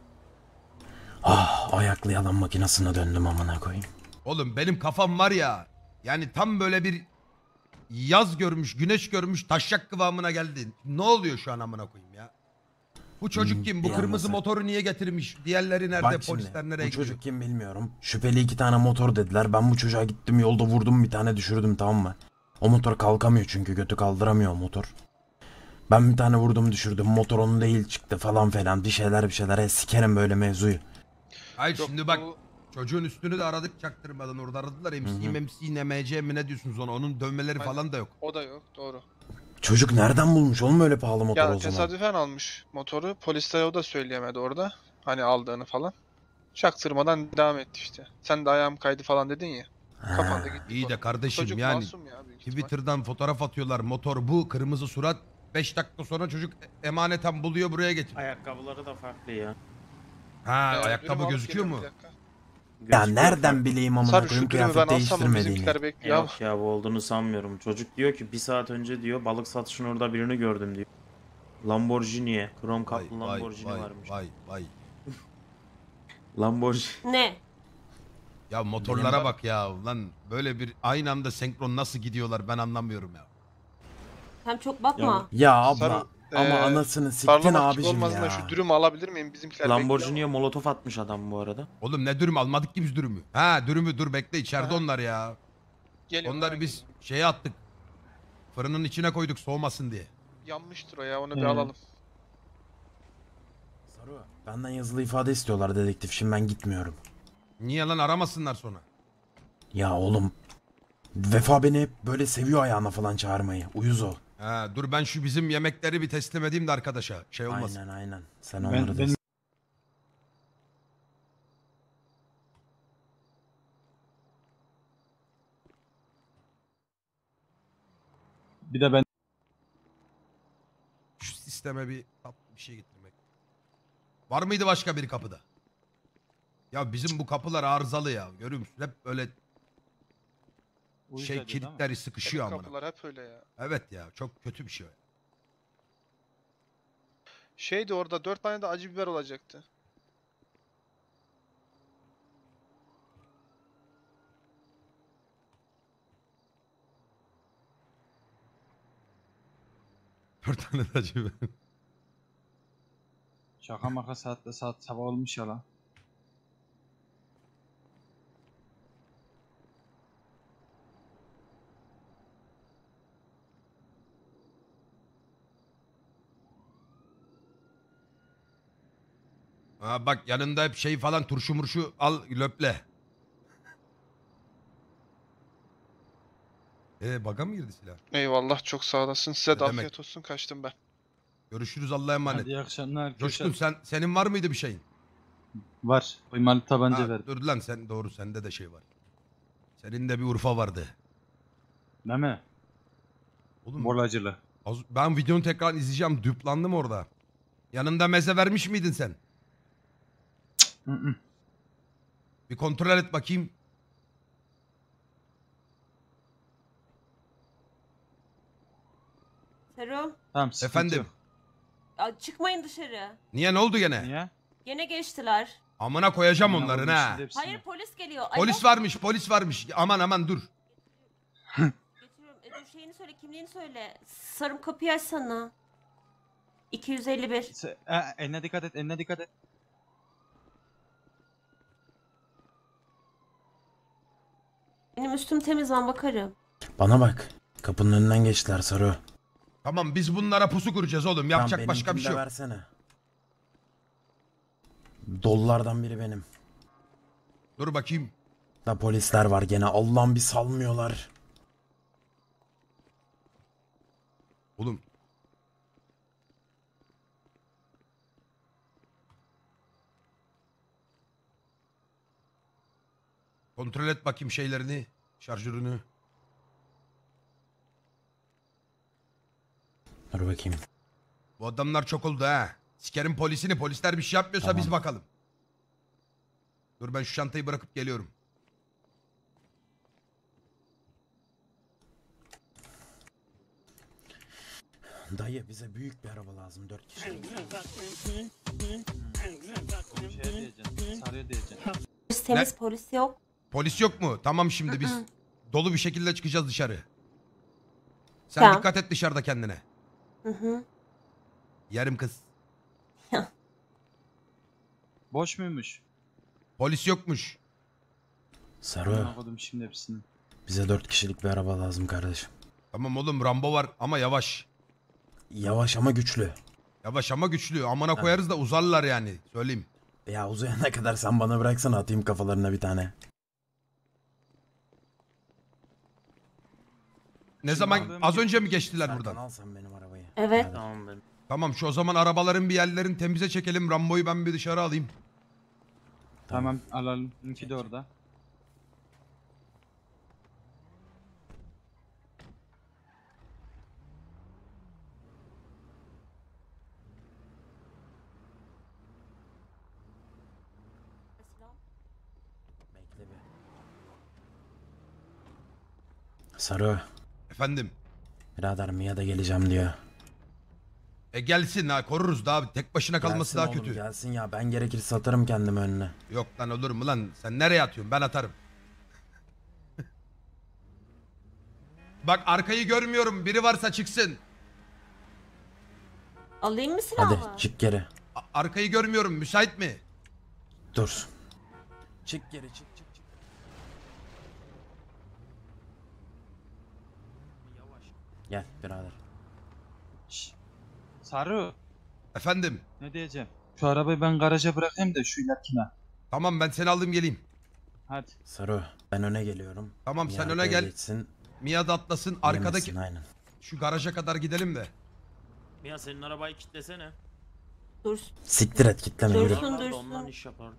S3: Ah ayaklı yalan makinesine döndüm amına koyayım.
S1: Oğlum benim kafam var ya. Yani tam böyle bir yaz görmüş, güneş görmüş taşak kıvamına geldi. Ne oluyor şu an amına koyayım ya? Bu çocuk
S3: Hmm,
S1: kim? Bu
S3: bir
S1: kırmızı
S3: anlasın.
S1: motoru niye getirmiş? Diğerleri nerede?
S3: Bak şimdi,
S1: Polisler nereye
S3: bu
S1: gidiyor?
S3: çocuk kim bilmiyorum. Şüpheli iki tane motor dediler. Ben bu çocuğa gittim yolda vurdum bir tane düşürdüm tamam mı? O motor kalkamıyor çünkü götü kaldıramıyor o motor. Ben bir tane vurdum düşürdüm motor onun değil çıktı falan falan bir şeyler bir şeyler. E, sikerim böyle mevzuyu.
S1: Hayır
S8: Yok,
S1: şimdi bak
S8: bu-
S1: çocuğun üstünü de aradık çaktırmadan orada aradılar. M
S3: Hı
S1: C,
S3: hı.
S1: M C, ne M C mi ne diyorsunuz ona? Onun dövmeleri
S8: Aynen.
S1: falan da yok.
S8: O da yok doğru.
S3: Çocuk nereden bulmuş oğlum öyle pahalı motor
S8: Ya
S3: o zaman?
S8: tesadüfen almış motoru. Polisler o da söyleyemedi orada. Hani aldığını falan. Çaktırmadan devam etti işte. Sen de ayağım kaydı falan dedin ya. Kafanda gitti.
S1: İyi de
S8: konu.
S1: kardeşim
S8: Çocuk
S1: yani
S8: masum ya büyük ihtimal.
S1: Twitter'dan fotoğraf atıyorlar. Motor bu, kırmızı surat. beş dakika sonra çocuk emaneten buluyor buraya getiriyor.
S9: Ayakkabıları da farklı ya.
S1: Ha
S8: Ya, dürüm
S1: ayakkabı
S8: alıp
S1: gözüküyor mu?
S8: geliyorum, bir dakika.
S3: Ya
S9: Gözüküyor
S3: nereden
S9: farklı.
S3: bileyim amına
S8: Sarı
S3: koyayım
S8: şu dürümü ben
S3: kıyafet
S8: alsam mı
S3: değiştirmediğini.
S8: bizimkiler bekliyor ama.
S9: Yok ya bu olduğunu sanmıyorum. Çocuk diyor ki bir saat önce diyor balık satışın orada birini gördüm diyor. Lamborghini'ye. Krom
S1: Vay
S9: kaplı
S1: vay
S9: Lamborghini
S1: vay
S9: varmış.
S1: vay vay.
S9: Lamborghini.
S2: Ne?
S1: Ya motorlara
S3: Benim-
S1: bak ya lan böyle bir aynı anda senkron nasıl gidiyorlar ben anlamıyorum ya.
S2: Hem çok bakma.
S3: Ya abla
S8: Sarı,
S3: ama
S8: eee,
S3: anasını siktin
S8: darlamak gibi
S3: abicim
S8: olmasın da
S3: ya.
S8: şu dürümü alabilir miyim? Bizimkiler bekliyor.
S9: Lamborghini'ye molotof atmış adam bu arada.
S1: Oğlum ne dürüm almadık ki biz dürümü. Ha dürümü dur bekle içeride
S8: Aha.
S1: onlar ya.
S8: Geliyor,
S1: Onları
S8: hemen
S1: biz şeye attık. Fırının içine koyduk soğumasın diye.
S8: yanmıştır o ya, onu bir
S6: Ee.
S8: alalım.
S3: Saru, benden yazılı ifade istiyorlar dedektif. Şimdi ben gitmiyorum.
S1: Niye lan aramasınlar sonra?
S3: Ya oğlum. Vefa beni hep böyle seviyor ayağına falan çağırmayı. Uyuz ol.
S1: Ha, dur ben şu bizim yemekleri bir teslim edeyim de arkadaşa. Şey olmasın.
S3: Aynen aynen. Sen
S6: Ben-
S3: onları da
S6: benim- Bir de ben
S1: Şu sisteme bir tatlı bir şey getirmek. Var mıydı başka bir kapıda? Ya bizim bu kapılar arızalı ya. Görüyor musun? Hep böyle
S6: Uyuz
S1: şey
S6: ediyor, değil mi?
S1: kilitleri sıkışıyor
S8: Benim
S1: amına.
S8: kapılar hep öyle ya.
S1: Evet ya çok kötü bir şey o.
S8: Şeydi orada dört tane de acı biber olacaktı.
S1: Dört tane de acı biber.
S6: şaka maka saatte saat sabah olmuş ya lan.
S1: Ha bak yanında hep şey falan turşu murşu al löple. Ee baga mı girdi silah?
S8: Eyvallah, çok sağ olasın. Size
S1: Ne
S8: de
S1: demek?
S8: afiyet olsun. Kaçtım ben.
S1: Görüşürüz Allah'a emanet.
S6: Hadi iyi akşamlar.
S1: Coşkun sen senin var mıydı bir şeyin?
S6: Var. Kıymalı tabanca
S1: Ha,
S6: verdim.
S1: dur lan sen doğru sende de şey var. Senin de bir Urfa vardı.
S6: Değil mi?
S1: Oğlum
S6: Bolacılı.
S1: az- ben videonu tekrar izleyeceğim. Düplandım orada. Yanında meze vermiş miydin sen?
S6: Hı hı.
S1: Bir kontrol et bakayım.
S2: Serum.
S6: Tamam, sıkıntı
S1: Efendim.
S6: yok.
S2: Ya çıkmayın dışarı.
S1: Niye ne oldu gene?
S6: Niye?
S2: Gene geçtiler.
S1: Amına koyacağım
S6: Amına
S1: onların
S6: koydum
S1: ha.
S6: şimdi hepsini.
S2: Hayır polis geliyor. Alo.
S1: Polis varmış, polis varmış. Aman aman dur.
S2: Getiriyorum. E, dur şeyini söyle, kimliğini söyle. Sarım kapıyı açsana. iki yüz elli bir.
S6: Se- e, eline dikkat et, eline dikkat et.
S2: Benim üstüm temiz, ben bakarım.
S3: Bana bak. Kapının önünden geçtiler Saru.
S1: Tamam biz bunlara pusu kuracağız oğlum. Yapacak
S3: Tamam,
S1: başka bir
S3: benimkini
S1: şey
S3: de
S1: yok.
S3: versene. Dollardan biri benim.
S1: Dur bakayım.
S3: Da polisler var gene. Allah'ım bir salmıyorlar.
S1: Oğlum. Kontrol et bakayım şeylerini. Şarjörünü.
S3: Dur bakayım.
S1: Bu adamlar çok oldu ha. Sikerin polisini. Polisler bir şey yapmıyorsa biz
S3: Tamam.
S1: bakalım. Dur ben şu çantayı bırakıp geliyorum.
S3: Dayı bize büyük bir araba lazım. Dört kişi.
S6: Şeye diyeceksin, sarıya diyeceksin.
S2: Polis temiz, polis yok.
S1: Polis yok mu? Tamam şimdi biz dolu bir şekilde çıkacağız dışarı. Sen
S2: Tamam.
S1: dikkat et dışarıda kendine.
S2: Hı hı.
S1: Yarım kız.
S6: Boş muymuş?
S1: Polis yokmuş.
S3: Saru.
S6: Anladım şimdi hepsini.
S3: Bize dört kişilik bir araba lazım kardeşim.
S1: Tamam oğlum Rambo var ama yavaş.
S3: Yavaş ama güçlü.
S1: Yavaş ama güçlü. Amına koyarız da uzarlar yani. Söyleyeyim.
S3: Ya uzayana kadar sen bana bıraksana atayım kafalarına bir tane.
S1: Ne zaman az önce mi geçtiler buradan?
S3: Al sen benim arabayı.
S2: Evet.
S3: Hadi.
S9: Tamam benim.
S1: Tamam şu o zaman arabaların bir yerlerini temize çekelim. Rambo'yu ben bir dışarı alayım.
S6: Tamam, alalım. İnki de orada.
S3: Bekle bir. Saru.
S1: Efendim.
S3: Birader Mia da geleceğim diyor.
S1: E gelsin ha koruruz daha tek başına kalması
S3: Gelsin
S1: daha
S3: oğlum,
S1: kötü.
S3: Gelsin ya ben gerekirse atarım kendimi önüne.
S1: Yok lan olur mu lan? Sen nereye atıyorsun? Ben atarım. Bak arkayı görmüyorum. Biri varsa çıksın.
S2: Alayım mı silahı?
S3: Hadi çık geri.
S1: A- arkayı görmüyorum. Müsait mi?
S3: Dur. Çık geri çık çık çık. Yavaş. Gel birader.
S6: Şşş. Sarı.
S1: Efendim.
S6: Ne diyeceğim? Şu arabayı ben garaja bırakayım da şu ilerikine.
S1: Tamam ben seni alayım geleyim.
S6: Hadi.
S3: Sarı ben öne geliyorum.
S1: Tamam
S3: Mia
S1: sen öne
S3: arkaya
S1: gel.
S3: Geçsin.
S1: Mia da atlasın. Arkadaki
S3: Yemesin, aynen.
S1: şu garaja kadar gidelim de.
S9: Ya senin arabayı kilitlesene.
S2: Dursun.
S3: Siktir et kitleme yürü.
S2: Dursun
S9: Ondan
S2: dursun.
S9: ondan iş yapar.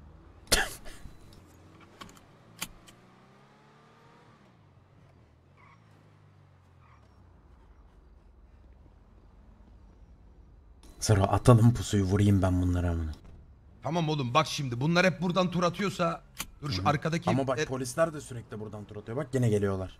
S3: Sarı atalım pusuyu vurayım ben bunlara amına.
S1: Tamam oğlum bak şimdi bunlar hep buradan tur atıyorsa. Dur şu
S3: Hı hı.
S1: arkadaki.
S3: Ama bak
S1: e,
S3: polisler de sürekli buradan tur atıyor. Bak yine geliyorlar.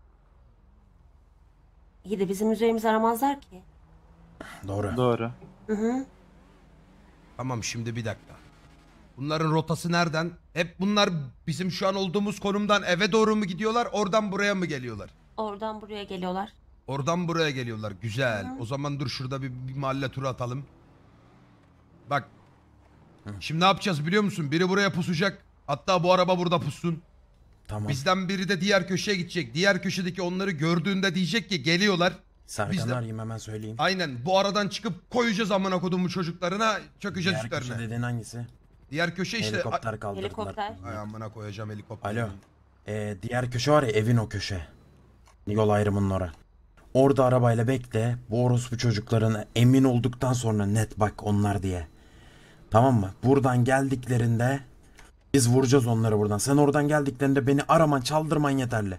S2: İyi de bizim üzerimizi aramazlar ki.
S3: Doğru.
S6: Doğru.
S2: Hı hı.
S1: Tamam şimdi bir dakika. Bunların rotası nereden? Hep bunlar bizim şu an olduğumuz konumdan eve doğru mu gidiyorlar? Oradan buraya mı geliyorlar?
S2: Oradan buraya geliyorlar.
S1: Oradan buraya geliyorlar. Güzel.
S2: Hı.
S1: O zaman dur şurada bir, bir mahalle turu atalım. Bak. Şimdi ne yapacağız biliyor musun? Biri buraya pusacak. Hatta bu araba burada pussun.
S3: Tamam.
S1: Bizden biri de diğer köşeye gidecek. Diğer köşedeki onları gördüğünde diyecek ki geliyorlar.
S3: Serkan'ı
S1: Biz de-
S3: arayayım hemen söyleyeyim.
S1: Aynen bu aradan çıkıp koyacağız amına kodumu çocuklarına çökeceğiz
S3: Diğer köşe
S1: üstlerine.
S3: dediğin hangisi?
S1: Diğer köşe işte.
S3: Helikopter kaldırdılar.
S2: Helikopter.
S1: Ay amına koyacağım helikopter.
S3: Alo. Ee, diğer köşe var ya evin o köşe. Yol ayrımının ora. Orada arabayla bekle. Bu orospu çocukların emin olduktan sonra net bak onlar diye. Tamam mı? Buradan geldiklerinde biz vuracağız onları buradan. Sen oradan geldiklerinde beni araman çaldırman yeterli.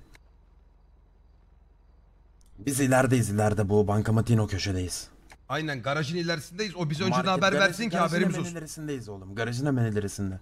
S3: Biz ilerideyiz ileride bu bankamatiğin o köşedeyiz.
S1: Aynen garajın ilerisindeyiz. O bize önceden
S3: Market
S1: haber
S3: garajı-
S1: versin ki
S3: garajın
S1: haberimiz
S3: hemen
S1: olsun.
S3: ilerisindeyiz oğlum. Garajın hemen ilerisinde.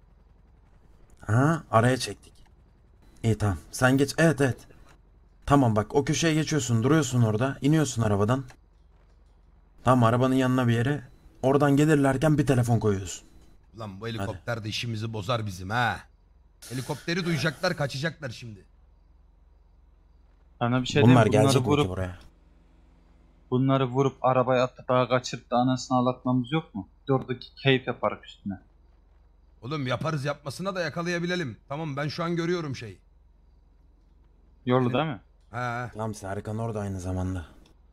S3: Ha, araya çektik. İyi tamam. Sen geç. Evet evet. Tamam bak o köşeye geçiyorsun. Duruyorsun orada. İniyorsun arabadan. Tamam arabanın yanına bir yere. Oradan gelirlerken bir telefon koyuyorsun.
S1: Lan bu helikopter de işimizi bozar bizim ha. Helikopteri duyacaklar kaçacaklar şimdi.
S6: Sana bir şey
S3: Bunlar
S6: diyeyim mi? Bunları
S3: gelecek mi ki
S6: vurup,
S3: buraya?
S6: bunları vurup arabaya atıp daha kaçırıp da anasını ağlatmamız yok mu? Oradaki keyif yaparız üstüne.
S1: Oğlum yaparız yapmasına da yakalayabilelim. Tamam ben şu an görüyorum şeyi.
S6: Yolu değil mi?
S1: He.
S3: Tamam Serkan orada aynı zamanda.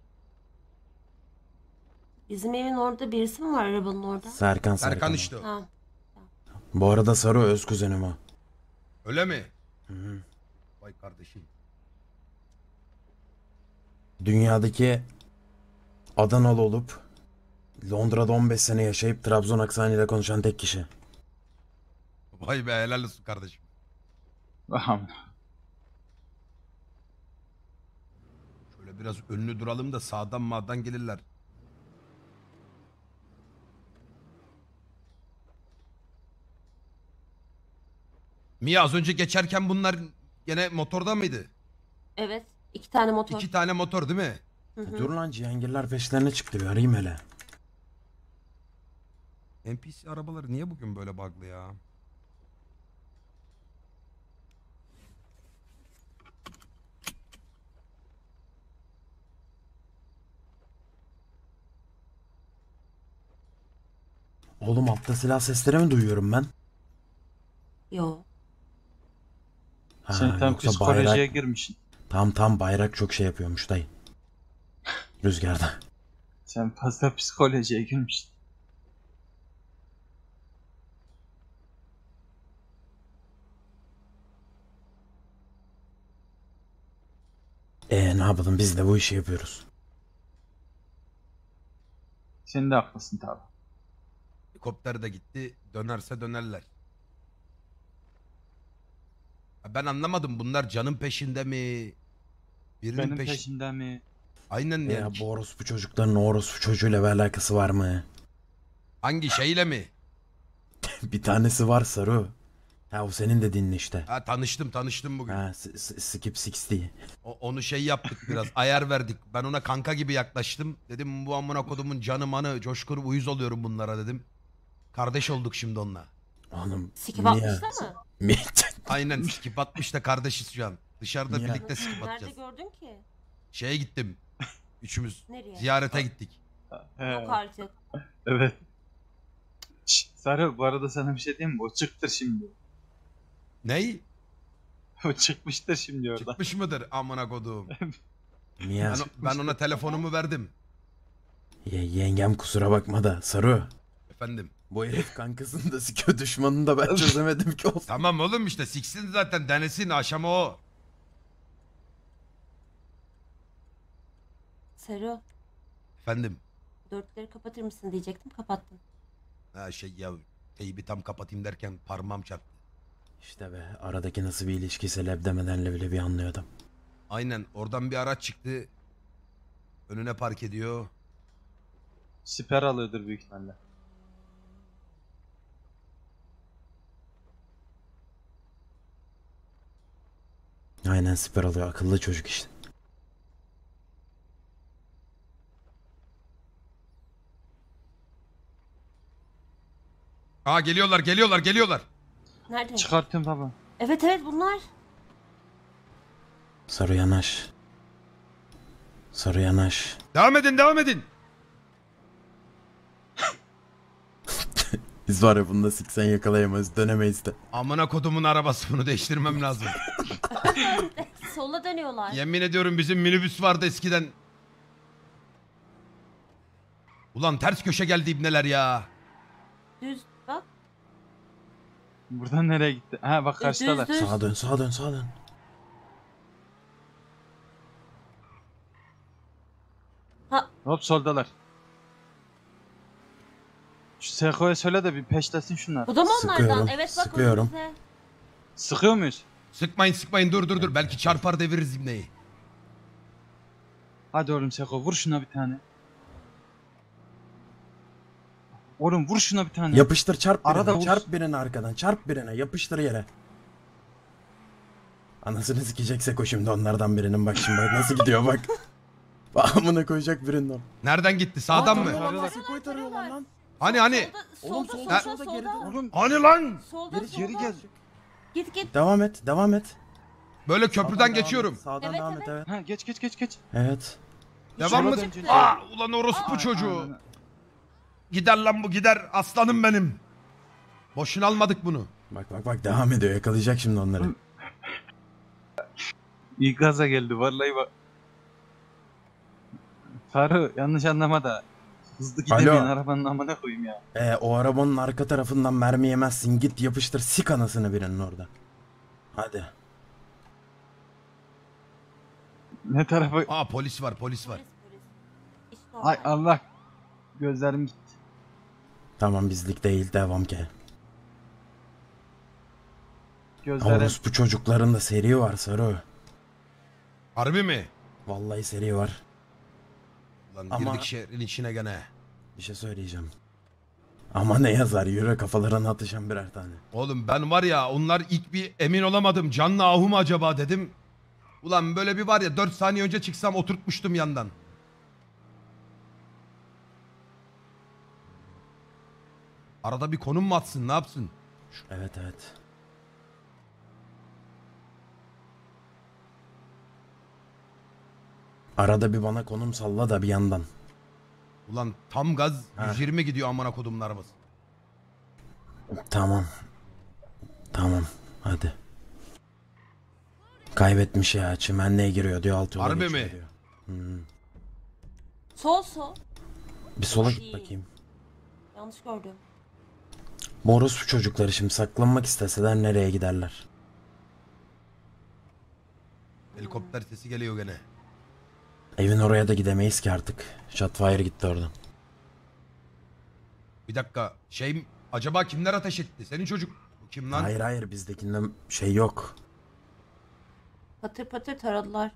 S2: Bizim evin orada birisi mi var arabanın orada?
S3: Serkan Serkan.
S1: Serkan
S3: o.
S1: işte o.
S2: Ha.
S3: Bu arada Sarı öz kuzenim o.
S1: Öyle mi?
S3: Hı hı.
S1: Vay kardeşim.
S3: Dünyadaki Adanalı olup Londra'da on beş sene yaşayıp Trabzon aksanıyla konuşan tek kişi.
S1: Vay be helal olsun kardeşim. Şöyle biraz önlü duralım da sağdan mağdan gelirler. Mia az önce geçerken bunlar gene motorda mıydı?
S2: Evet. iki tane motor.
S1: İki tane motor değil mi?
S2: Hı hı.
S3: Dur lan Cihangirler peşlerine çıktı bir arayayım hele.
S1: N P C arabaları niye bugün böyle bug'lı ya?
S3: Oğlum altta silah sesleri mi duyuyorum ben?
S2: Yo.
S3: Ha,
S6: Sen tam
S3: yoksa
S6: psikolojiye
S3: bayrak...
S6: girmişsin.
S3: Tam tam bayrak çok şey yapıyormuş dayı. Rüzgarda.
S6: Sen fazla psikolojiye girmişsin.
S3: Ee ne yapalım biz de bu işi yapıyoruz.
S6: Sen de haklısın tabi.
S1: Helikopter de gitti. Dönerse dönerler. Ha, ben anlamadım. Bunlar canın peşinde mi? Birinin
S6: Benim
S1: peşi-
S6: peşinde mi?
S1: Aynen
S3: Ya
S1: yani.
S3: bu orospu çocukların o orospu çocuğuyla bir alakası var mı?
S1: Hangi şeyle mi?
S3: Bir tanesi var Sarı. Ha o senin dediğin işte.
S1: Ha tanıştım tanıştım bugün.
S3: Ha s- s- Skip altmış.
S1: O- onu şey yaptık biraz. Ayar verdik. Ben ona kanka gibi yaklaştım. Dedim bu amına kodumun canı manı coşkun uyuz oluyorum bunlara dedim. Kardeş olduk şimdi onunla.
S3: Oğlum.
S2: Sikip
S3: niye?
S2: atmışlar mı?
S3: Mi-
S1: Aynen skip atmış da kardeşiz şu an. Dışarıda
S3: Niye?
S1: birlikte skip
S2: Nerede
S1: atacağız.
S2: gördün ki?
S1: Şeye gittim. Üçümüz
S2: Nereye?
S1: ziyarete gittik.
S6: He.
S2: Yok artık.
S6: Evet. Şşt, Sarı bu arada sana bir şey diyeyim mi? O çıktır şimdi.
S1: Ney?
S6: O çıkmıştır şimdi orada.
S1: Çıkmış mıdır amına kodum?
S3: Niye?
S1: Ben, ben ona telefonumu verdim.
S3: Ye- yengem kusura bakma da Saru.
S1: Efendim.
S3: Bu herif kankasını da sikiyor, düşmanını da ben çözemedim ki olsun.
S1: Tamam oğlum işte siksin zaten denesin aşama o.
S2: Sero,
S1: Efendim.
S2: dörtleri kapatır mısın diyecektim, kapattın.
S1: Ha şey ya teybi tam kapatayım derken parmağım çarptı.
S3: İşte be, aradaki nasıl bir ilişkiyse leb demeden leblebi anlıyordum.
S1: Aynen oradan bir araç çıktı. Önüne park ediyor.
S6: Siper alıyordur büyük ihtimalle.
S3: Aynen siper alıyor, akıllı çocuk işte.
S1: Aa geliyorlar geliyorlar geliyorlar.
S2: Nerede?
S6: Çıkarttım baba.
S2: Evet evet bunlar.
S3: Saru yanaş. Saru yanaş.
S1: Devam edin devam edin.
S3: Biz var ya bunda siksen yakalayamayız, dönemeyiz de.
S1: Amına kodumun arabası, bunu değiştirmem lazım.
S2: Sola dönüyorlar.
S1: Yemin ediyorum bizim minibüs vardı eskiden. Ulan ters köşe geldi ibneler ya.
S2: Düz bak.
S6: Buradan nereye gitti? Ha bak karşıdalar.
S2: düz, düz.
S3: Sağa dön, sağa dön, sağa dön.
S2: Ha.
S6: Hop soldalar. Şu Seko'ya söyle de bir peşlesin şunlar.
S2: Bu da mı onlardan?
S3: Sıkıyorum,
S2: Evet bak
S3: sıkıyorum.
S2: önümüzde.
S6: Sıkıyor muyuz?
S1: Sıkmayın sıkmayın dur dur dur. Belki çarpar deviririz ibneyi.
S6: Hadi oğlum Seko vur şuna bir tane. Oğlum vur şuna bir tane.
S3: Yapıştır, çarp birine,
S6: Arada vur.
S3: çarp birine arkadan, çarp birine, yapıştır yere. Anasını sikecekse o şimdi onlardan birinin, bak şimdi bak nasıl gidiyor bak. Amına koyacak birinin.
S1: Nereden gitti? Sağdan mı?
S3: Seko'yu tarıyorlar lan.
S1: Hani hani?
S3: Oğlum
S2: Solda
S3: solda,
S2: solda
S3: solda,
S2: solda.
S3: geride.
S6: Oğlum
S1: Hani lan?
S2: Solda
S6: geri,
S2: solda.
S6: geri gel.
S2: Git git.
S3: Devam et, devam et.
S1: Böyle köprüden
S3: Sağdan
S1: geçiyorum.
S3: Devam et, sağdan
S2: Evet,
S3: devam
S2: evet.
S3: et, evet.
S6: Ha geç geç geç geç.
S3: Evet.
S1: Devam mı?
S6: Sola döneceksin.
S1: Aa ulan orospu çocuğu. Gider lan bu gider. Aslanım benim. Boşuna almadık bunu.
S3: Bak bak bak devam ediyor, yakalayacak şimdi onları.
S6: İyi gaza geldi vallahi bak. Faruk yanlış anlama da. Hızlı gidemeyen
S3: Alo.
S6: arabanın amına koyayım ya.
S3: Ee, o arabanın arka tarafından mermi yemezsin, git yapıştır, sik anasını birinin orada. Hadi.
S6: Ne tarafa?
S1: Aa polis var polis var.
S2: Polis polis. İş normal.
S6: Ay Allah. Gözlerim gitti.
S3: Tamam bizlik değil, devam ki.
S6: Gözlerim.
S3: Orospu çocukların da seri var Saru.
S1: Harbi mi?
S3: Vallahi seri var.
S1: Lan
S3: Ama-
S1: girdik şehrin içine gene.
S3: Bir şey söyleyeceğim. Ama ne yazar, yürü kafalarına atışan birer tane.
S1: Oğlum ben var ya onlar ilk bir emin olamadım. Canlı ahu mu acaba dedim. Ulan böyle bir var ya dört saniye önce çıksam oturtmuştum yandan. Arada bir konum mu atsın ne yapsın?
S3: Evet evet. Arada bir bana konum salla da bir yandan.
S1: Ulan tam gaz
S3: Ha.
S1: yüz yirmi gidiyor amına kodumun arabası.
S3: Tamam. Tamam hadi. Kaybetmiş ya, çimenliğe giriyor diyor, alt yola
S1: Harbi
S3: geçiyor
S1: mi?
S3: diyor. Hmm.
S2: Sol sol.
S3: Bir sola
S2: Ay.
S3: git bakayım.
S2: Yanlış gördüm.
S3: Morus çocukları şimdi saklanmak isteseler nereye giderler?
S1: Helikopter sesi geliyor gene.
S3: Evin oraya da gidemeyiz ki artık. Shotfire gitti oradan.
S1: Bir dakika şey mi- acaba kimler ateş etti? Senin çocuk. Bu kim lan?
S3: Hayır hayır, bizdekinden şey yok.
S2: Patır patır taradılar.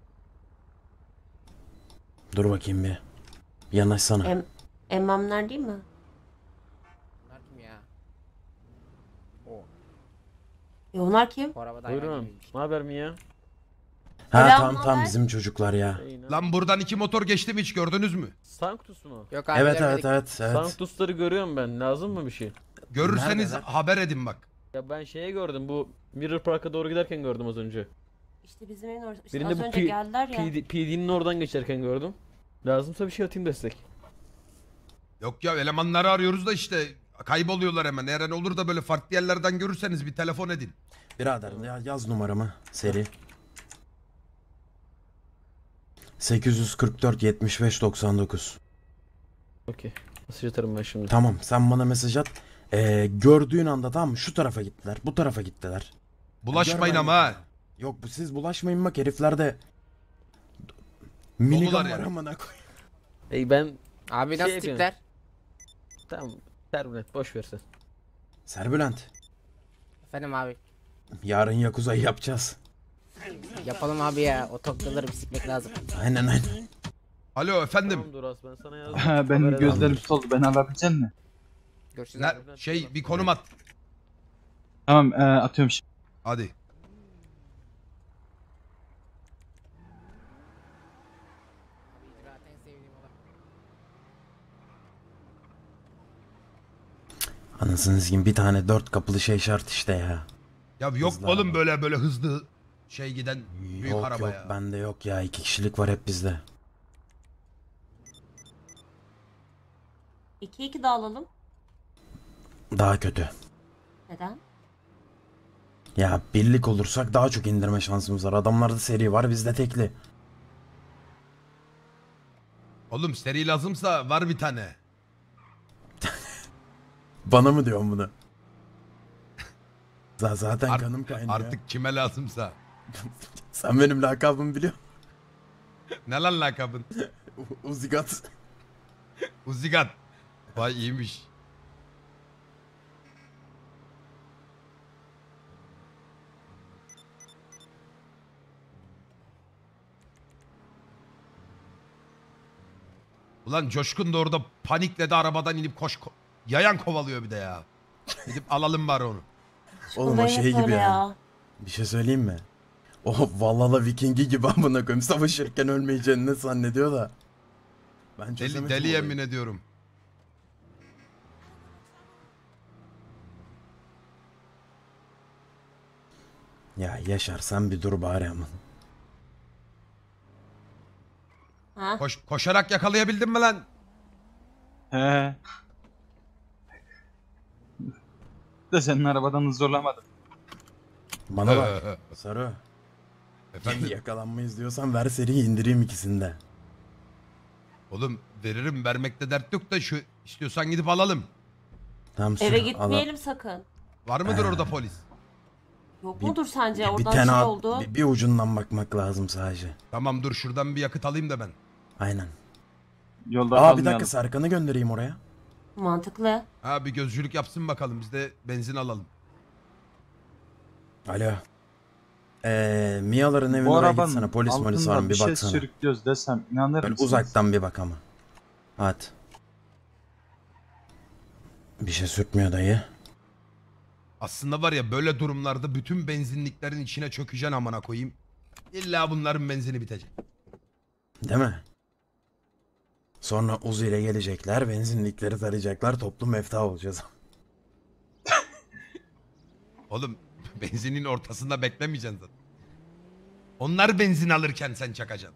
S3: Dur bakayım bir. Yanaşsana.
S2: Em emmamlar değil mi?
S17: Bunlar kim ya? O.
S2: E onlar kim?
S17: Bu arabada
S13: Buyurun. Ne haber mi ya?
S3: Ha
S2: Selam,
S3: tamam tamam,
S2: naber?
S3: bizim çocuklar ya.
S1: Lan buradan iki motor geçti mi hiç gördünüz mü?
S13: Sanctus mu?
S17: Yok abi
S3: Evet
S17: görmedik.
S3: evet evet evet.
S13: Sanctus'ları görüyorum ben. Lazım mı bir şey?
S1: Görürseniz
S3: Neredeler?
S1: haber edin bak.
S13: Ya ben şeye gördüm. Bu Mirror Park'a doğru giderken gördüm az önce.
S2: İşte bizim evin orası. İşte
S13: Birinde
S2: az
S13: bu
S2: önce
S13: P-
S2: geldiler ya.
S13: PD P'nin oradan geçerken gördüm. Lazımsa bir şey atayım destek.
S1: Yok ya elemanları arıyoruz da işte kayboluyorlar hemen. Eğer olur da böyle farklı yerlerden görürseniz bir telefon edin.
S3: Birader ya yaz numaramı seri. sekiz yüz kırk dört yetmiş beş doksan dokuz.
S18: Okey. Mesaj atarım ben şimdi.
S3: Tamam sen bana mesaj at. Ee, gördüğün anda tamam mı? Şu tarafa gittiler. Bu tarafa gittiler.
S1: Bulaşmayın
S3: Görmen
S1: ama ha.
S3: Yok bu siz bulaşmayın bak herifler de minigun
S1: Dolular
S3: var
S1: yani.
S3: amına koy.
S18: Ey ben
S17: Abi nasıl
S18: Şey yapıyorum.
S17: tipler?
S18: Tamam. Terbinet boş versin.
S3: Serbülent.
S17: Efendim abi.
S3: Yarın Yakuza'yı yapacağız.
S17: Yapalım abi ya. O tokyaları bir sikmek lazım.
S3: Aynen aynen.
S1: Alo efendim.
S18: Tamam Duras ben sana yazdım.
S6: Ha, benim
S18: Haber
S6: gözlerim
S18: ederim.
S6: soldu. Beni alabilecek misin?
S17: Görüşürüz
S1: Ne,
S17: abi.
S1: şey bir konum at.
S6: Tamam e, atıyorum şimdi.
S1: Hadi.
S17: Zaten sevdiğim olan.
S3: Anasını sikeyim bir tane dört kapılı şey şart işte ya.
S1: Ya yok
S3: Hızlı
S1: oğlum
S3: araba.
S1: böyle böyle hızlı şey giden büyük
S3: Yok
S1: araba
S3: yok
S1: ya.
S3: bende yok ya iki kişilik var hep bizde.
S2: iki iki dağılalım.
S3: Daha kötü.
S2: Neden?
S3: Ya birlik olursak daha çok indirme şansımız var. Adamlarda seri var bizde tekli.
S1: Oğlum seri lazımsa var bir tane.
S3: Bana mı diyorsun bunu? Z- Zaten
S1: Art-
S3: kanım kaynıyor.
S1: Artık kime lazımsa.
S3: Sen benim lakabımı biliyor musun?
S1: Ne lan lakabın?
S3: U- Uzigat.
S1: Uzigat. Vay iyiymiş. Ulan Coşkun da orada panikledi arabadan inip koş ko- yayan kovalıyor bir de ya. Gidip alalım bari onu.
S3: Oğlum o
S2: Olay
S3: şey
S2: hep
S3: gibi
S2: öyle
S3: ya. Bir şey söyleyeyim mi? O Valhalla Vikingi gibi amına koyayım savaşırken ölmeyeceğini ne zannediyor da. Ben
S1: Deli,
S3: çözemedim
S1: deli
S3: olayı.
S1: yemin ediyorum.
S3: Ya Yaşar sen bir dur bari ama.
S2: Ha?
S1: Koş, koşarak yakalayabildin mi lan?
S6: He. De senin arabadan zorlamadım.
S3: Bana bak. Sarı.
S1: Efendim?
S3: Yakalanmayız diyorsan ver seriyi indireyim ikisinde.
S1: Oğlum veririm vermekte dert yok da şu istiyorsan gidip alalım.
S3: Tamam sür.
S2: Eve
S3: al-
S2: gitmeyelim sakın.
S1: Var mıdır
S3: He.
S1: orada polis?
S2: Yok
S3: Bir-
S2: mudur sence?
S3: Bir
S2: Oradan
S3: tane
S2: şey
S3: at-
S2: oldu.
S3: bir, bir ucundan bakmak lazım sadece.
S1: Tamam dur şuradan bir yakıt alayım da ben.
S3: Aynen.
S6: Yolda
S3: Aa bir
S6: kalmayalım.
S3: dakika Serkan'ı göndereyim oraya.
S2: Mantıklı.
S1: Ha bir gözcülük yapsın bakalım biz de benzin alalım.
S3: Alo. Eee Mia'ların evine
S6: Bu
S3: oraya
S6: arabanın
S3: gitsene polis molis var
S6: altında
S3: mı
S6: bir
S3: bir
S6: şey
S3: baksana.
S6: sürüklüyoruz desem inanır
S3: Böyle
S6: mısınız?
S3: uzaktan bir bak ama. Hadi. Bir şey sürtmüyor dayı.
S1: Aslında var ya böyle durumlarda bütün benzinliklerin içine çökeceksin amına koyayım. İlla bunların benzini bitecek.
S3: Değil mi? Sonra Uzi ile gelecekler, benzinlikleri tarayacaklar, toplu mefta olacağız.
S1: Oğlum benzinin ortasında beklemeyeceksin zaten. Onlar benzin alırken sen çakacaksın.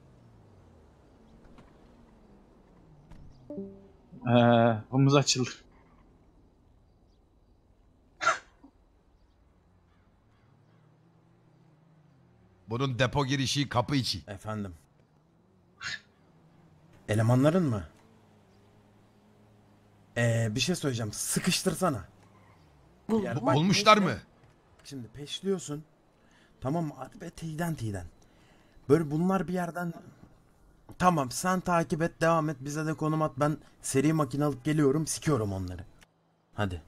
S6: Ee, omuz açıldı.
S1: Bunun depo girişi kapı içi.
S3: Efendim. Elemanların mı? Ee, bir şey söyleyeceğim. Sıkıştırsana.
S2: Bul,
S3: Yani
S2: bul.
S3: bak,
S1: Bulmuşlar
S3: peşle-
S1: mı?
S3: Şimdi peşliyorsun. Tamam mı? Hadi be teyden teyden. Böyle bunlar bir yerden... Tamam sen takip et devam et bize de konum at ben seri makine alıp geliyorum sikiyorum onları. Hadi.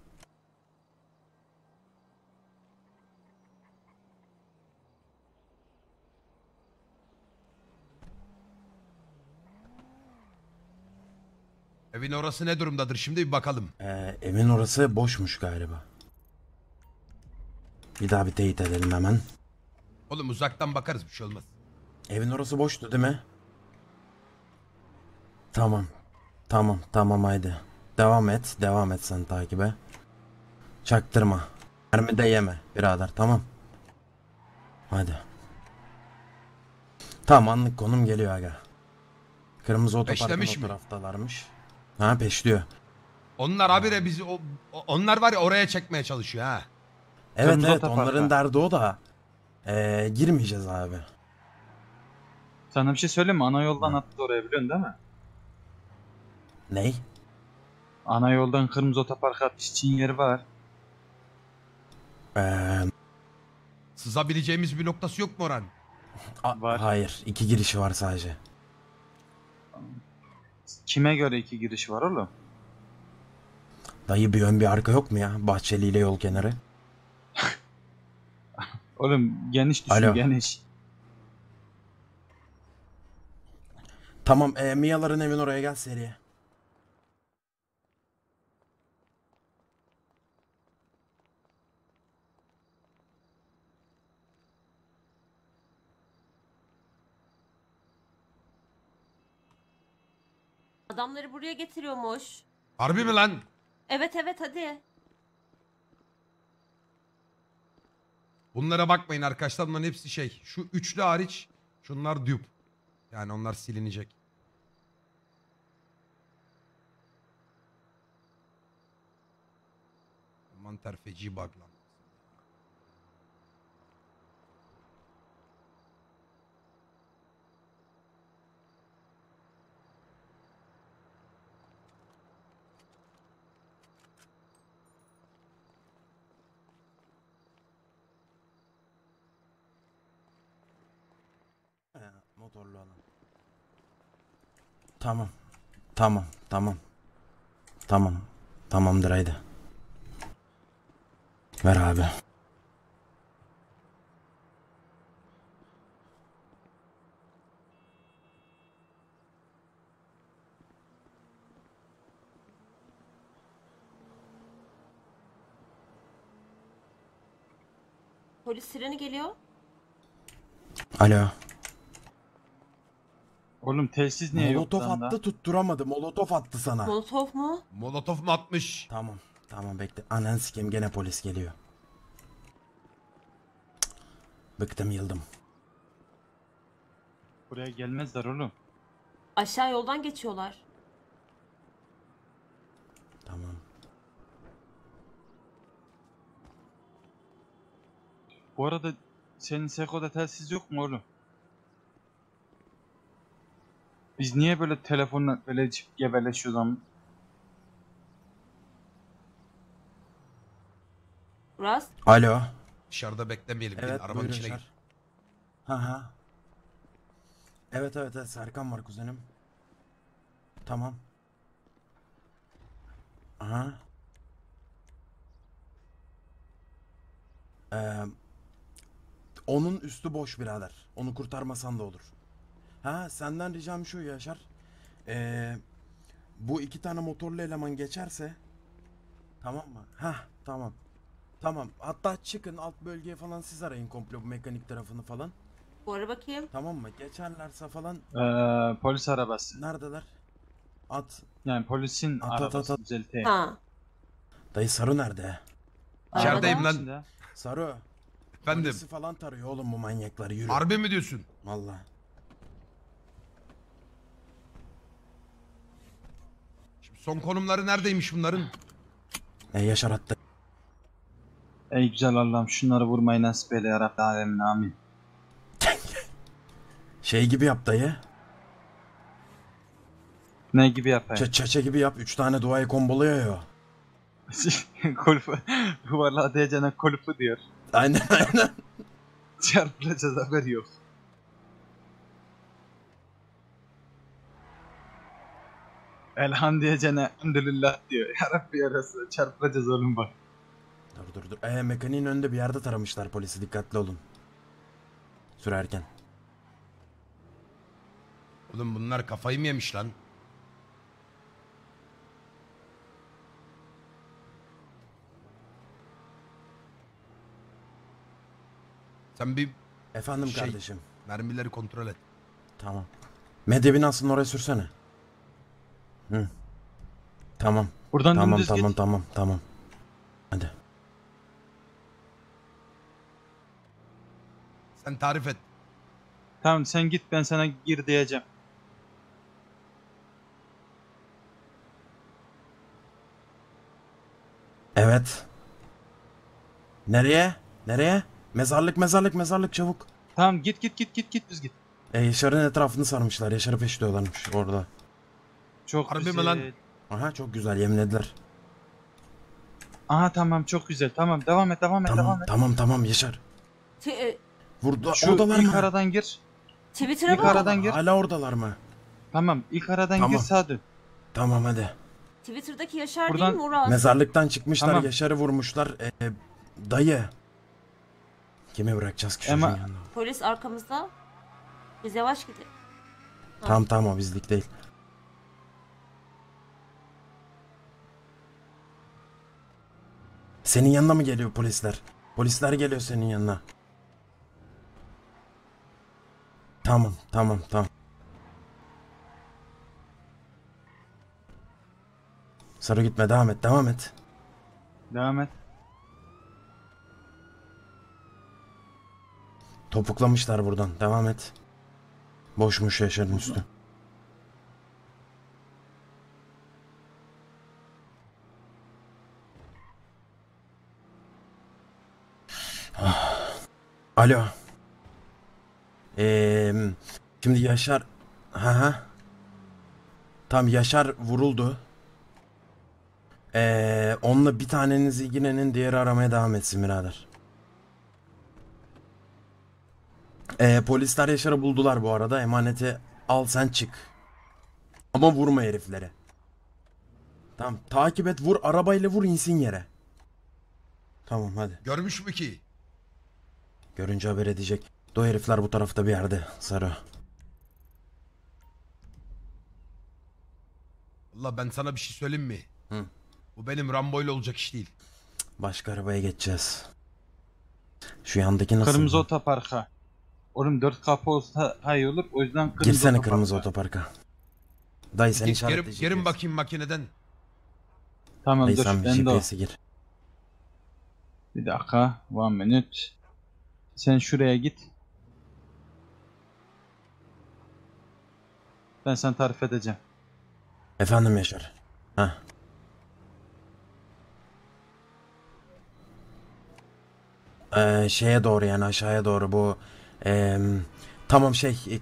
S1: Evin orası ne durumdadır şimdi bir bakalım.
S3: Ee, evin orası boşmuş galiba. Bir daha bir teyit edelim hemen.
S1: Oğlum uzaktan bakarız bir şey olmaz.
S3: Evin orası boştu değil mi? Tamam. Tamam tamam haydi. Devam et. Devam et sen takibe. Çaktırma. Mermi de yeme birader tamam. Hadi. Tamam anlık konum geliyor aga. Kırmızı otoparkın
S1: Peşlemiş
S3: o
S1: mi?
S3: taraftalarmış. Ha peşliyor.
S1: Onlar habire bizi o, o- onlar var ya oraya çekmeye çalışıyor ha.
S3: Evet
S6: Kırmızı
S3: evet
S6: otoparka.
S3: onların derdi o da. Ee, girmeyeceğiz abi.
S6: Sana bir şey söyleyeyim mi? Ana yoldan attı oraya biliyorsun değil mi?
S3: Ney?
S6: Ana yoldan kırmızı otoparka atmış için yeri var.
S3: Ee,
S1: Sızabileceğimiz bir noktası yok mu Orhan?
S3: a- hayır iki girişi var sadece.
S6: Kime göre iki giriş var oğlum?
S3: Dayı bir ön bir arka yok mu ya? Bahçeli ile yol kenarı.
S6: Oğlum geniş düşün
S3: Alo.
S6: geniş.
S3: Tamam ee, Mia'ların evin oraya gel seriye.
S2: Adamları buraya getiriyormuş.
S1: Harbi mi lan?
S2: Evet evet hadi.
S1: Bunlara bakmayın arkadaşlar, bunların hepsi şey. Şu üçlü hariç şunlar dupe. Yani onlar silinecek. Mantar feci bug lan.
S3: Ee, motorlu olan. Tamam. Tamam. Tamam. Tamam. Tamamdır haydi. Ver abi.
S2: Polis sireni geliyor.
S3: Alo.
S6: Oğlum telsiz niye yok
S3: Molotof
S6: lan da?
S3: attı tutturamadı. Molotof attı sana.
S2: Molotov mu?
S1: Molotov mu atmış?
S3: Tamam. Tamam bekle. Anan sikeyim gene polis geliyor. Cık. Bıktım yıldım.
S6: Buraya gelmezler oğlum.
S2: Aşağı yoldan geçiyorlar.
S3: Tamam.
S6: Bu arada senin Seko'da telsiz yok mu oğlum? Biz niye böyle telefonla böyle gebeleşiyoruz ama?
S2: Uraz.
S3: Alo.
S1: Dışarıda beklemeyelim.
S3: Evet
S1: Gelin, arabanın
S3: buyurun
S1: içine
S3: Şar.
S1: gir.
S3: Ha ha. Evet evet evet Serkan var kuzenim. Tamam. Aha. Ee, onun üstü boş birader. Onu kurtarmasan da olur. Ha senden ricam şu Yaşar. Ee, bu iki tane motorlu eleman geçerse tamam mı? Ha tamam. Tamam. Hatta çıkın alt bölgeye falan siz arayın komple bu mekanik tarafını falan.
S2: Bu ara bakayım.
S3: Tamam mı? Geçerlerse falan.
S6: Ee, polis arabası.
S3: Neredeler? At.
S6: Yani polisin
S3: At, at,
S6: arabası
S3: at, at.
S6: düzelteyim.
S2: Ha.
S3: Dayı Saru nerede?
S1: İçerideyim lan.
S6: İçinde.
S3: Saru.
S1: Efendim.
S3: Polisi falan tarıyor oğlum bu manyaklar yürü.
S1: Harbi mi diyorsun?
S3: Vallahi.
S1: Şimdi son konumları neredeymiş bunların?
S3: E Yaşar attı.
S6: Ey güzel Allah'ım şunları vurmayı nasip eyle ya Rabbi alemin amin.
S3: Şey gibi yap dayı.
S6: Ne gibi yapayım?
S3: Ç çaça gibi yap. Üç tane duayı komboluyor ya.
S6: Kulüfü. Yuvarlağı diyeceğine kulüfü diyor.
S3: Aynen aynen.
S6: Çarpılacağız haberi yok. Elham diyeceğine elhamdülillah diyor. Ya Rabbi yarası çarpılacağız oğlum bak.
S3: Dur dur dur. E mekaniğin önünde bir yerde taramışlar polisi. Dikkatli olun. Sürerken.
S1: Oğlum bunlar kafayı mı yemiş lan? Sen bir
S3: Efendim
S1: şey,
S3: kardeşim.
S1: mermileri kontrol et.
S3: Tamam. Medya binasının oraya sürsene. Hı. Tamam.
S6: Buradan
S3: tamam,
S6: dümdüz
S3: tamam,
S6: git.
S3: Tamam tamam Hadi.
S1: Sen tarif et.
S6: Tamam sen git ben sana gir diyeceğim.
S3: Nereye? Nereye? Mezarlık mezarlık mezarlık çabuk.
S6: Tamam git git git git git biz git.
S3: E, Yaşar'ın etrafını sarmışlar. Yaşar'ı peşliyorlarmış orada.
S6: Çok
S1: Harbi mi
S6: güzel.
S1: lan?
S3: Aha çok güzel yemlediler.
S6: Aha tamam çok güzel. Tamam devam et devam et
S3: Tamam
S6: devam et.
S3: tamam tamam Yaşar.
S2: T- e,
S3: Vurdu.
S6: Şu
S3: Oradalar
S6: ilk
S3: mı?
S6: aradan gir.
S2: Twitter'a
S6: İlk
S2: bak.
S6: aradan gir.
S3: Hala oradalar mı?
S6: Tamam ilk aradan
S3: Tamam.
S6: gir sağa dön.
S3: Tamam hadi.
S2: Twitter'daki Yaşar
S6: Buradan-
S2: değil mi Uraz?
S3: Mezarlıktan çıkmışlar.
S6: Tamam.
S3: Yaşar'ı vurmuşlar. E, dayı. Kimi bırakacağız ki çocuğun
S6: Ama-
S3: yanına?
S2: Polis arkamızda. Biz yavaş gidelim.
S3: Tamam tamam o bizlik değil. Senin yanına mı geliyor polisler? Polisler geliyor senin yanına. Tamam tamam tamam. Sarı gitme devam et devam et.
S6: Devam et.
S3: Topuklamışlar buradan devam et. Boşmuş Yaşar'ın üstü. Ah. Alo. Ee, şimdi Yaşar... Ha ha. Tam Yaşar vuruldu. Ee, onunla bir taneniz ilgilenin, diğeri aramaya devam etsin birader. Ee, polisler Yaşar'ı buldular bu arada. Emaneti al sen çık. Ama vurma heriflere. Tamam takip et, vur arabayla, vur insin yere. Tamam hadi.
S1: Görmüş mü ki?
S3: Görünce haber edecek. O herifler bu tarafta bir yerde Sarı.
S1: Allah ben sana bir şey söyleyeyim mi?
S3: Hı.
S1: Bu benim Rambo'yla olacak iş değil.
S3: Başka arabaya geçeceğiz. Şu yandaki nasıl?
S6: Kırmızı otoparka. Oğlum dört kapı olsa daha iyi olur. O yüzden kırmızı
S3: Girsene
S6: otoparka.
S3: kırmızı otoparka. Dayı sen
S1: Gerin,
S3: işaretleyecek.
S1: gerin bakayım makineden.
S6: Tamam
S3: Dayı
S6: dur
S3: sen bir
S6: ben de o.
S3: G P S'e gir.
S6: Bir dakika. One minute. Sen şuraya git. Ben sana tarif edeceğim.
S3: Efendim Yaşar. Heh. Ee, şeye doğru yani aşağıya doğru bu. Ee, tamam şey. e,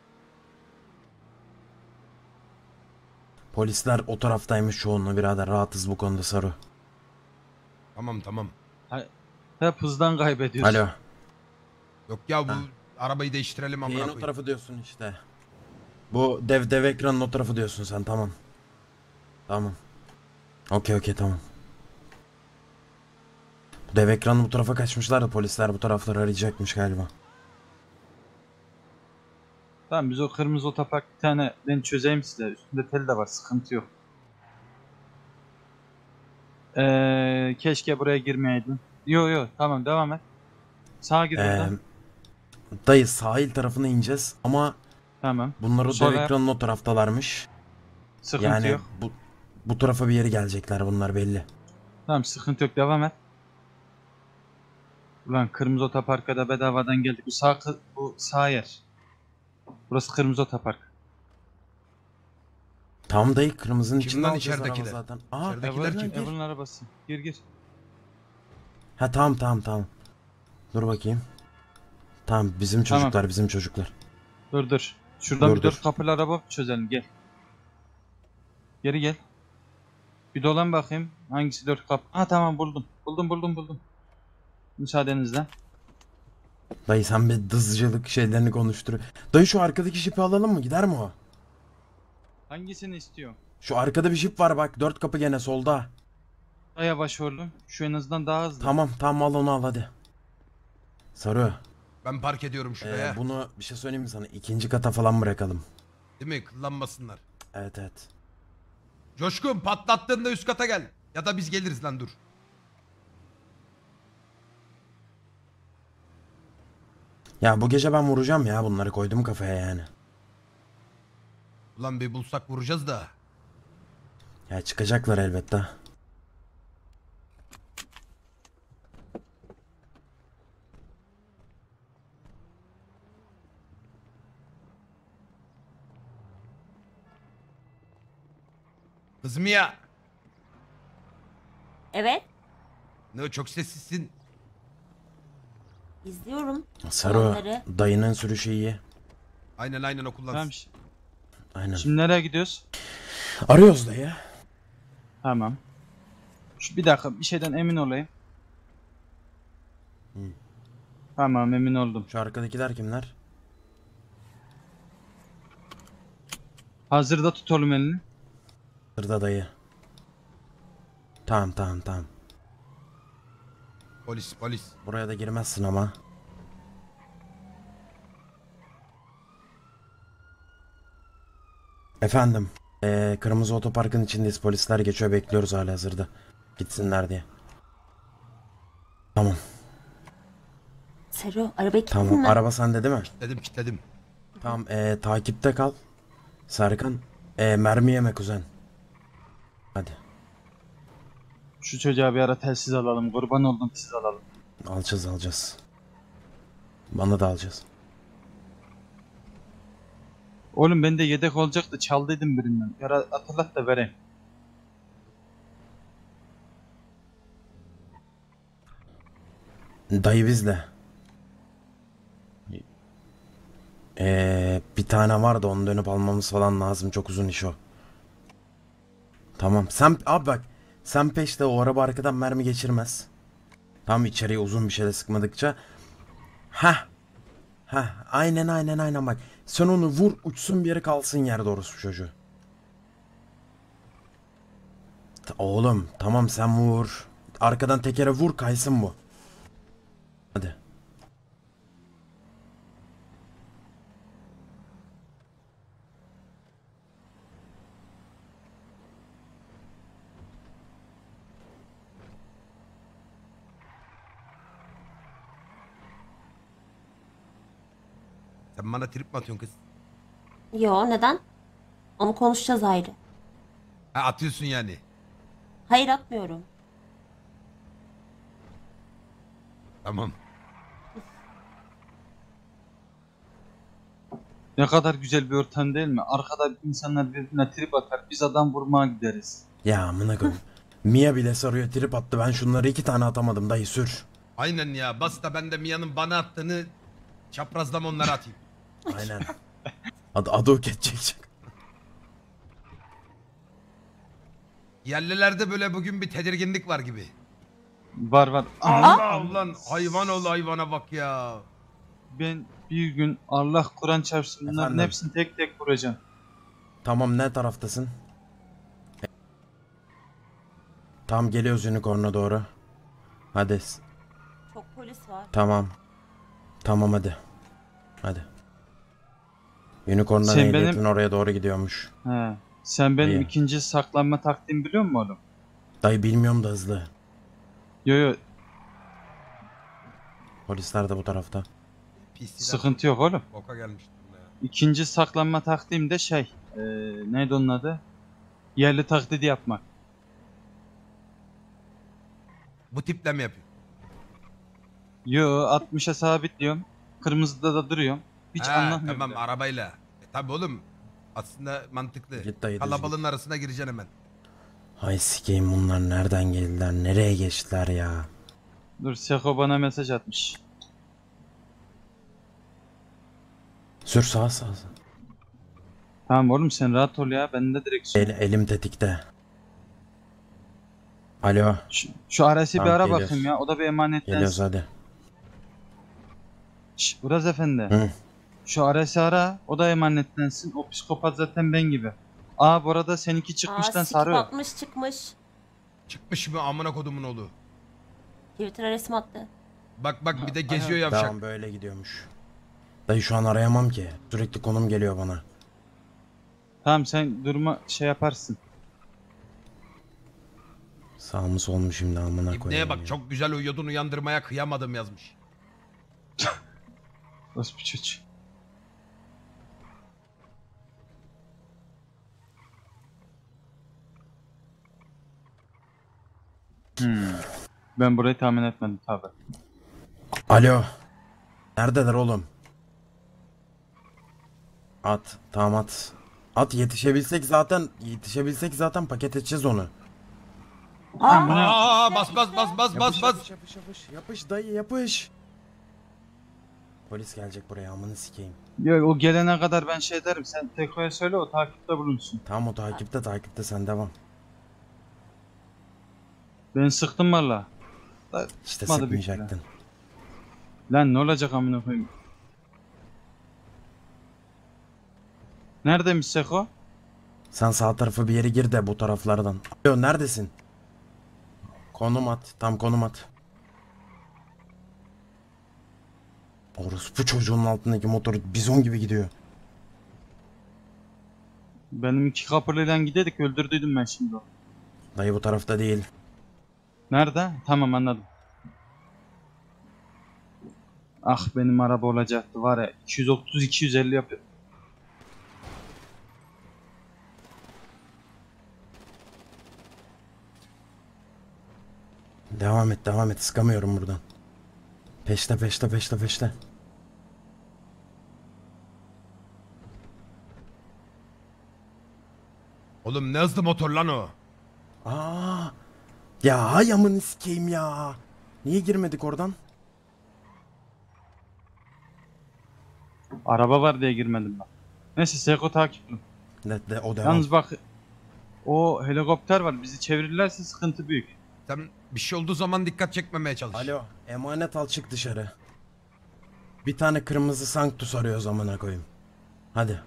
S3: Polisler o taraftaymış çoğunluğu birader. Rahatız bu konuda Saru.
S1: Tamam tamam.
S6: Ha- Hep hızdan kaybediyoruz.
S3: Alo.
S1: Yok ya bu
S3: Ha.
S1: arabayı değiştirelim amına
S3: Şeyin o
S1: koyayım.
S3: tarafı diyorsun işte. Bu dev dev ekranın o tarafı diyorsun sen, tamam. Tamam. Okey okey tamam. Dev ekranın bu tarafa kaçmışlar da polisler bu tarafları arayacakmış galiba.
S6: Tamam biz o kırmızı otopark bir tane ben çözeyim size. Üstünde tel de var, sıkıntı yok. Ee, keşke buraya girmeyeydin. Yo yo tamam devam et. Sağa gir
S3: Ee,
S6: buradan.
S3: dayı sahil tarafına ineceğiz ama
S6: Tamam.
S3: bunlar o
S6: Sonra-
S3: dev ekranın o taraftalarmış.
S6: Sıkıntı
S3: yani
S6: yok.
S3: bu bu tarafa bir yere gelecekler bunlar belli.
S6: Tamam sıkıntı yok devam et. Ulan kırmızı otoparka da bedavadan geldik. Bu sağ kı- bu sağ yer. Burası kırmızı otopark.
S3: Tam dayı kırmızının
S1: Kim
S3: içinde
S1: lan
S3: alacağız araba
S1: içeridekiler?
S3: zaten. Aa,
S1: İçeridekiler
S6: Evan,
S1: kim?
S6: Evan'ın arabası. Gir gir.
S3: ha tamam tamam tamam. Dur bakayım. Tamam bizim
S6: Tamam.
S3: çocuklar bizim çocuklar.
S6: Dur dur. Şuradan
S3: Dur,
S6: bir
S3: dur.
S6: dört kapılı araba çözelim gel. Geri gel. Bir dolan bakayım. Hangisi dört kapı? Ha tamam buldum. Buldum buldum buldum. Müsaadenizle.
S3: Dayı sen bir dızcılık şeylerini konuştur. Dayı şu arkadaki jipi alalım mı? Gider mi o?
S6: Hangisini istiyor?
S3: Şu arkada bir jip var bak, dört kapı gene solda.
S6: Daha yavaş oğlum. Şu en azından daha hızlı.
S3: Tamam tamam al onu al hadi. Sarı.
S1: Ben park ediyorum şuraya.
S3: Ee, bunu bir şey söyleyeyim mi sana? İkinci kata falan bırakalım.
S1: Değil mi? Kullanmasınlar.
S3: Evet evet.
S1: Coşkun patlattığında üst kata gel. Ya da biz geliriz lan dur.
S3: Ya bu gece ben vuracağım ya, bunları koydum kafaya yani.
S1: Ulan bir bulsak vuracağız da.
S3: Ya çıkacaklar elbette.
S1: Kızım ya.
S2: Evet.
S1: Ne o çok sessizsin.
S2: İzliyorum.
S3: Sarı
S2: olanları.
S3: dayının sürüşü iyi.
S1: Aynen aynen o kullansın.
S6: Tamam. şi-
S3: Aynen.
S6: Şimdi nereye gidiyoruz?
S3: Arıyoruz dayı.
S6: Tamam. Şu bir dakika bir şeyden emin olayım.
S3: Hı.
S6: Tamam emin oldum.
S3: Şu arkadakiler kimler?
S6: Hazırda tut oğlum elini.
S3: Sırda dayı. Tamam tamam tamam.
S1: Polis polis.
S3: Buraya da girmezsin ama. Efendim. Ee, kırmızı otoparkın içindeyiz. Polisler geçiyor, bekliyoruz hala hazırda. Gitsinler diye. Tamam.
S2: Sero arabayı kilitledin
S3: Tamam.
S2: mi?
S3: Araba sende değil mi?
S1: Kilitledim kilitledim.
S3: Tamam. ee, takipte kal. Serkan. Ee, mermi yeme kuzen. Hadi.
S6: Şu çocuğa bir ara telsiz alalım. Kurban oldum siz alalım.
S3: Alacağız alacağız. Bana da alacağız.
S6: Oğlum bende yedek olacaktı çaldıydım birinden. Yara hatırlat da vereyim.
S3: Dayı bizle. Ee, bir tane var da onu dönüp almamız falan lazım. Çok uzun iş o. Tamam. Sen abi bak. Sen peşte, o araba arkadan mermi geçirmez. Tam içeriye uzun bir şeyle sıkmadıkça. Heh. Heh. Aynen aynen aynen bak. Sen onu vur, uçsun bir yere, kalsın yerde orospu çocuğu. Ta- Oğlum tamam sen vur. Arkadan tekere vur, kaysın bu. Hadi.
S1: Sen bana trip mi atıyorsun kız?
S2: Yo neden? Onu konuşacağız ayrı.
S1: Ha atıyorsun yani.
S2: Hayır atmıyorum.
S1: Tamam.
S6: Ne kadar güzel bir ortam değil mi? Arkada insanlar birbirine trip atar. Biz adam vurmaya gideriz.
S3: Ya amına koyayım. Mia bile sarıyor, trip attı. Ben şunları iki tane atamadım dayı, sür.
S1: Aynen ya. Bas da ben de Mia'nın bana attığını çaprazlama onlara atayım.
S3: Aynen. Adı, adı o geçecek.
S1: Yerlilerde böyle bugün bir tedirginlik var gibi.
S6: Var var.
S1: Allah Allah hayvan ol hayvana bak ya.
S6: Ben bir gün Allah Kur'an çarpsın bunların
S3: Efendim?
S6: hepsini tek tek vuracağım.
S3: Tamam, ne taraftasın? Tamam, geliyoruz unicorn'a doğru. Hadi.
S2: Çok polis var.
S3: Tamam. Tamam hadi. Hadi. Unicorn'dan
S6: Sen
S3: ehliyetin
S6: benim-
S3: oraya doğru gidiyormuş.
S6: He. Sen benim
S3: İyi.
S6: ikinci saklanma taktiğimi biliyor musun oğlum?
S3: Dayı bilmiyorum da hızlı.
S6: Yo yo
S3: Polisler de bu tarafta.
S1: P C'den
S6: sıkıntı yok oğlum.
S1: boka gelmiştim ya.
S6: İkinci saklanma taktiğim de şey. Eee neydi onun adı? Yerli taklidi yapmak.
S1: Bu tiple mi yapıyor?
S6: Yo altmışa sabitliyorum. Kırmızıda da duruyorum. Hiç
S1: Ha,
S6: anlamıyorum.
S1: tamam arabayla. E, tabi oğlum. Aslında mantıklı.
S3: Git dayı, düz
S1: Kalabalığın arasına gireceksin hemen.
S3: Hay sikeyim, bunlar nereden geldiler? Nereye geçtiler ya?
S6: Dur Seko bana mesaj atmış.
S3: Sür sağa sağa. sağa.
S6: Tamam oğlum sen rahat ol ya. Ben de direkt
S3: El, elim tetikte. Alo.
S6: Şu, şu arası bir
S3: Tamam,
S6: ara
S3: geliyoruz.
S6: bakayım ya. O da bir emanetlensin.
S3: Geliyoruz hadi.
S6: Şş, Uraz Efendi.
S3: Hı.
S6: Şu arası ara. O da emanetlensin. O psikopat zaten ben gibi. Aa bu arada seninki çıkmıştan
S2: Aa,
S6: sarı.
S2: skip atmış çıkmış.
S1: Çıkmış mı amına kodumun oğlu.
S2: Twitter'a resim attı.
S1: Bak bak bir de geziyor yavşak.
S3: Tamam, böyle gidiyormuş. Dayı şu an arayamam ki. Sürekli konum geliyor bana.
S6: Tamam sen durma şey yaparsın.
S3: Sağ mı sol mu şimdi amına koyayım.
S1: İbneye bak
S3: ya.
S1: çok güzel uyuyordun uyandırmaya kıyamadım yazmış.
S6: Nasıl bir çocuğu? Hmm. Ben burayı tahmin etmedim tabi.
S3: Alo. Neredeler oğlum? At. Tamam at. At, yetişebilsek zaten yetişebilsek zaten paket edeceğiz onu.
S1: Aa, bas bas bas bas bas bas.
S3: Yapış yapış yapış dayı yapış. Polis gelecek buraya, amını sikeyim.
S6: Yok, o gelene kadar ben şey derim. Sen Teko'ya söyle, o takipte bulunsun.
S3: Tamam, o takipte takipte, sen devam.
S6: Ben sıktım valla.
S3: İşte
S6: Tutmadı
S3: sıkmayacaktın.
S6: bir kere. Lan ne olacak amına koyayım? Neredeymiş Seko?
S3: Sen sağ tarafı bir yere gir de bu taraflardan. Alo, neredesin? Konum at. Tam konum at. Orospu çocuğunun altındaki motor bizon gibi gidiyor.
S6: Benim iki kapırlıyla gidedik, öldürdüydüm ben şimdi o.
S3: Dayı bu tarafta değil.
S6: Nerede? Tamam, anladım. Ah, benim araba olacaktı var ya, iki yüz otuz iki yüz elli yapıyor.
S3: Devam et, devam et. Sıkamıyorum buradan. Peşte peşte peşte peşte.
S1: Oğlum ne hızlı motor lan o.
S3: Aa! Ya hay amını sikeyim ya. Niye girmedik oradan?
S6: Araba var diye girmedim ben. Neyse, Seko takipli.
S3: De, de, o devam.
S6: Yalnız bak, o helikopter var, bizi çevirirlerse sıkıntı büyük.
S1: Sen bir şey olduğu zaman dikkat çekmemeye çalış.
S3: Alo, emanet al, çık dışarı. Bir tane kırmızı Sanctus arıyoruz amına koyayım. Hadi.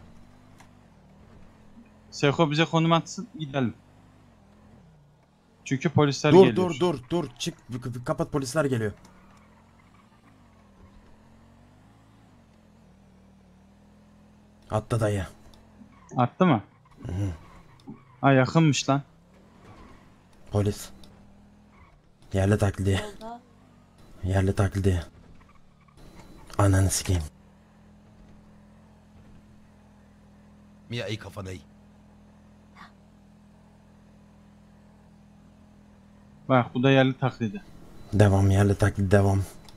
S6: Seko bize konum atsın, gidelim. Çünkü polisler
S3: dur,
S6: geliyor.
S3: Dur dur dur çık, kapat, polisler geliyor. Attı dayı.
S6: Attı mı?
S3: Hı hı.
S6: Ha, yakınmış lan.
S3: Polis. Yerli taklidi. Yerli taklidi. Ananı sikeyim.
S1: Mia iyi kafana iyi.
S6: Bak, bu da yerli taklidi.
S3: Devam, yerli taklidi devam.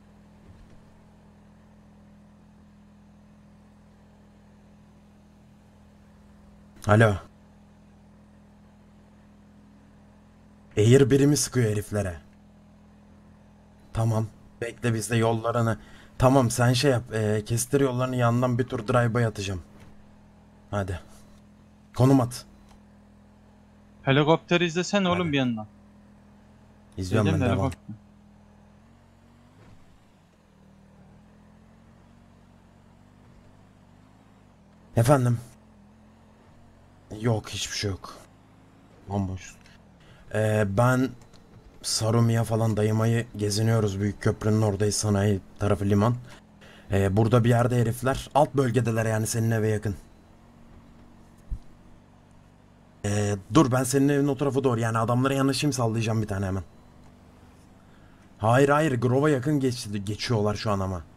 S3: Alo. Air birimi sıkıyor heriflere. Tamam. Bekle, biz de yollarını. Tamam, sen şey yap. E, kestir yollarını, yandan bir tur drive'ya atacağım. Hadi. Konum at.
S6: Helikopteri izlesen oğlum bir yandan.
S3: İzliyorum ben,
S6: İzledim de
S3: devam.
S6: helikopter.
S3: Efendim? Yok, hiçbir şey yok. Bomboş. Ee, ben Sarumi'ye falan dayımayı geziniyoruz. Büyük köprünün oradayız, sanayi tarafı, liman. Ee, burada bir yerde herifler. Alt bölgedeler yani, senin eve yakın. Ee, dur, ben senin evin o tarafa doğru, yani adamlara yanaşayım, sallayacağım bir tane hemen. Hayır hayır, Grove'a yakın geçti, geçiyorlar şu an ama.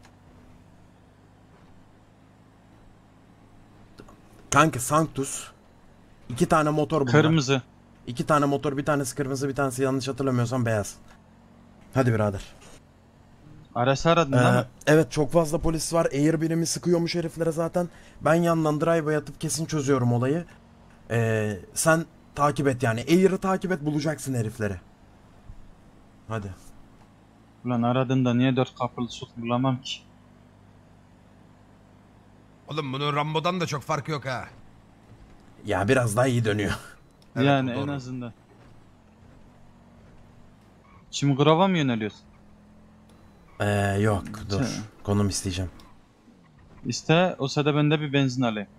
S3: Kanka Sanctus. İki tane motor bunlar.
S6: Kırmızı.
S3: İki tane motor, bir tanesi kırmızı, bir tanesi yanlış hatırlamıyorsam beyaz. Hadi birader.
S6: Arası aradın
S3: Ee,
S6: değil mi?
S3: evet, çok fazla polis var. Air birimi sıkıyormuş heriflere zaten. Ben yandan drive'a yatıp kesin çözüyorum olayı. Ee, sen takip et yani. Air'ı takip et, bulacaksın herifleri. Hadi.
S6: Ulan aradın da niye dört kapılı su bulamam ki?
S1: Oğlum bunun Rambo'dan da çok farkı yok ha.
S3: Ya biraz daha iyi dönüyor.
S1: Evet,
S6: yani
S1: o
S6: en
S1: doğru.
S6: azından. Şimdi Grova mı yöneliyorsun?
S3: Ee, yok dur.
S6: Sen-
S3: Konum isteyeceğim.
S6: İste, o sırada ben de bir benzin alayım.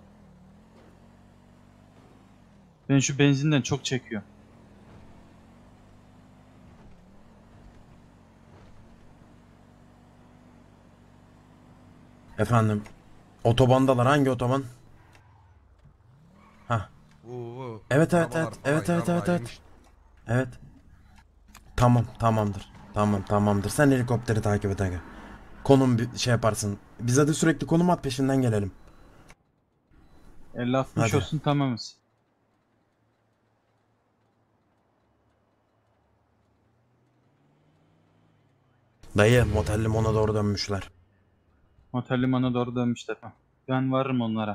S6: Ben şu benzinden çok çekiyor.
S3: Efendim. Otobandalar, hangi otoban? Ha.
S1: Oo,
S3: Evet evet
S1: arabalar
S3: evet.
S1: falan,
S3: Evet evet evet
S1: yarrağı
S3: evet. Evet. Tamam, tamamdır. Tamam, tamamdır. Sen helikopteri takip et aga. Konum bir şey yaparsın. Bize de sürekli konum at, peşinden gelelim.
S6: elli altmış
S3: Hadi.
S6: olsun, tamamız.
S3: Dayı, motel limona doğru dönmüşler.
S6: Motel limana doğru dönmüşler. Heh. Ben varırım onlara.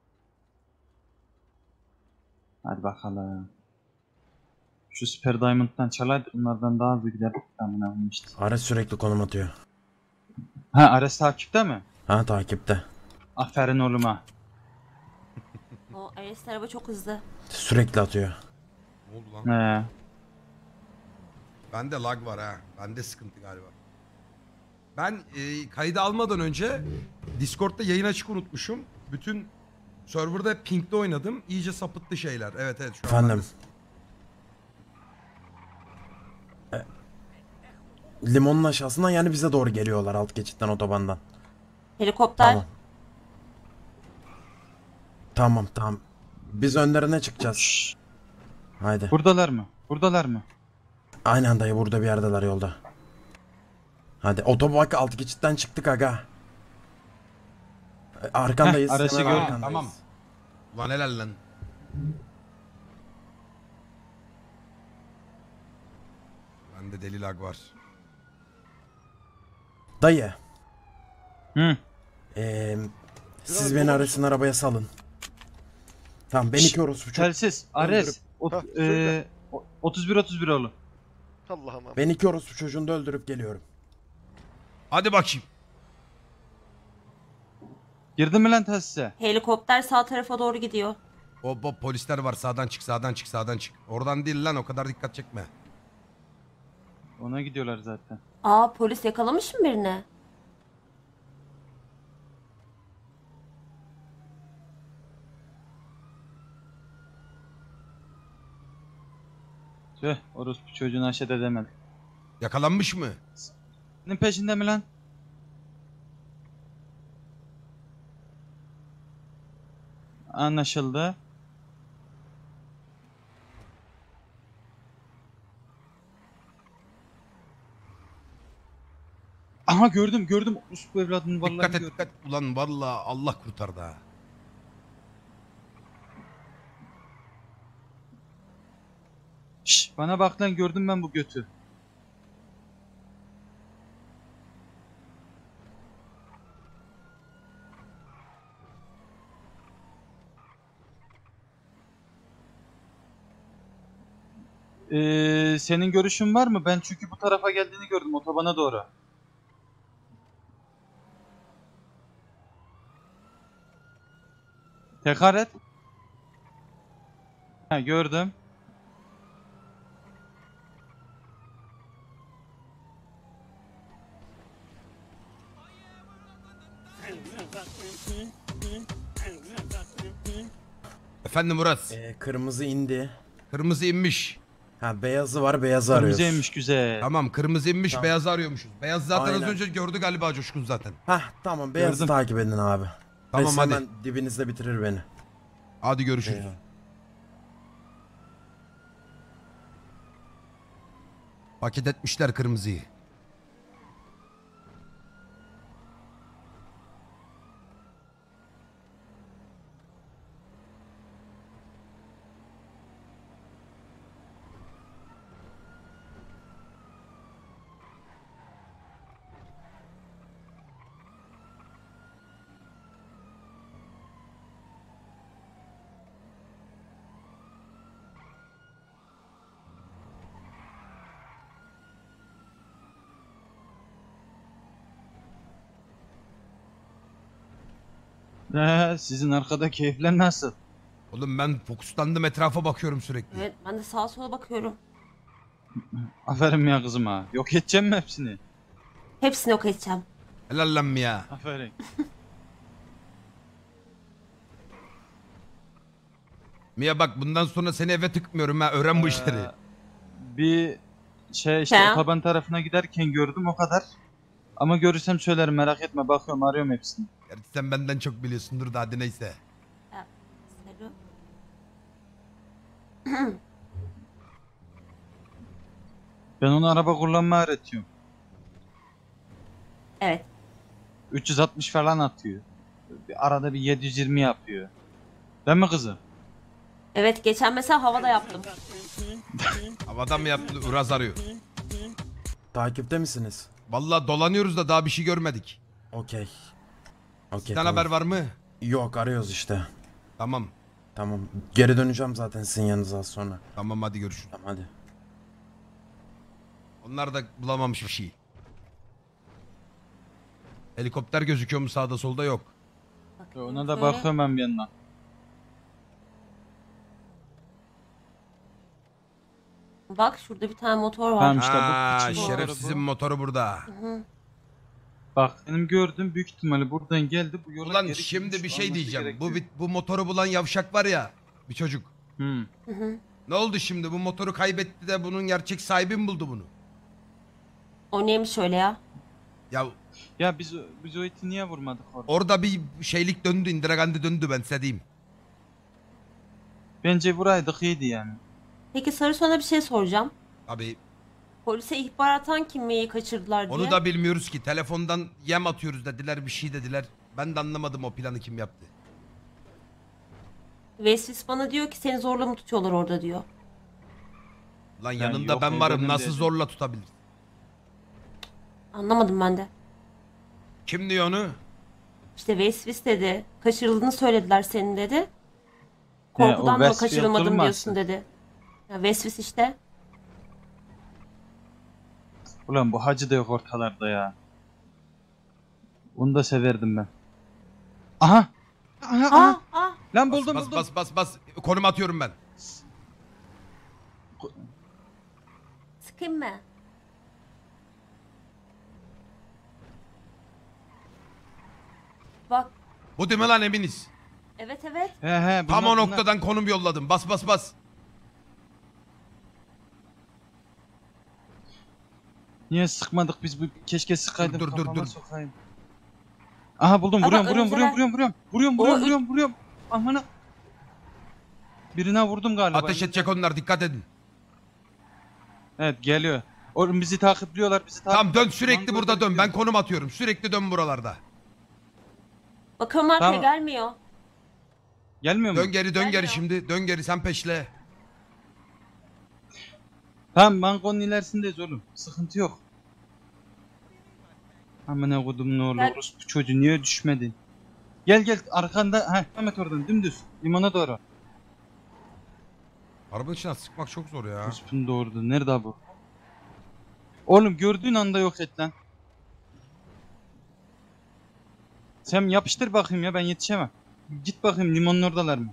S6: Hadi bakalım. Şu Super Diamond'dan çalaydı, bunlardan daha hızlı gider. Tamam, işte.
S3: Araç sürekli konum atıyor.
S6: Ha, Ares takipte mi?
S3: Ha takipte.
S6: Aferin oğluma.
S2: O Ares araba çok hızlı.
S3: Sürekli atıyor.
S1: Ne oldu lan?
S6: He.
S1: Bende lag var ha. Bende sıkıntı galiba. Ben e, kaydı almadan önce Discord'da yayın açık unutmuşum. Bütün serverda ping'de oynadım. İyice sapıttı şeyler. Evet evet şu an
S3: Efendim. E, limonun aşağısından yani bize doğru geliyorlar alt geçitten otobandan.
S2: Helikopter.
S3: Tamam. Tamam tamam. Biz önlerine çıkacağız. Haydi.
S6: Buradalar mı? Buradalar mı?
S3: Aynen dayı burada bir yerdeler yolda. Hadi otobak alt geçitten çıktık aga. E, Arkandayız.
S6: Heh, arası
S3: hemen
S6: gördüm.
S3: arkandayız.
S1: Tamam. Ulan helal lan. Bende deli lag var.
S3: Dayı.
S6: Hı.
S3: Ee, siz beni Ares'in arabaya salın. Tamam ben iki orospu çok...
S6: Telsiz. Ares. Ot, e, otuz bir otuz bir oğlum.
S19: Allah'ım.
S3: Ben iki orospu çocuğunu da öldürüp geliyorum.
S1: Hadi bakayım.
S6: Girdin mi lan telsize?
S2: Helikopter sağ tarafa doğru gidiyor.
S1: Hop hop polisler var. Sağdan çık sağdan çık sağdan çık. Oradan değil lan o kadar dikkat çekme.
S6: Ona gidiyorlar zaten.
S2: Aa polis yakalamış mı birini?
S6: Tüh, orospu çocuğunu aşet edemedik.
S1: Yakalanmış mı?
S6: Senin peşinde mi lan? Anlaşıldı. Aha gördüm gördüm. Orospu evladını vallahi
S1: Dikkat et
S6: gördüm.
S1: dikkat. Ulan vallahi Allah kurtardı ha.
S6: Şş, bana bak lan gördüm ben bu götü. Ee, senin görüşün var mı? Ben çünkü bu tarafa geldiğini gördüm otobana doğru. Tekrar et. Ha, gördüm.
S1: Efendim Murat.
S3: Ee, kırmızı indi.
S1: Kırmızı inmiş.
S3: Ha beyazı var beyazı arıyoruz.
S6: Kırmızıymış güzel.
S1: Tamam kırmızı inmiş
S3: Tamam.
S1: beyazı arıyormuşuz. Beyaz zaten
S3: Aynen.
S1: az önce gördü galiba Coşkun zaten.
S3: Hah tamam beyazı
S6: Gördüm.
S3: takip edin abi.
S1: Tamam,
S3: Reis
S1: hadi.
S3: hemen dibinizde bitirir beni.
S1: Hadi görüşürüz.
S3: Eyvallah.
S1: Paket etmişler kırmızıyı.
S6: Ee, sizin arkada keyifler nasıl?
S1: Oğlum ben fokuslandım etrafa bakıyorum sürekli.
S2: Evet ben de sağa sola bakıyorum.
S6: Aferin ya kızım ha. Yok edeceğim mi hepsini?
S2: Hepsini yok edeceğim.
S1: Helal lan mi ya?
S6: Aferin.
S1: Mia bak bundan sonra seni eve tıkmıyorum ha. Öğren bu işleri.
S6: Ee, bir şey işte
S2: He?
S6: otoban tarafına giderken gördüm o kadar. Ama görürsem söylerim merak etme bakıyorum arıyorum hepsini.
S1: Gerçi sen benden çok biliyorsundur da hadi neyse.
S2: Seru.
S6: Ben onu araba kullanmayı öğretiyorum.
S2: Evet.
S6: üç yüz altmış falan atıyor. Bir arada bir yedi yüz yirmi yapıyor. Değil mi kızım?
S2: Evet geçen mesela havada yaptım.
S1: Havadan mı yaptı? Uraz arıyor.
S3: Takipte misiniz?
S1: Vallahi dolanıyoruz da daha bir şey görmedik.
S3: Okey. Okey.
S1: Sizden
S3: tamam.
S1: haber var mı?
S3: Yok arıyoruz işte.
S1: Tamam.
S3: Tamam. Geri döneceğim zaten sizin yanınıza az sonra.
S1: Tamam hadi görüşürüz.
S3: Tamam hadi.
S1: Onlar da bulamamış bir şey. Helikopter gözüküyor mu sağda solda? Yok.
S6: Ona da
S2: Böyle-
S6: bakıyorum ben bir yandan.
S2: Bak şurada bir tane motor var.
S6: Tamam işte bu
S1: Aa,
S6: piçin motoru
S1: şerefsizin
S6: bu.
S1: motoru burada.
S2: Hı hı.
S6: Bak benim gördüğüm büyük ihtimalle buradan geldi bu yola
S1: Ulan
S6: geri
S1: şimdi
S6: gitmiş
S1: bir şey
S6: olması
S1: diyeceğim. Bu
S6: gerekiyor.
S1: bu motoru bulan yavşak var ya, bir çocuk.
S6: Hmm.
S2: Hı hı.
S1: Ne oldu şimdi? Bu motoru kaybetti de bunun gerçek sahibi mi buldu bunu?
S2: O neymiş öyle ya?
S1: Ya
S6: Ya biz biz o iti niye vurmadık orada?
S1: orada bir şeylik döndü, Indira Gandhi döndü, ben size diyeyim.
S6: Bence vuraydık iyiydi yani.
S2: Peki Sarı, sana bir şey soracağım.
S1: Abi
S2: Polise ihbar atan kimliği kaçırdılar diye.
S1: onu da bilmiyoruz ki. Telefondan yem atıyoruz dediler, bir şey dediler. Ben de anlamadım o planı kim yaptı.
S2: Vesvis bana diyor ki seni zorla mı tutuyorlar orada diyor.
S1: Lan
S6: Yani
S1: yanında
S6: yok,
S1: ben varım,
S6: evlenim
S1: nasıl
S6: dedim.
S1: zorla tutabilir?
S2: Anlamadım ben de.
S1: Kim diyor onu?
S2: İşte Vesvis dedi. Kaçırıldığını söylediler senin dedi. Korkudan mı
S6: Vesfi
S2: kaçırılmadım
S6: oturmaz.
S2: diyorsun dedi. Ya Vesvis işte.
S6: Ulan bu hacı da yok ortalarda ya. Onu da severdim ben. Aha! Aha! aha.
S2: Aa, aa.
S6: Lan
S1: Bas
S6: buldum
S1: bas
S6: buldum.
S1: bas bas bas. Konum atıyorum ben.
S2: Sıkayım mı? Bak.
S1: Bu değil mi lan, eminiz?
S2: Evet evet.
S6: He he.
S1: Tam
S6: bunlar-
S1: o
S6: bunlar-
S1: noktadan konum yolladım. Bas bas bas.
S6: Niye sıkmadık biz bu? Keşke sıkaydım.
S1: Dur, dur, dur,
S6: kafama
S1: dur.
S6: sokayım. Aha buldum.
S2: Ama
S6: Vuruyorum vuruyorum
S2: önceler-
S6: vuruyorum vuruyorum vuruyorum. Vuruyorum
S2: O
S6: vuruyorum
S2: üç-
S6: vuruyorum vuruyorum. Amına. Birine vurdum galiba.
S1: Ateş edecek onlar, dikkat edin.
S6: Evet geliyor. Oğlum bizi takipliyorlar bizi
S1: Tamam
S6: takipliyorlar.
S1: dön, sürekli burada dön. Ben konum atıyorum. Sürekli dön buralarda.
S2: Bakıyorum arkaya
S6: Tamam.
S2: gelmiyor.
S6: Gelmiyor mu?
S1: Dön geri, dön geri
S2: Gelmiyor.
S1: şimdi. Dön geri, sen peşle.
S6: Tamam mangonun ilerisindeyiz oğlum. Sıkıntı yok. Amına kodum ne olur.
S2: Gel.
S6: Bu çocuğu niye düşmedin? Gel gel arkanda. Heh Ahmet oradan dümdüz. Limana doğru.
S1: Arabanın içine sıkmak çok zor ya.
S6: Üstün doğurdu. Nerede bu? Oğlum gördüğün anda yok et lan. Sen yapıştır bakayım ya ben yetişemem. Git bakayım limonun oradalar mı?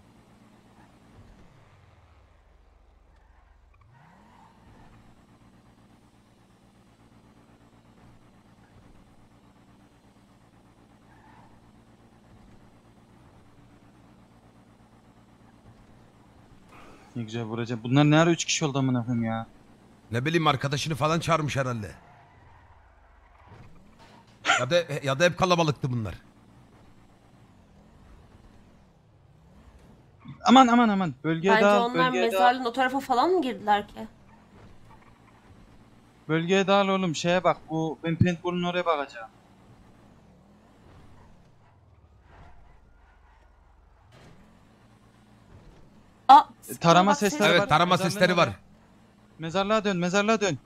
S6: Ne güzel vuracağım. Bunlar ne ara üç kişi oldu amına koyayım ya.
S1: Ne bileyim, arkadaşını falan çağırmış herhalde. Ya da ya da hep kalabalıktı bunlar.
S6: Aman aman aman. Bölgeye
S2: Bence
S6: dağıl.
S2: onlar
S6: Bölgeye dağıl.
S2: mezarlığın o tarafa falan mı girdiler ki?
S6: Bölgeye dağıl oğlum. Şeye bak. Bu ben paintball'un oraya bakacağım.
S2: Aa,
S6: E, tarama
S2: bak, ses-
S6: sesleri var.
S1: Evet, tarama
S6: Mezarlığın
S1: sesleri
S6: oraya.
S1: var.
S6: Mezarlığa dön. Mezarlığa dön.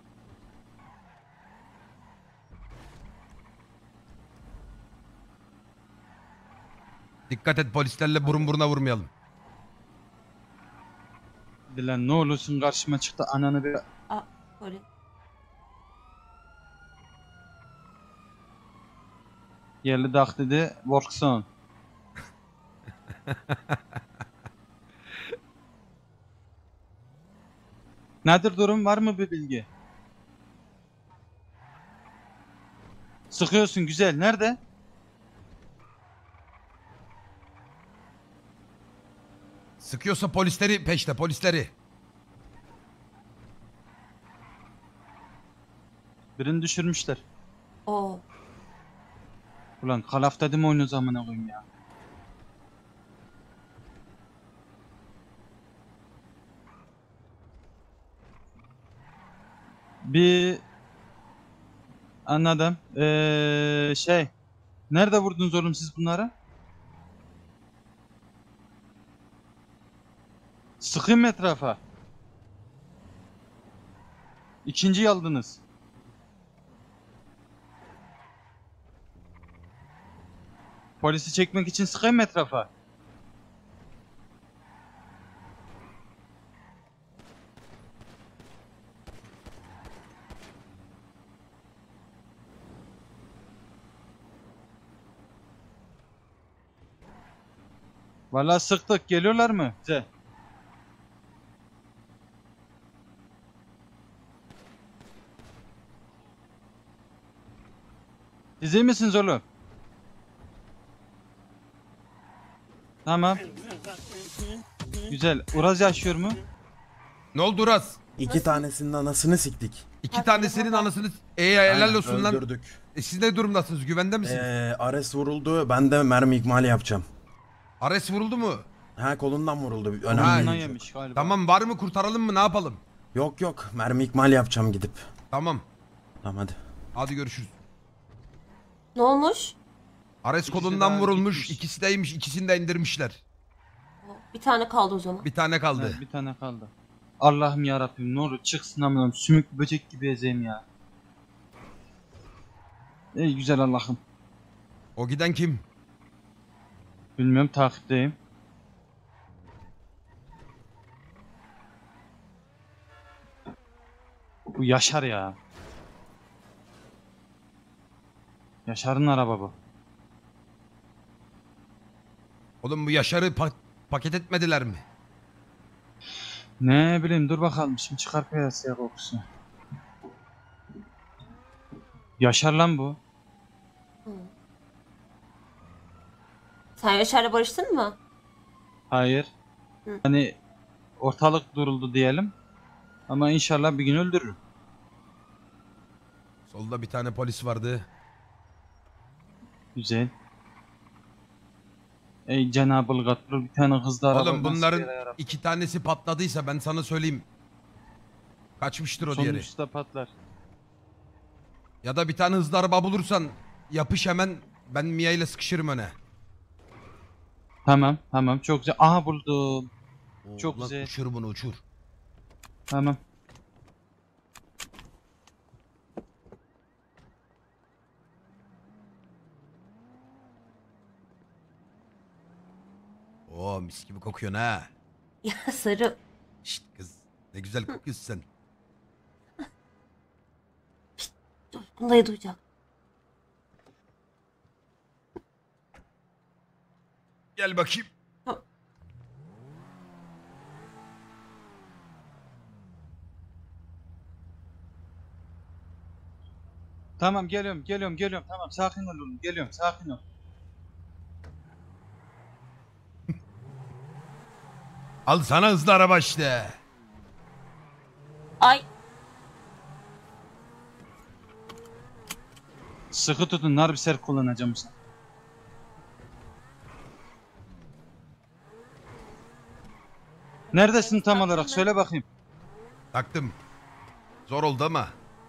S1: Dikkat et, polislerle burun buruna vurmayalım.
S6: Hadi lan ne olursun karşıma çıktı ananı bir...
S2: Aa, böyle.
S6: Yerli dak dedi. Workson. Nedir durum? Var mı bir bilgi? Sıkıyorsun güzel. Nerede?
S1: Sıkıyorsa polisleri peşte, polisleri.
S6: Birini düşürmüşler.
S2: Oo.
S6: Ulan Call of Duty mi oynuyoruz amına koyayım ya? Bir anladım. Ee, şey nerede vurdunuz oğlum siz bunları? Sıkayım mı etrafa? İkinciyi aldınız. Polisi çekmek için sıkayım mı etrafa? Vallahi sıktık. Geliyorlar mı? Bize. Siz iyi misiniz oğlum? Tamam. Güzel. Uraz yaşıyor mu?
S1: Ne oldu Uraz?
S3: İki tanesinin anasını siktik.
S1: İki tanesinin anasını... Eee helal
S3: Aynen,
S1: olsun lan.
S3: öldürdük.
S1: E, siz ne durumdasınız? Güvende misiniz?
S3: Ee, Ares vuruldu. Ben de mermi ikmali yapacağım.
S1: Ares vuruldu mu?
S3: Ha, kolundan vuruldu.
S1: Ha,
S3: Önemli
S6: Bundan
S3: değil.
S6: yemiş galiba.
S1: Tamam, var mı, kurtaralım mı, ne yapalım?
S3: Yok yok. Mermi ikmali yapacağım gidip.
S1: Tamam.
S3: Tamam hadi.
S1: Hadi görüşürüz.
S2: Ne olmuş?
S1: Ares
S6: İkisi
S1: kolundan
S6: daha
S1: vurulmuş.
S6: gitmiş.
S1: İkisi deymiş. İkisini de indirmişler.
S2: Bir tane kaldı o zaman.
S1: Bir tane kaldı.
S6: Evet, bir tane kaldı. Allah'ım ya Rabbim, ne olur çıksın amınım, sümük böcek gibi ezeyim ya. Ey güzel Allah'ım.
S1: O giden kim?
S6: Bilmiyorum, takipteyim. Bu Yaşar ya. Yaşar'ın araba bu.
S1: Oğlum bu Yaşar'ı pa- paket etmediler mi?
S6: Ne bileyim, dur bakalım şimdi çıkar piyasaya kokusu. Yaşar lan bu.
S2: Sen Yaşar'la barıştın mı?
S6: Hayır.
S2: Hı.
S6: Hani ortalık duruldu diyelim. Ama inşallah bir gün öldürürüm.
S1: Solda bir tane polis vardı.
S6: Güzel. Ey Cenab-ı Gaffur, bir tane hızlı araba.
S1: Oğlum
S6: nasıl
S1: bunların
S6: yere yarar?
S1: iki tanesi patladıysa ben sana söyleyeyim. Kaçmıştır o diğeri.
S6: Sonuncusu da patlar.
S1: Ya da bir tane hızlı araba bulursan yapış hemen, ben Mia ile sıkışırım öne.
S6: Tamam tamam, çok güzel. Aha buldum. Çok
S1: Ulan
S6: güzel.
S1: uçur bunu, uçur.
S6: Tamam.
S1: Oo, mis gibi kokuyorsun ha.
S2: Ya sarı.
S1: Şşt kız, ne güzel kokuyorsun sen.
S2: Coşkun dayı duyacak.
S1: Gel bakayım.
S6: Tamam geliyorum geliyorum geliyorum. Tamam sakin ol oğlum. Geliyorum, sakin ol.
S1: Al sana hızlı araba işte.
S2: Ay.
S6: Sıkı tutun, Narbiser kullanacağım sen. Neredesin tam olarak, söyle bakayım.
S1: Taktım. Zor oldu ama.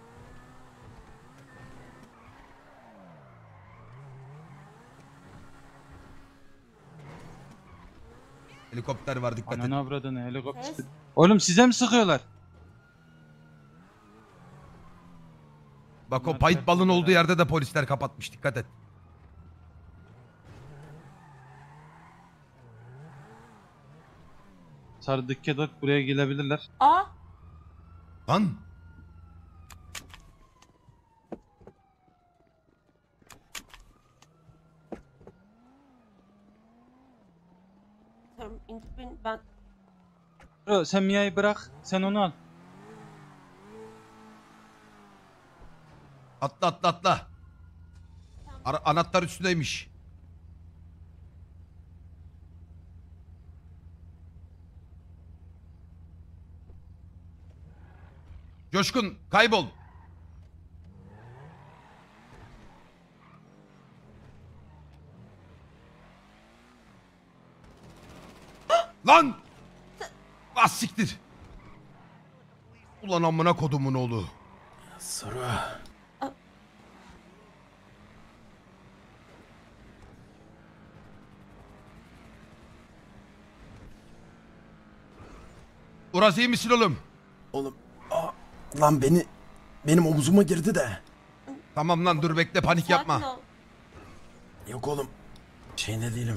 S1: Helikopter var, dikkat et.
S6: Ananı avradını, helikopter. Oğlum size mi sıkıyorlar?
S1: Bak o paintball'ın olduğu yerde de polisler kapatmış, dikkat et.
S6: Sarı dikkat, buraya gelebilirler.
S2: Aa.
S1: Lan.
S2: Tamam, indir beni, ben
S6: Yo, sen Mia'yı bırak, sen onu al.
S1: Atla atla atla. Ara- anahtar üstündeymiş. Coşkun kaybol. Lan! Az siktir. Ulan amına kodumun oğlu.
S3: Sarı.
S1: Uraz iyi misin oğlum?
S3: Oğlum. Aa, lan beni benim omzuma girdi de.
S1: Tamam lan, dur bekle, panik
S2: sakin
S1: yapma.
S2: ol.
S3: Yok oğlum. Şeyinde değilim.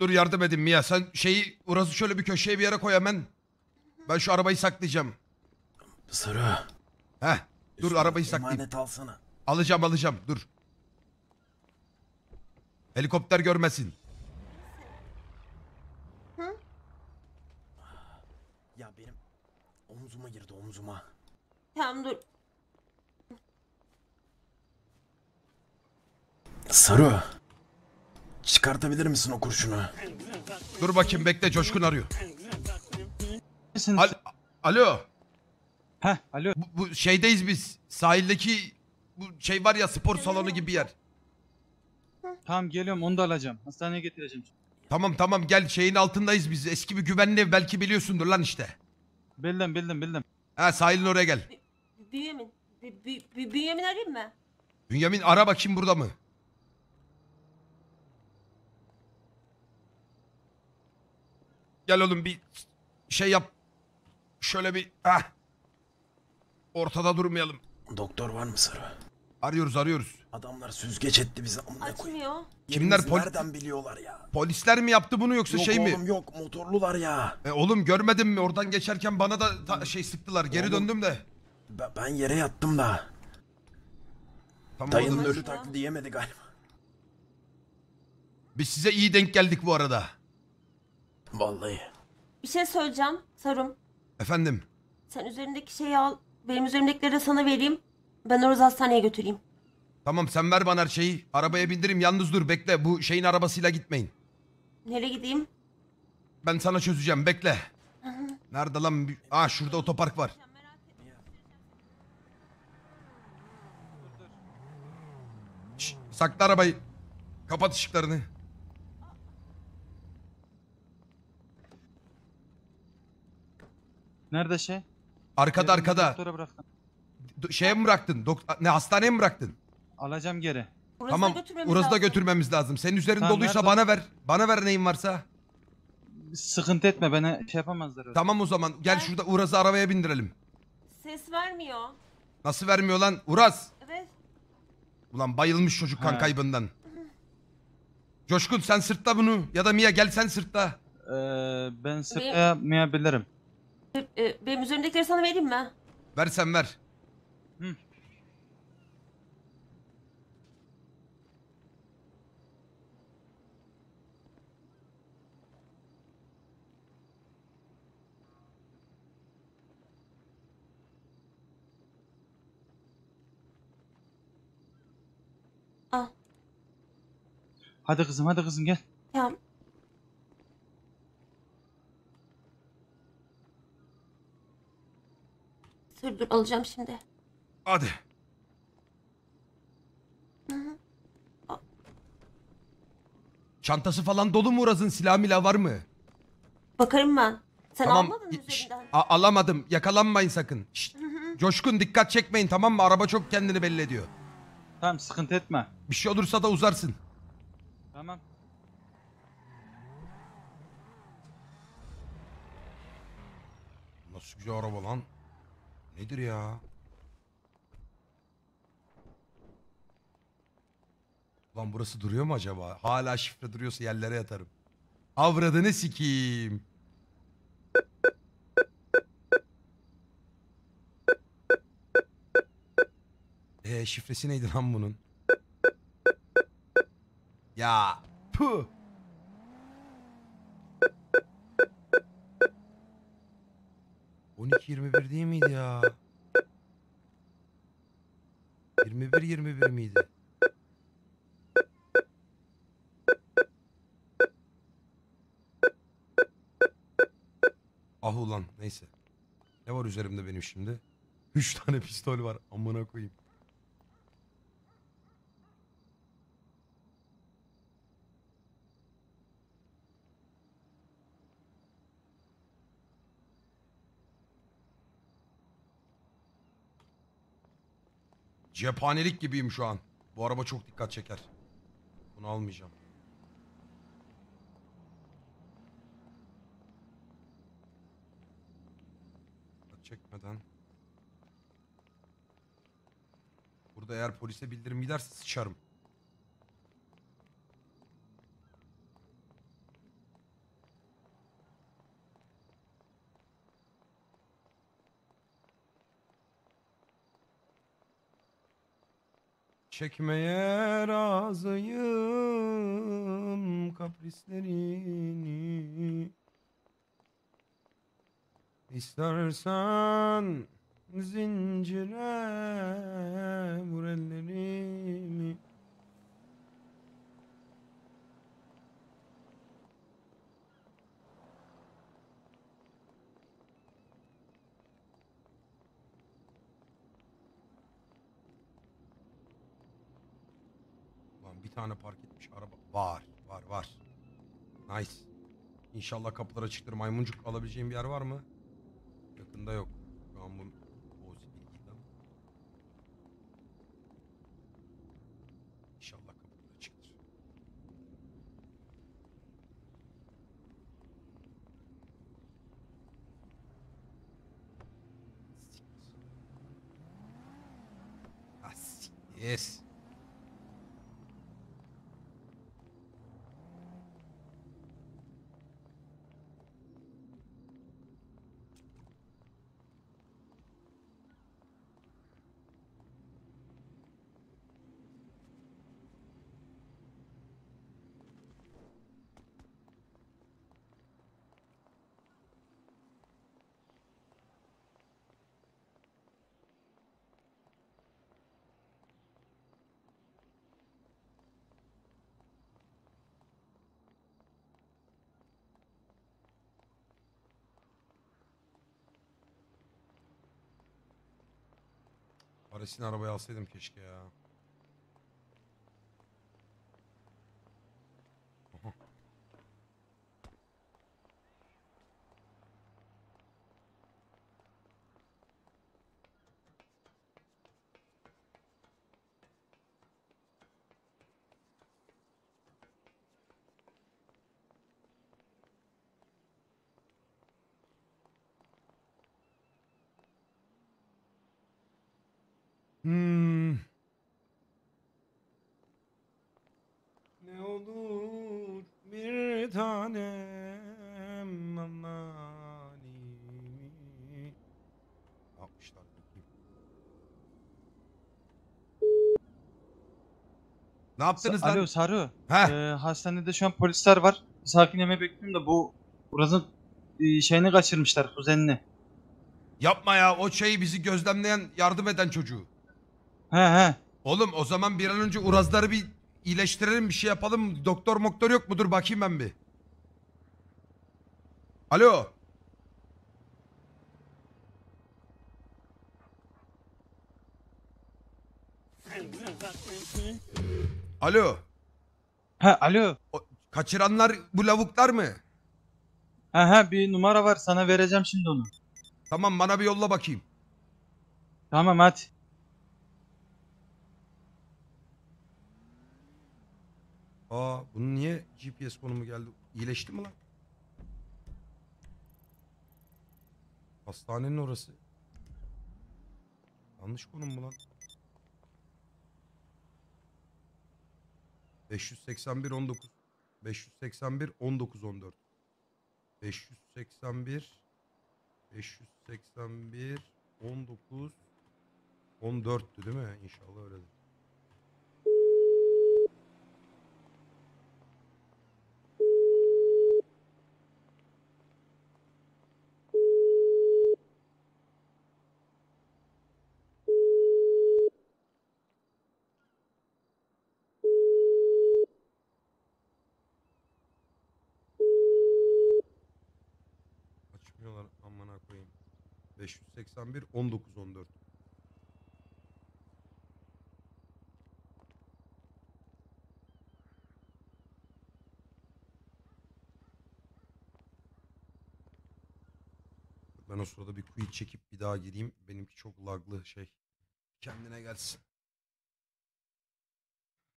S1: Dur yardım edin Mia. Sen şeyi Uraz'ı şöyle bir köşeye bir yere koy hemen. Ben şu arabayı saklayacağım.
S3: Sarı.
S1: Heh. Dur
S3: Üstüne
S1: arabayı saklayayım.
S3: emanet alsana.
S1: Alacağım alacağım dur. Helikopter görmesin.
S2: Hı?
S3: Ya benim omzuma girdi omzuma.
S2: Tamam dur.
S3: Sarı. Çıkartabilir misin o kurşunu?
S1: Dur bakayım bekle Coşkun arıyor. Al Alo.
S6: Heh alo.
S1: Bu, bu şeydeyiz biz. Sahildeki bu şey var ya spor salonu gibi bir yer.
S6: Tamam geliyorum onu da alacağım. Hastaneye getireceğim.
S1: Tamam tamam gel şeyin altındayız biz. Eski bir güvenli ev belki biliyorsundur lan işte.
S6: Bildim bildim bildim.
S1: Ha sahilin oraya gel.
S2: Bünyamin. Bü- Bü- Bü- Bünyamin arayayım mı?
S1: Bünyamin ara bakayım burada mı? Gel oğlum bir şey yap. Şöyle bir ah. Ortada durmayalım.
S3: Doktor var mı Sarı?
S1: Arıyoruz arıyoruz.
S3: Adamlar süzgeç etti bizi. Amına koyayım.
S2: Açmıyor.
S1: Kimler
S3: Yerimizi
S1: pol-
S3: nereden biliyorlar ya?
S1: Polisler mi yaptı bunu yoksa
S3: Yok
S1: şey mi?
S3: oğlum yok motorlular ya.
S1: E, oğlum görmedin mi? Oradan geçerken bana da ta- şey sıktılar. Geri
S3: Oğlum,
S1: döndüm de.
S3: Ben, ben yere yattım da.
S1: Tamam
S3: Dayının
S1: oğlum.
S3: ölü taklidi yemedi galiba.
S1: Biz size iyi denk geldik bu arada.
S3: Vallahi.
S2: Bir şey söyleyeceğim. Sarım.
S1: Efendim.
S2: Sen üzerindeki şeyi al. Benim üzerimdekileri de sana vereyim. Ben Oruz'u hastaneye götüreyim.
S1: Tamam sen ver bana her şeyi. Arabaya bindireyim. Yalnız dur bekle. Bu şeyin arabasıyla gitmeyin.
S2: Nereye gideyim?
S1: Ben sana çözeceğim. Bekle.
S2: Hı hı.
S1: Nerede lan? Aa şurada otopark var. Şşş, sakla arabayı. Kapat ışıklarını.
S6: Nerede şey?
S1: Arkada
S6: Yerine
S1: arkada.
S6: doktora bıraktım.
S1: Do- şeye mi bıraktın? Dok- ne hastaneye mi bıraktın?
S6: Alacağım geri.
S2: Uruz'u
S1: Tamam.
S2: da götürmemiz
S1: Uraz'ı da
S2: lazım.
S1: götürmemiz lazım. Senin üzerin
S6: Tamam,
S1: doluysa
S6: nerede?
S1: bana ver. Bana ver neyin varsa.
S6: Sıkıntı etme bana şey yapamazlar öyle.
S1: Tamam o zaman. Gel şurada Uraz'ı arabaya bindirelim.
S2: Ses vermiyor.
S1: Nasıl vermiyor lan? Uraz.
S2: Evet.
S1: Ulan bayılmış çocuk kan
S6: Ha.
S1: kaybından. Coşkun sen sırtla bunu. Ya da Mia gel sen sırtla.
S6: Ee, ben sırtlayamayabilirim.
S2: Ee, benim üzerimdekileri sana vereyim mi?
S1: Ver sen ver.
S6: Hı.
S2: Al.
S6: Hadi kızım hadi kızım gel.
S2: Tamam. Dur dur alacağım şimdi.
S1: Hadi.
S2: Hı hı.
S1: Çantası falan dolu mu Uraz'ın? Silah milah var mı?
S2: Bakarım ben. Sen
S1: Tamam.
S2: almadın mı
S1: Şşş,
S2: üzerinden?
S1: a- alamadım. Yakalanmayın sakın. Şşt.
S2: Hı hı.
S1: Coşkun dikkat çekmeyin tamam mı? Araba çok kendini belli ediyor.
S6: Tamam sıkıntı etme.
S1: Bir şey olursa da uzarsın.
S6: Tamam.
S1: Nasıl güzel araba lan. Nedir ya? Lan burası duruyor mu acaba? Hala şifre duruyorsa yerlere yatarım. Avradını sikeyim. Eee şifresi neydi lan bunun? Ya puh. on iki yirmi bir değil miydi ya? yirmi bir yirmi bir miydi? Ah ulan neyse. Ne var üzerimde benim şimdi? Üç tane pistol var. Amına koyayım. Cephanelik gibiyim şu an. Bu araba çok dikkat çeker. Bunu almayacağım. Dikkat çekmeden. Burada eğer polise bildirim giderse sıçarım. Çekmeye razıyım kaprislerini. İstersen zincire vur ellerimi. Ulan bir tane park etmiş araba. Var, var, var. Nice. İnşallah kapılar açıktır. Maymuncuk alabileceğim bir yer var mı? Yakında yok. Şu an bu o bilgiydi ama. İnşallah kapılar açıktır. Ah, yes. Parasını arabaya alsaydım keşke ya. Aha. Hmm. Ne olur bir tanem amanimi. Ne yapmışlar bakayım. Ne yaptınız
S6: Sa-
S1: lan?
S6: Alo Sarı.
S1: Heh.
S6: Ee, hastanede şu an polisler var. Sakinleme bekliyorum da bu Uraz'ın e, şeyini kaçırmışlar, kuzenini.
S1: Yapma ya, o şeyi bizi gözlemleyen, yardım eden çocuğu.
S6: He he.
S1: Oğlum o zaman bir an önce Urazları bir iyileştirelim, bir şey yapalım. Doktor moktor yok mudur? Bakayım ben bir. Alo. Alo.
S6: He alo.
S1: O, kaçıranlar bu lavuklar mı?
S6: He he, bir numara var, sana vereceğim şimdi onu.
S1: Tamam, bana bir yolla bakayım.
S6: Tamam hadi.
S1: Aa, bunun niye G P S konumu geldi? İyileşti mi lan? Hastanenin orası. Yanlış konum mu lan? beş yüz seksen bir on dokuz beş yüz seksen bir on dokuz on dört beş yüz seksen bir beş yüz seksen bir on dokuz on dörttü değil mi? İnşallah öyledir. Açmıyorlar amına koyayım. beş yüz seksen bir on dokuz on dört Ben o sırada bir quit çekip bir daha gireyim. Benimki çok laglı şey. Kendine gelsin.